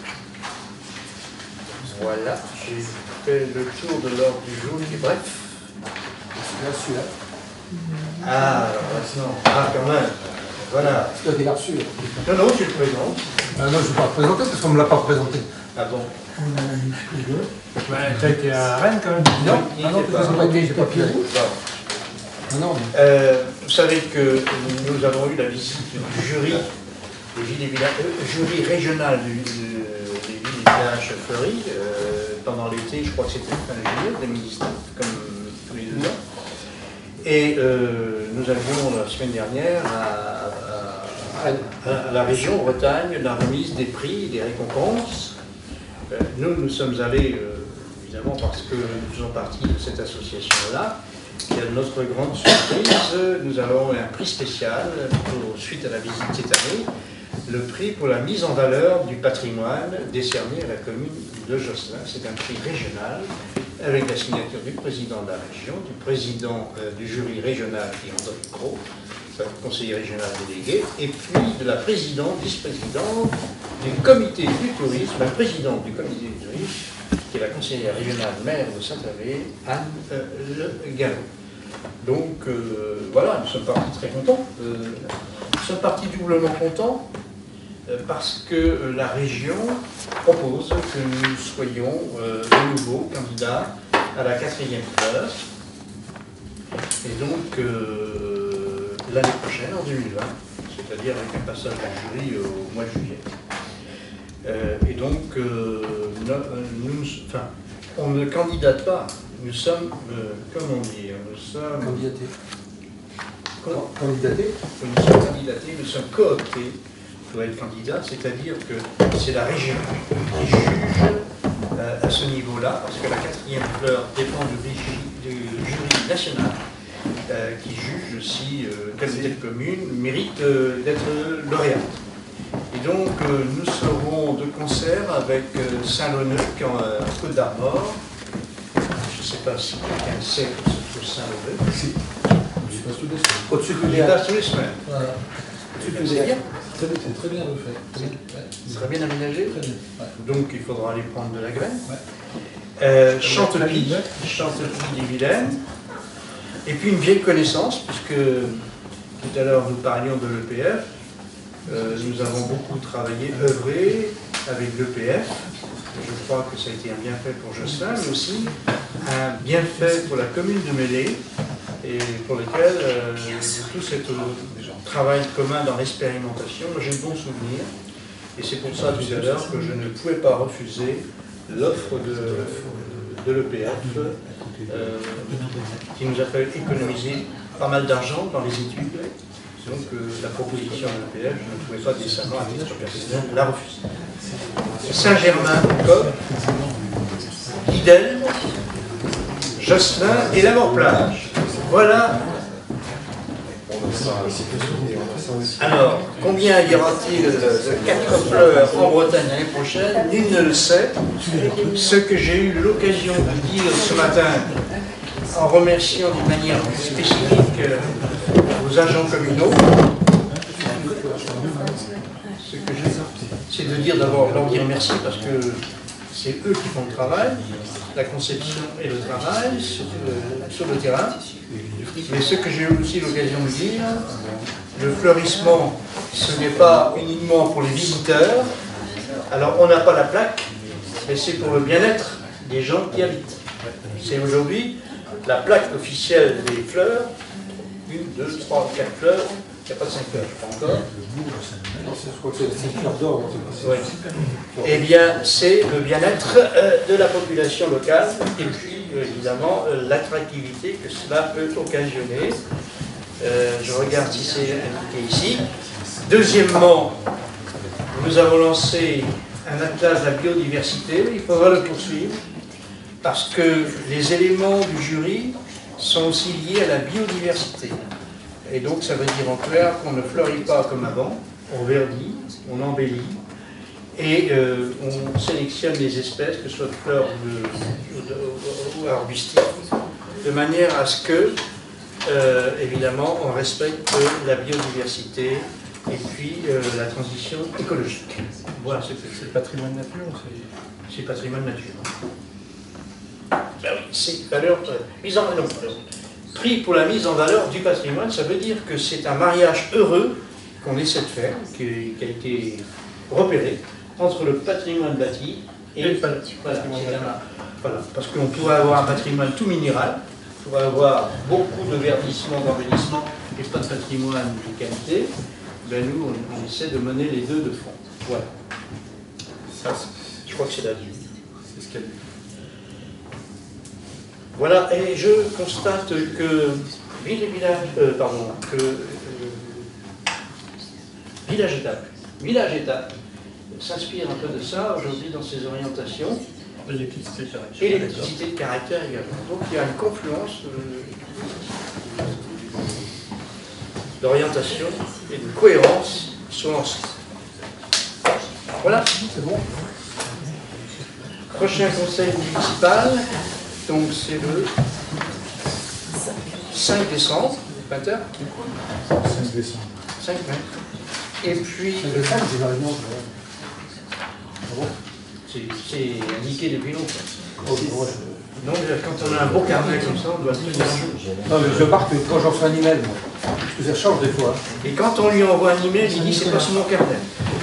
Voilà, j'ai fait le tour de l'ordre du jour qui est bref. Là, celui-là. Ah, alors maintenant, ah quand même, voilà. C'est toi qui l'as reçu. Non, non, tu le présentes. Ah non, je ne vais pas le présenter parce qu'on ne me l'a pas présenté. Ah bon? Bah, t'as été à Rennes quand même? Non, ah non, pas, pas été, j'ai pas pu aller. Non, non. Euh, vous savez que nous avons eu la visite du jury, des villes et villages, euh, jury régional du, de, des villes et villages fleuris euh, pendant l'été, je crois que c'était fin juillet, deux mille dix-neuf, comme tous les deux ans. Et euh, nous avions la semaine dernière à, à, à, à la région Bretagne la remise des prix et des récompenses Euh, nous, nous sommes allés, euh, évidemment, parce que nous faisons partie de cette association-là. Et à notre grande surprise, nous avons un prix spécial pour, suite à la visite cette année, le prix pour la mise en valeur du patrimoine décerné à la commune de Josselin. C'est un prix régional avec la signature du président de la région, du président euh, du jury régional qui est André Gros, conseiller régional délégué, et puis de la présidente, vice-présidente du comité du tourisme, la présidente du comité du tourisme, qui est la conseillère régionale maire de Saint-Avé, Anne euh, Le Gallo. Donc euh, voilà, nous sommes partis très contents. Euh, nous sommes partis doublement contents euh, parce que euh, la région propose que nous soyons euh, de nouveau candidats à la quatrième fleur. Et donc euh, l'année prochaine, en deux mille vingt, c'est-à-dire avec un passage en jury au mois de juillet. Euh, et donc, euh, nous, nous, enfin, on ne candidate pas, nous sommes, euh, comment dire, nous sommes... Candidatés. Comment Candidatés Nous sommes candidatés, nous sommes cooptés pour être candidats, c'est-à-dire que c'est la région qui juge euh, à ce niveau-là, parce que la quatrième fleur dépend du, régi, du jury national, euh, qui juge si euh, telle ou telle commune mérite euh, d'être lauréate. Et donc, euh, nous serons de concert avec euh, Saint-Loneuil, en euh, Côte d'Armor. Je ne sais pas si quelqu'un sait que se trouve Saint-Loneuil. Si. J'y passe tous les semaines. Au-dessus de J'y passe tous les semaines. Voilà. C'est bien. C'est très bien refait. C'est très bien aménagé. Très bien. Ouais. Donc, il faudra aller prendre de la graine. Ouais. Euh, Chantepie, Chantepie des Vilaines. Et puis une vieille connaissance, puisque tout à l'heure nous parlions de l'E P F. Euh, nous avons beaucoup travaillé, œuvré avec l'E P F. Je crois que ça a été un bienfait pour Josselin, mais aussi un bienfait pour la commune de Mêlée, et pour lequel euh, tout ce travail commun dans l'expérimentation, j'ai de bons souvenirs. Et c'est pour ça tout à l'heure que je ne pouvais pas refuser l'offre de, de l'E P F, euh, qui nous a fait économiser pas mal d'argent dans les études. Donc euh, la proposition de l'E P F, je ne pouvais pas décemment à titre personnel la refuser. Saint-Germain, Coq, Guidel, Josselin et la Mort-Plage. Voilà. Alors, combien y aura-t-il de quatre fleurs en Bretagne l'année prochaine? Nul ne le sait. Ce que j'ai eu l'occasion de dire ce matin, en remerciant d'une manière spécifique aux agents communaux, ce que j'ai, c'est de dire d'abord leur dire merci parce que c'est eux qui font le travail, la conception et le travail sur le, sur le terrain. Mais ce que j'ai eu aussi l'occasion de dire, le fleurissement, ce n'est pas uniquement pour les visiteurs. Alors on n'a pas la plaque, mais c'est pour le bien-être des gens qui habitent. C'est aujourd'hui la plaque officielle des fleurs. Une, deux, trois, quatre fleurs. Il n'y a pas de cinq fleurs, je crois encore. Je crois que c'est cinq fleurs d'or. Oui. Eh bien, c'est le bien-être euh, de la population locale et puis, euh, évidemment, euh, l'attractivité que cela peut occasionner. Euh, je regarde si c'est indiqué ici. Deuxièmement, nous avons lancé un atlas de la biodiversité. Il faudra le poursuivre parce que les éléments du jury sont aussi liés à la biodiversité. Et donc ça veut dire en clair qu'on ne fleurit pas comme avant, on verdit, on embellit, et euh, on sélectionne les espèces, que ce soit de fleurs ou, de, ou, ou arbustiques, de manière à ce que, euh, évidemment, on respecte la biodiversité et puis euh, la transition écologique. Voilà ce que c'est. C'est patrimoine nature ou c'est... C'est patrimoine nature. Ben oui, c'est valeur, euh, mise en valeur. Prix pour la mise en valeur du patrimoine, ça veut dire que c'est un mariage heureux qu'on essaie de faire, qui, qui a été repéré entre le patrimoine bâti et, et le patrimoine. Voilà, voilà, parce qu'on pourrait avoir un patrimoine tout minéral, on pourrait avoir beaucoup de verdissement, d'embellissement et pas de patrimoine de qualité. Ben nous, on, on essaie de mener les deux de front. Voilà. Ça, je crois que c'est la vie. C'est ce qu'elle dit. Voilà, et je constate que ville et village, euh, pardon, que euh, village étape, village étape s'inspire un peu de ça aujourd'hui dans ses orientations. Et l'électricité de caractère. Et l'électricité de caractère également. Donc il y a une confluence euh, d'orientation et de cohérence sur l'ensemble. Voilà, c'est bon. Prochain conseil municipal, donc c'est le cinq décembre, vingt heures. cinq décembre. cinq mai. Et puis. Le cinq, j'ai la réunion. C'est indiqué depuis longtemps. Donc, quand on a un beau carnet comme ça, on doit le tenir. Non, mais je marque quand j'en fais un email, moi. Parce que ça change des fois. Et quand on lui envoie un email, il dit c'est pas sur mon carnet.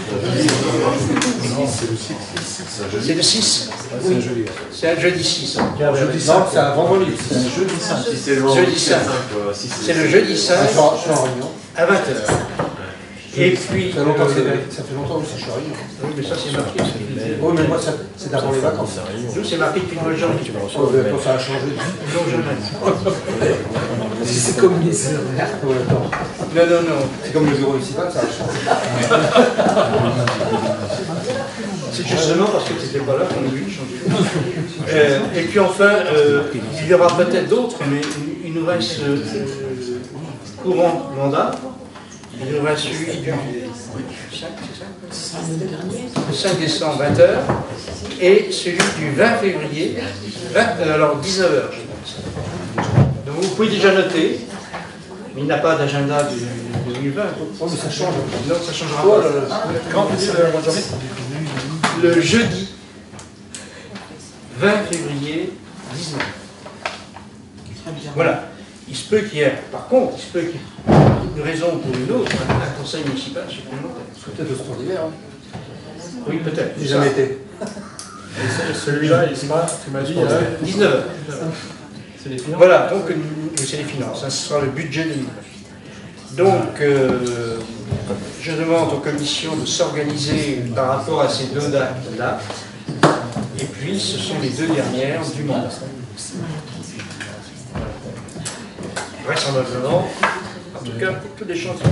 Non, c'est le six. C'est le six. C'est un jeudi. C'est un jeudi six. Jeudi cinq, c'est un vendredi. C'est un jeudi cinq. Si c'est le jeudi cinq. C'est le jeudi cinq à vingt heures. Et puis. Ça fait longtemps, ça fait longtemps que je suis en réunion. Oui, mais ça c'est marqué. Oui, mais moi, c'est d'abord les vacances. Nous, c'est marqué depuis le mois de janvier. Oh, mais quand ça a changé. Non, jamais. C'est comme les horaires. Non, non, non. C'est comme le bureau municipal, ça a changé. C'est justement parce que tu n'étais pas là qu'on a vu changer. Euh, et puis enfin, euh, il y aura peut-être d'autres, mais il nous reste euh, courant mandat. Il nous reste celui du cinq décembre, vingt heures, et celui du vingt février, vingt, alors dix-neuf heures, je pense. Donc vous pouvez déjà noter, mais il n'a pas d'agenda de deux mille vingt. Oh, mais ça change. Non, ça ne changera pas. Quand vous dites le mois de janvier? Le jeudi vingt février, dix-neuf. Voilà. Il se peut qu'il y ait, par contre, il se peut qu'il y ait une raison ou pour une autre, un conseil municipal supplémentaire. Peut-être au sport d'hiver. Hein. Oui, peut-être. J'ai jamais été. Et celui-là, il sera, tu m'as dit, à dix-neuf heures. C'est les finances. Voilà, donc c'est les finances, hein, ce sera le budget de l'île. Donc, euh, je demande aux commissions de s'organiser par rapport à ces deux dates-là. Et puis, ce sont les deux dernières du mandat. Vraisemblablement, en tout cas, pour tous les chantiers.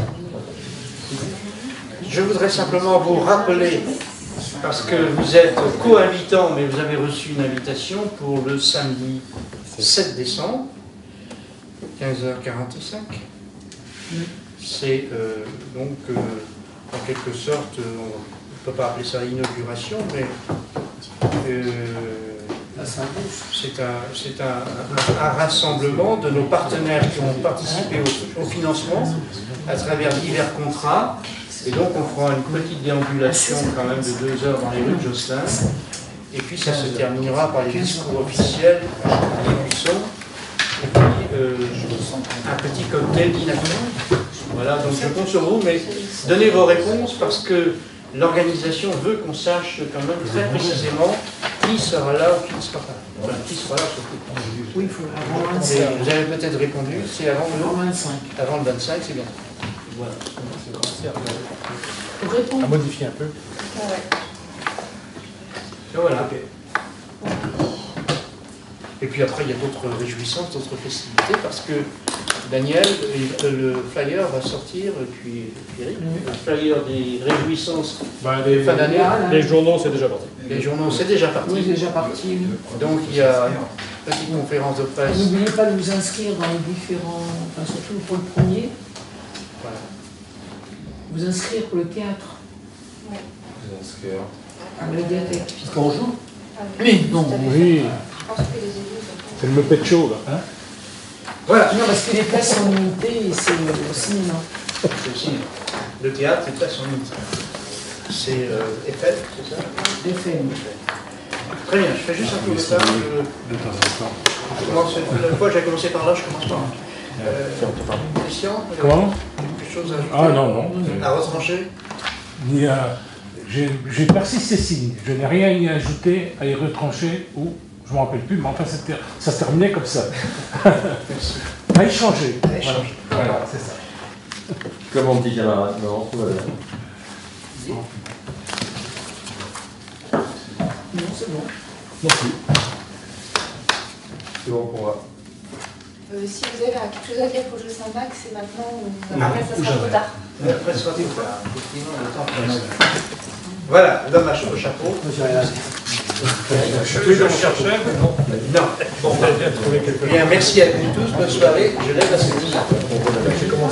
Je voudrais simplement vous rappeler, parce que vous êtes co-invitant, mais vous avez reçu une invitation pour le samedi sept décembre, quinze heures quarante-cinq. C'est euh, donc, euh, en quelque sorte, euh, on ne peut pas appeler ça l'inauguration, mais euh, c'est un, un, un rassemblement de nos partenaires qui ont participé au, au financement à travers divers contrats. Et donc on fera une petite déambulation quand même de deux heures dans les rues de Josselin. Et puis ça se terminera par les discours officiels des Buissons. Et puis euh, un petit cocktail d'inaction. Voilà, donc je compte sur vous, mais donnez vos réponses parce que l'organisation veut qu'on sache quand même très précisément qui sera là ou qui ne sera pas là. Enfin, qui sera là surtout. Oui, il faut avant le vingt-cinq. Vous avez peut-être répondu, c'est avant, avant le vingt-cinq. Avant le vingt-cinq, c'est bien. Voilà. À modifier un peu. Ah ouais. Et voilà. Et puis après, il y a d'autres réjouissances, d'autres festivités, parce que Daniel, le flyer va sortir, et puis Eric, le flyer des réjouissances bah, les, fin d'année. Les journaux, c'est déjà parti. Les journaux, c'est déjà parti. Oui, c'est déjà parti. Donc il y a une petite conférence de presse. N'oubliez pas de vous inscrire dans les différents, enfin surtout pour le premier. Voilà. Vous inscrire pour le théâtre. Ouais. Vous inscrire. À la médiathèque. Parce qu'on joue. Oui, non, oui. Je pense que les élus, C'est le Muppet Show, là. Hein Voilà. Non, parce que les places sont limitées et c'est au cinéma. C'est aussi le théâtre, les places sont limitées. C'est euh, Eiffel, c'est ça? Eiffel. Très bien, je fais juste un peu de ça. De temps en temps. Je commence, la fois que j'ai commencé par là, je commence par là. Euh, Christian, Comment? quelque chose à ajouter? Ah non, non. À retrancher? Ni à... J'ai persisté signe. Je n'ai rien y ajouté, à y retrancher, ou je ne me rappelle plus, mais enfin ça se terminait comme ça. Merci. À échanger. À échanger. Voilà, voilà c'est ça. Comme on dit, camarade, non, tout va bien. Non, c'est bon. Non plus. C'est bon pour moi. Euh, si vous avez quelque chose à dire pour Josselin Max, c'est maintenant ou Ah, après ça sera trop tard. Après, ce sera trop tard. Effectivement, le temps passe. Voilà, l'homme au chapeau. Monsieur rien. Je le cherchais, mais non. Non. Bon, bien, merci à vous tous, bonne soirée, je lève la séance.